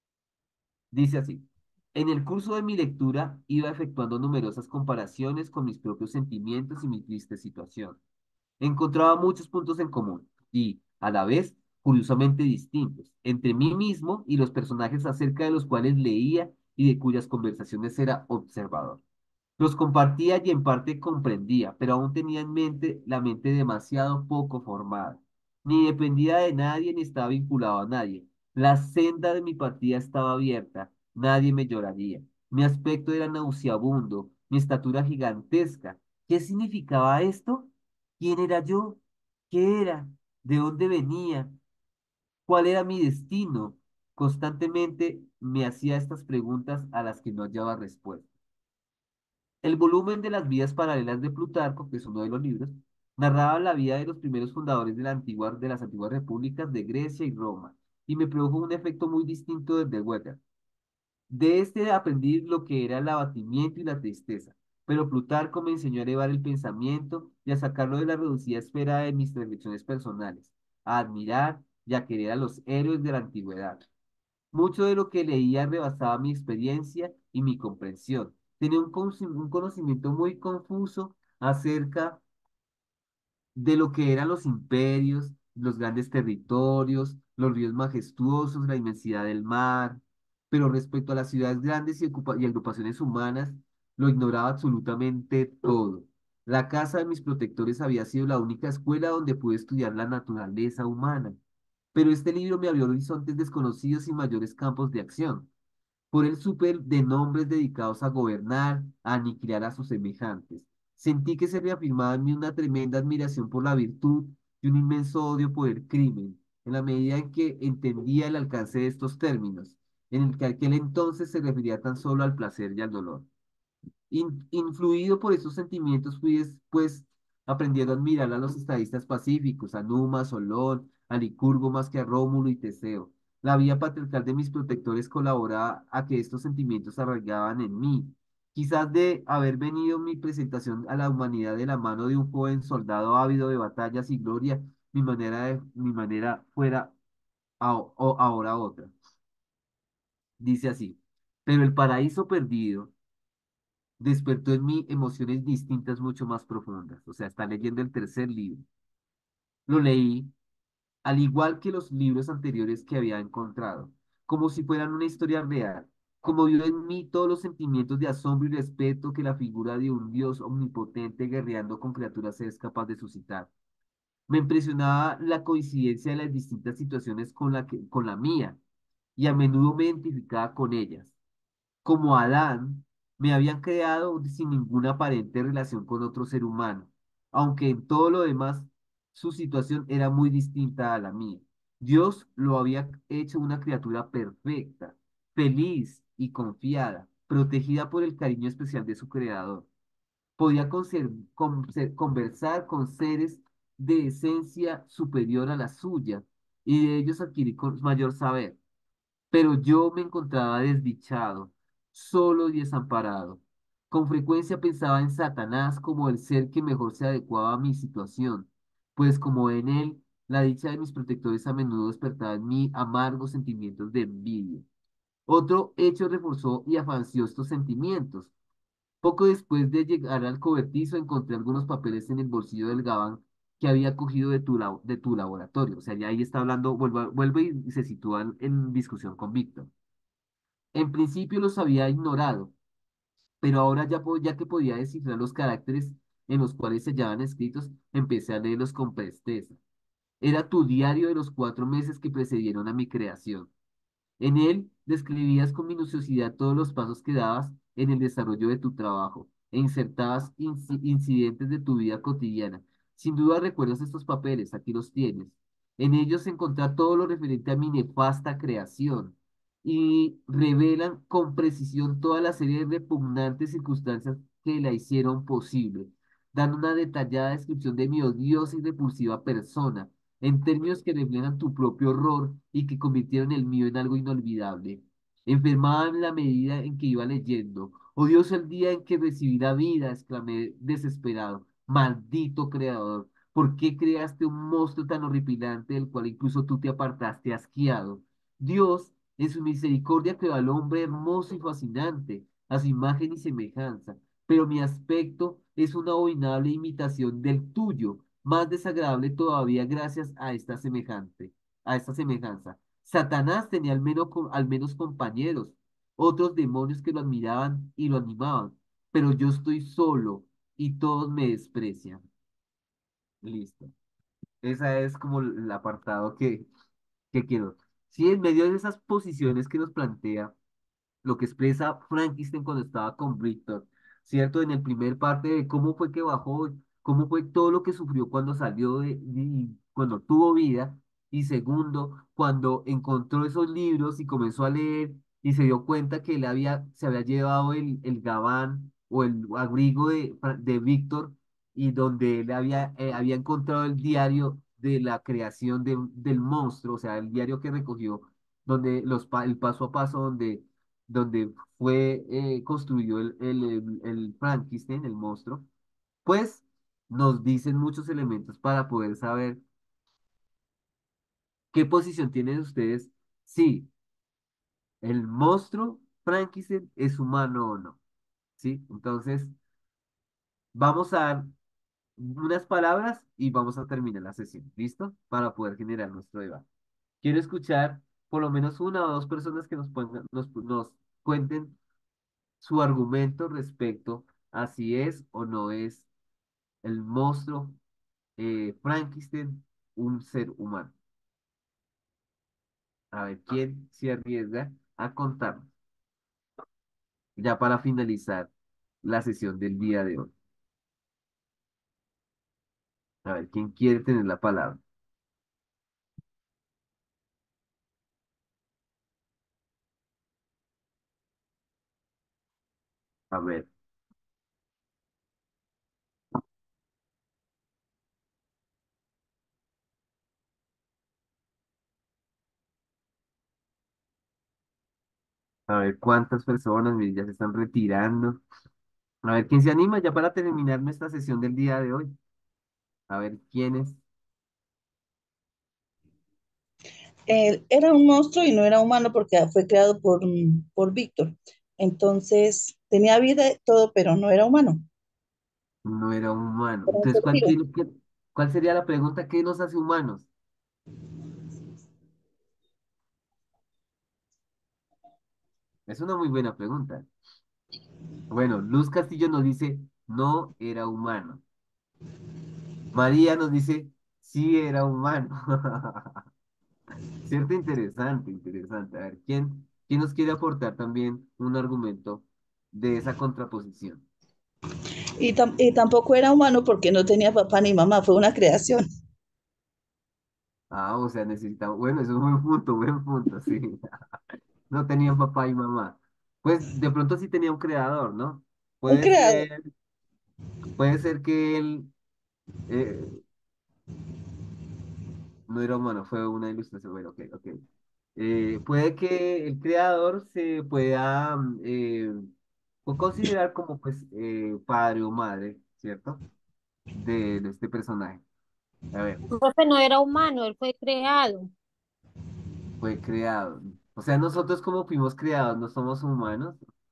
[SPEAKER 9] Dice así, en el curso de mi lectura iba efectuando numerosas comparaciones con mis propios sentimientos y mi triste situación. Encontraba muchos puntos en común y, a la vez, curiosamente distintos, entre mí mismo y los personajes acerca de los cuales leía y de cuyas conversaciones era observador. Los compartía y en parte comprendía, pero aún tenía en mente la mente demasiado poco formada. Ni dependía de nadie ni estaba vinculado a nadie. La senda de mi partida estaba abierta, nadie me lloraría. Mi aspecto era nauseabundo, mi estatura gigantesca. ¿Qué significaba esto? ¿Quién era yo? ¿Qué era? ¿De dónde venía? ¿Cuál era mi destino? Constantemente me hacía estas preguntas a las que no hallaba respuesta. El volumen de las vidas paralelas de Plutarco, que es uno de los libros, narraba la vida de los primeros fundadores de, la antigua, de las antiguas repúblicas de Grecia y Roma, y me produjo un efecto muy distinto del de Weber. De este aprendí lo que era el abatimiento y la tristeza, pero Plutarco me enseñó a elevar el pensamiento y a sacarlo de la reducida esfera de mis reflexiones personales, a admirar y a querer a los héroes de la antigüedad. Mucho de lo que leía rebasaba mi experiencia y mi comprensión. Tenía un, conoci- un conocimiento muy confuso acerca de lo que eran los imperios, los grandes territorios, los ríos majestuosos, la inmensidad del mar, pero respecto a las ciudades grandes y, ocupa- y agrupaciones humanas, lo ignoraba absolutamente todo. La casa de mis protectores había sido la única escuela donde pude estudiar la naturaleza humana, pero este libro me abrió horizontes desconocidos y mayores campos de acción. Por él supe de nombres dedicados a gobernar, a aniquilar a sus semejantes. Sentí que se reafirmaba en mí una tremenda admiración por la virtud y un inmenso odio por el crimen, en la medida en que entendía el alcance de estos términos, en el que aquel entonces se refería tan solo al placer y al dolor. In- influido por esos sentimientos, fui después aprendiendo a admirar a los estadistas pacíficos, a Numa, a Solón, a Licurgo más que a Rómulo y Teseo. La vía patriarcal de mis protectores colaboraba a que estos sentimientos arraigaban en mí. Quizás de haber venido mi presentación a la humanidad de la mano de un joven soldado ávido de batallas y gloria, mi manera de, mi manera fuera a- o- ahora otra. Dice así, pero el paraíso perdido despertó en mí emociones distintas mucho más profundas. O sea, está leyendo el tercer libro. Lo leí, al igual que los libros anteriores que había encontrado, como si fueran una historia real, como vio en mí todos los sentimientos de asombro y respeto que la figura de un Dios omnipotente guerreando con criaturas es capaz de suscitar. Me impresionaba la coincidencia de las distintas situaciones con la que, con la mía, y a menudo me identificaba con ellas. Como Adán, me habían creado sin ninguna aparente relación con otro ser humano, aunque en todo lo demás su situación era muy distinta a la mía. Dios lo había hecho una criatura perfecta, feliz y confiada, protegida por el cariño especial de su creador. Podía conser- conser- conversar con seres de esencia superior a la suya y de ellos adquirir con- mayor saber, pero yo me encontraba desdichado, solo y desamparado. Con frecuencia pensaba en Satanás como el ser que mejor se adecuaba a mi situación, pues como en él, la dicha de mis protectores a menudo despertaba en mí amargos sentimientos de envidia. Otro hecho reforzó y afanció estos sentimientos. Poco después de llegar al cobertizo, encontré algunos papeles en el bolsillo del gabán que había cogido de tu, labo- de tu laboratorio. O sea, ya ahí está hablando, vuelve, vuelve y se sitúa en en discusión con Víctor. En principio los había ignorado, pero ahora ya, po- ya que podía descifrar los caracteres en los cuales se hallaban escritos, empecé a leerlos con presteza. Era tu diario de los cuatro meses que precedieron a mi creación. En él describías con minuciosidad todos los pasos que dabas en el desarrollo de tu trabajo e insertabas inci- incidentes de tu vida cotidiana. Sin duda recuerdas estos papeles, aquí los tienes. En ellos se encuentra todo lo referente a mi nefasta creación y revelan con precisión toda la serie de repugnantes circunstancias que la hicieron posible, dando una detallada descripción de mi odiosa y repulsiva persona en términos que reflejan tu propio horror y que convirtieron el mío en algo inolvidable. Enfermaba en la medida en que iba leyendo. Odioso el día en que recibí la vida, exclamé desesperado. Maldito creador, ¿por qué creaste un monstruo tan horripilante del cual incluso tú te apartaste asqueado? Dios, en su misericordia, creó al hombre hermoso y fascinante, a su imagen y semejanza, pero mi aspecto es una abominable imitación del tuyo, más desagradable todavía gracias a esta semejante, a esta semejanza. Satanás tenía al menos, co- al menos compañeros, otros demonios que lo admiraban y lo animaban, pero yo estoy solo y todos me desprecian. Listo. Esa es como el apartado que, que quiero. Sí, en medio de esas posiciones que nos plantea lo que expresa Frankenstein cuando estaba con Victor, ¿cierto? En el primer parte de cómo fue que bajó, cómo fue todo lo que sufrió cuando salió de, y cuando tuvo vida, y segundo, cuando encontró esos libros y comenzó a leer y se dio cuenta que él había, se había llevado el, el gabán o el abrigo de, Fra- de Víctor y donde él había, eh, había encontrado el diario de la creación de- del monstruo, o sea, el diario que recogió donde los, pa- el paso a paso donde donde fue eh, construido el, el, el, el Frankenstein, el monstruo, pues nos dicen muchos elementos para poder saber qué posición tienen ustedes, si el monstruo Frankenstein es humano o no, ¿sí? Entonces, vamos a dar unas palabras y vamos a terminar la sesión, ¿listo? Para poder generar nuestro debate. Quiero escuchar por lo menos una o dos personas que nos, pongan- nos, nos cuenten su argumento respecto a si es o no es el monstruo eh, Frankenstein un ser humano. A ver, ¿quién se arriesga a contarnos? Ya para finalizar la sesión del día de hoy. A ver, ¿quién quiere tener la palabra? A ver, a ver cuántas personas, mire, ya se están retirando. A ver, ¿quién se anima ya para terminar nuestra sesión del día de hoy? A ver, ¿quiénes?
[SPEAKER 10] Él era un monstruo y no era humano porque fue creado por, mm, por Víctor. Entonces, tenía vida y todo, pero no era humano.
[SPEAKER 9] No era humano.
[SPEAKER 10] Era un
[SPEAKER 9] Entonces,
[SPEAKER 10] ser
[SPEAKER 9] ¿cuál,
[SPEAKER 10] vivo.
[SPEAKER 9] tiene- qué- cuál sería la pregunta? ¿Qué nos hace humanos? Es una muy buena pregunta. Bueno, Luz Castillo nos dice, no era humano. María nos dice, sí era humano. Cierto, interesante, interesante. A ver, ¿quién, quién nos quiere aportar también un argumento de esa contraposición?
[SPEAKER 10] Y, tam- y tampoco era humano porque no tenía papá ni mamá, fue una creación.
[SPEAKER 9] Ah, o sea, necesitamos, bueno, eso es un buen punto, buen punto, sí. No tenían papá y mamá. Pues de pronto sí tenía un creador, ¿no?
[SPEAKER 10] Un
[SPEAKER 9] Puede
[SPEAKER 10] creador.
[SPEAKER 9] ser, puede ser que él eh, no era humano, fue una ilustración. Bueno, ok, ok. Eh, puede que el creador se pueda mm, eh, o considerar como pues eh, padre o madre, ¿cierto? De, de este personaje. A ver,
[SPEAKER 6] Profe, no era humano, él fue creado.
[SPEAKER 9] fue creado. O sea, nosotros como fuimos creados, no somos humanos.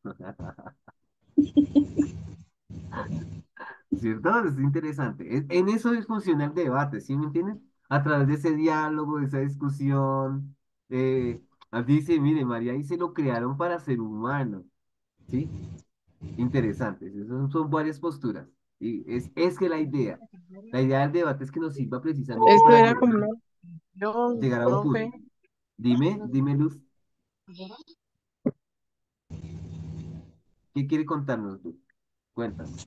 [SPEAKER 9] ¿Cierto? Es interesante. Es- en eso es funciona el debate, ¿sí me entienden? A través de ese diálogo, de esa discusión. Eh, dice, mire, María y se lo crearon para ser humano, ¿sí? Interesantes. Esas son, son varias posturas. Y es, es que la idea, la idea del debate es que nos sirva precisamente
[SPEAKER 5] Esto
[SPEAKER 9] para
[SPEAKER 5] era
[SPEAKER 9] llegar,
[SPEAKER 5] como una opinión,
[SPEAKER 9] llegar a un
[SPEAKER 5] profe.
[SPEAKER 9] punto. Dime, dime, Luz, ¿qué quiere contarnos, Luz? Cuéntanos.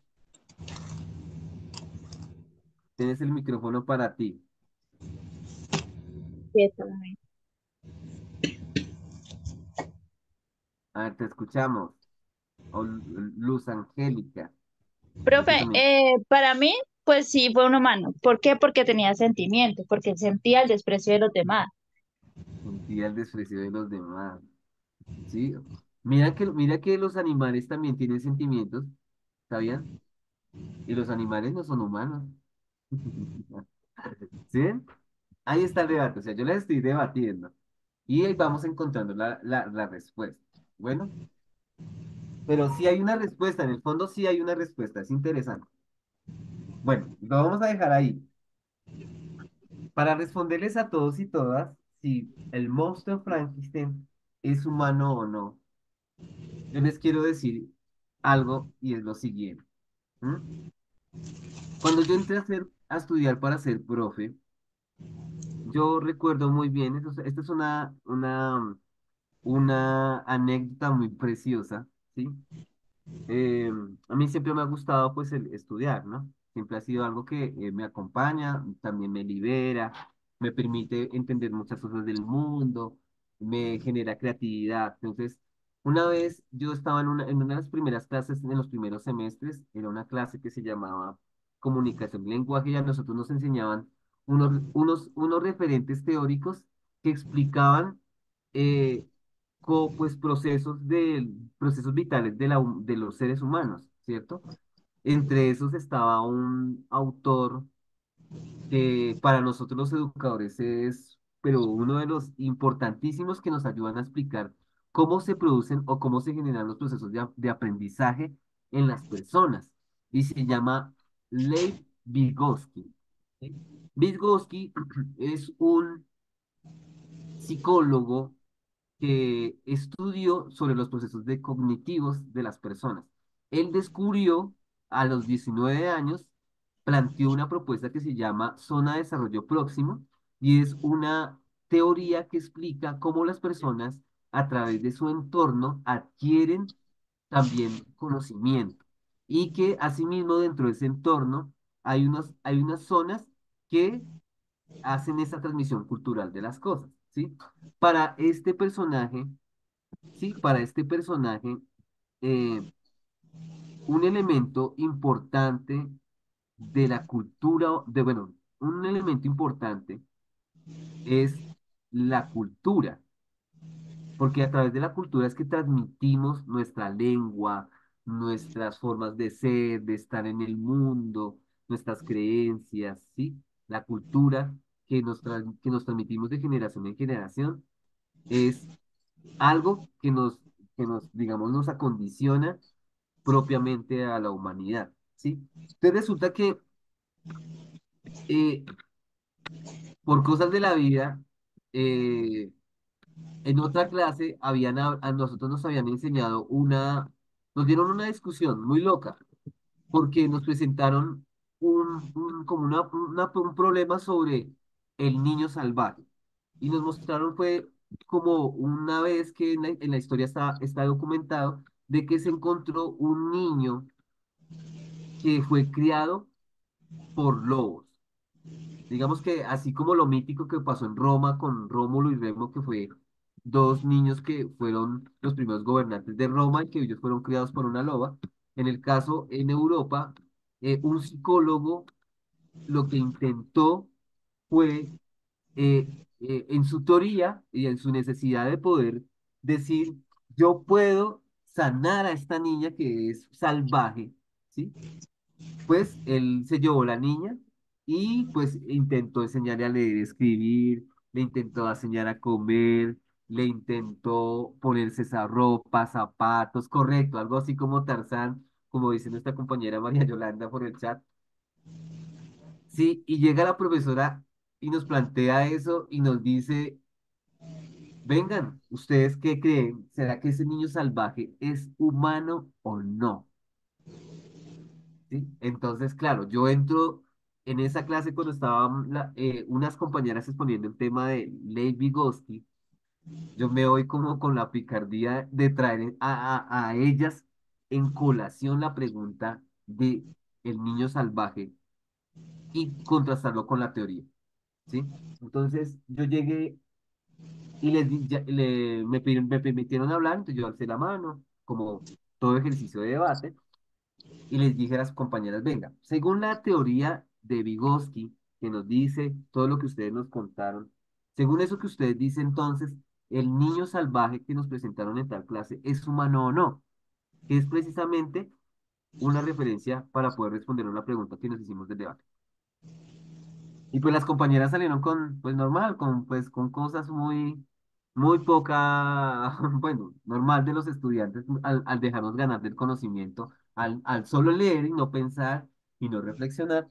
[SPEAKER 9] Tienes el micrófono para ti. A ver, te escuchamos. O Lu- Luz Angélica. Dice
[SPEAKER 8] Profe,
[SPEAKER 9] también,
[SPEAKER 8] eh, para mí, pues sí fue un humano. ¿Por qué? Porque tenía sentimientos, porque sentía el desprecio de los demás.
[SPEAKER 9] sentía el desprecio de los demás. ¿Sí? Mira que, mira que los animales también tienen sentimientos, ¿sabían? Y los animales no son humanos. ¿Sí? Ahí está el debate. O sea, yo les estoy debatiendo. Y ahí vamos encontrando la, la, la respuesta. Bueno, pero sí hay una respuesta. En el fondo sí hay una respuesta. Es interesante. Bueno, lo vamos a dejar ahí. Para responderles a todos y todas, si el monstruo Frankenstein es humano o no, yo les quiero decir algo y es lo siguiente. ¿M? Cuando yo entré a, hacer, a estudiar para ser profe, yo recuerdo muy bien, esto, es esto es una, una, una anécdota muy preciosa, ¿sí? Eh, a mí siempre me ha gustado pues el estudiar, ¿no? Siempre ha sido algo que eh, me acompaña, también me libera, me permite entender muchas cosas del mundo, me genera creatividad. Entonces, una vez yo estaba en una, en una de las primeras clases, en los primeros semestres, era una clase que se llamaba Comunicación y Lenguaje y a nosotros nos enseñaban unos, unos, unos referentes teóricos que explicaban eh, co- pues procesos de, procesos vitales de, la, hu- de los seres humanos, ¿cierto? Entre esos estaba un autor que para nosotros los educadores es, pero uno de los importantísimos que nos ayudan a explicar cómo se producen o cómo se generan los procesos de, a- de aprendizaje en las personas. Y se llama Lev Vygotsky. ¿Sí? Vygotsky es un psicólogo que estudió sobre los procesos de cognitivos de las personas. Él descubrió a los diecinueve años, planteó una propuesta que se llama zona de desarrollo próximo y es una teoría que explica cómo las personas a través de su entorno adquieren también conocimiento y que asimismo dentro de ese entorno hay unos, hay unas zonas que hacen esa transmisión cultural de las cosas, ¿sí? Para este personaje, sí, para este personaje, eh, un elemento importante de la cultura, de, bueno, un elemento importante es la cultura, porque a través de la cultura es que transmitimos nuestra lengua, nuestras formas de ser, de estar en el mundo, nuestras creencias, ¿sí? La cultura que nos, tran- que nos transmitimos de generación en generación es algo que nos, que nos, digamos, nos acondiciona propiamente a la humanidad, ¿sí? Entonces resulta que eh, por cosas de la vida, eh, en otra clase habían, a, a nosotros nos habían enseñado una, nos dieron una discusión muy loca, porque nos presentaron un, un- como una, una- un problema sobre el niño salvaje. Y nos mostraron fue como una vez que en la, en la historia está, está documentado de que se encontró un niño que fue criado por lobos. Digamos que así como lo mítico que pasó en Roma con Rómulo y Remo, que fue dos niños que fueron los primeros gobernantes de Roma y que ellos fueron criados por una loba. En el caso en Europa, eh, un psicólogo lo que intentó fue, eh, eh, en su teoría y en su necesidad de poder decir, yo puedo sanar a esta niña que es salvaje, ¿sí? Pues él se llevó la niña y pues intentó enseñarle a leer y escribir, le intentó enseñar a comer, le intentó ponerse esa ropa, zapatos, correcto, algo así como Tarzán, como dice nuestra compañera María Yolanda por el chat. Sí, y llega la profesora y nos plantea eso y nos dice, vengan, ¿ustedes qué creen? ¿Será que ese niño salvaje es humano o no? ¿Sí? Entonces, claro, yo entro en esa clase cuando estaban la- eh, unas compañeras exponiendo el tema de Lev Vygotsky, yo me voy como con la picardía de traer a, a, a ellas en colación la pregunta de el niño salvaje y contrastarlo con la teoría, ¿sí? Entonces, yo llegué y les di- ya- le, me, pidieron- me permitieron hablar, entonces yo alcé la mano, como todo ejercicio de debate, y les dije a las compañeras, venga, según la teoría de Vygotsky, que nos dice todo lo que ustedes nos contaron, según eso que ustedes dicen entonces, el niño salvaje que nos presentaron en tal clase es humano o no, que es precisamente una referencia para poder responder a una pregunta que nos hicimos del debate. Y pues las compañeras salieron con, pues normal, con, pues, con cosas muy, muy poca, bueno, normal de los estudiantes al, al dejarnos ganar del conocimiento, al, al solo leer y no pensar y no reflexionar,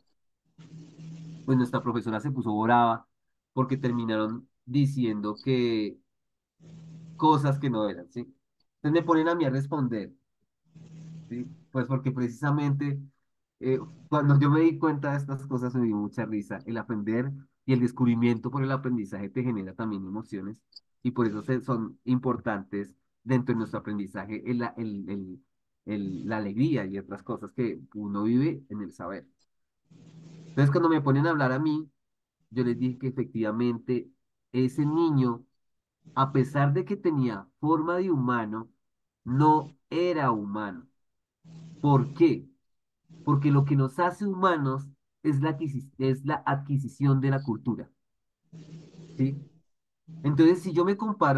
[SPEAKER 9] pues nuestra profesora se puso brava porque terminaron diciendo que cosas que no eran, ¿sí? Entonces me ponen a mí a responder, ¿sí? Pues porque precisamente eh, cuando yo me di cuenta de estas cosas me dio mucha risa. El aprender y el descubrimiento por el aprendizaje te genera también emociones y por eso se- son importantes dentro de nuestro aprendizaje el, la- el, el- el- la alegría y otras cosas que uno vive en el saber. Entonces cuando me ponen a hablar a mí, yo les dije que efectivamente ese niño, a pesar de que tenía forma de humano, no era humano. ¿Por qué? Porque lo que nos hace humanos es la adquisi- es la adquisición de la cultura, ¿sí? Entonces, si yo me comparo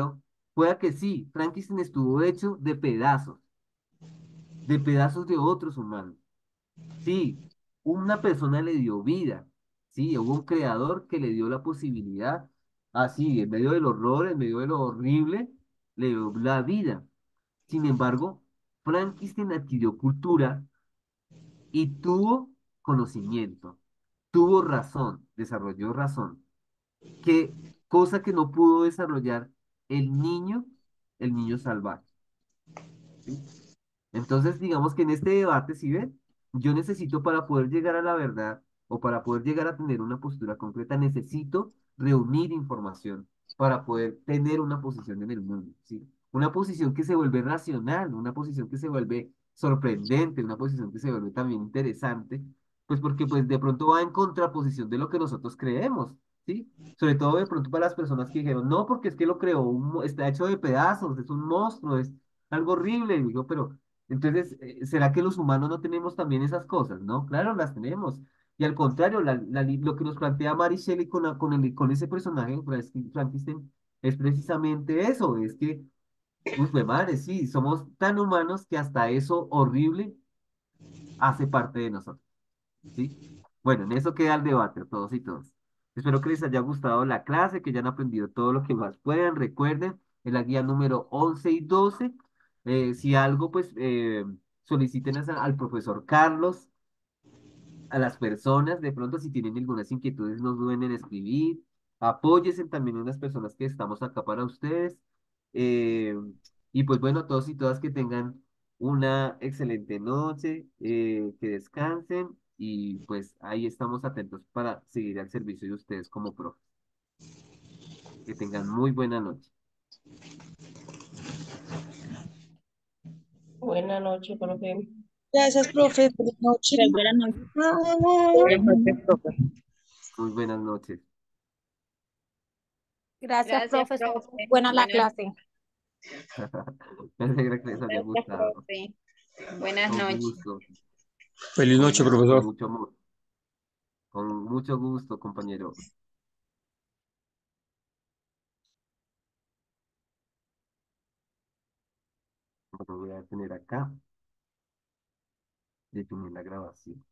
[SPEAKER 9] Pueda que sí, Frankenstein estuvo hecho de pedazos, de pedazos de otros humanos. Sí, una persona le dio vida, sí, hubo un creador que le dio la posibilidad, así, en medio del horror, en medio de lo horrible, le dio la vida. Sin embargo, Frankenstein adquirió cultura y tuvo conocimiento, tuvo razón, desarrolló razón, que cosa que no pudo desarrollar el niño, el niño salvaje. ¿Sí? Entonces, digamos que en este debate, si ven, yo necesito para poder llegar a la verdad o para poder llegar a tener una postura concreta, necesito reunir información para poder tener una posición en el mundo, ¿sí? Una posición que se vuelve racional, una posición que se vuelve sorprendente, una posición que se vuelve también interesante, pues porque pues de pronto va en contraposición de lo que nosotros creemos, ¿sí? Sobre todo de pronto para las personas que dijeron, no, porque es que lo creó, un mo- está hecho de pedazos, es un monstruo, es algo horrible, y digo, pero entonces, eh, ¿será que los humanos no tenemos también esas cosas? No, claro, las tenemos. Y al contrario, la- la li- lo que nos plantea Mary Shelley con, la- con, el, con ese personaje, Frank- Frankenstein, es precisamente eso, es que, pues, madre, sí, somos tan humanos que hasta eso horrible hace parte de nosotros, ¿sí? Bueno, en eso queda el debate, todos y todos. Espero que les haya gustado la clase, que hayan aprendido todo lo que más puedan. Recuerden, en la guía número once y doce, eh, si algo, pues eh, soliciten a- al profesor Carlos, a las personas, de pronto si tienen algunas inquietudes, no duden en escribir. Apóyesen también en las personas que estamos acá para ustedes. Eh, y pues bueno, todos y todas que tengan una excelente noche, eh, que descansen y pues ahí estamos atentos para seguir al servicio de ustedes como profe. Que tengan muy buena noche.
[SPEAKER 3] Buenas noches, profe.
[SPEAKER 10] Gracias, profe. Buenas noches.
[SPEAKER 8] Pues, buenas noches.
[SPEAKER 5] Buenas noches,
[SPEAKER 10] Bye.
[SPEAKER 5] profe.
[SPEAKER 9] Muy buenas noches.
[SPEAKER 6] Gracias,
[SPEAKER 11] Gracias,
[SPEAKER 6] profe. Estuvo muy
[SPEAKER 11] profe.
[SPEAKER 6] buena la
[SPEAKER 11] Buenas,
[SPEAKER 6] clase.
[SPEAKER 9] Me alegra que les haya
[SPEAKER 11] gracias,
[SPEAKER 9] gustado.
[SPEAKER 11] profe. Buenas
[SPEAKER 9] Con
[SPEAKER 11] noches.
[SPEAKER 9] gusto.
[SPEAKER 7] Feliz
[SPEAKER 9] Con
[SPEAKER 7] noche,
[SPEAKER 9] gusto, con
[SPEAKER 7] profesor.
[SPEAKER 9] mucho amor. Con mucho gusto, compañero. Bueno, voy a tener acá, detener la grabación.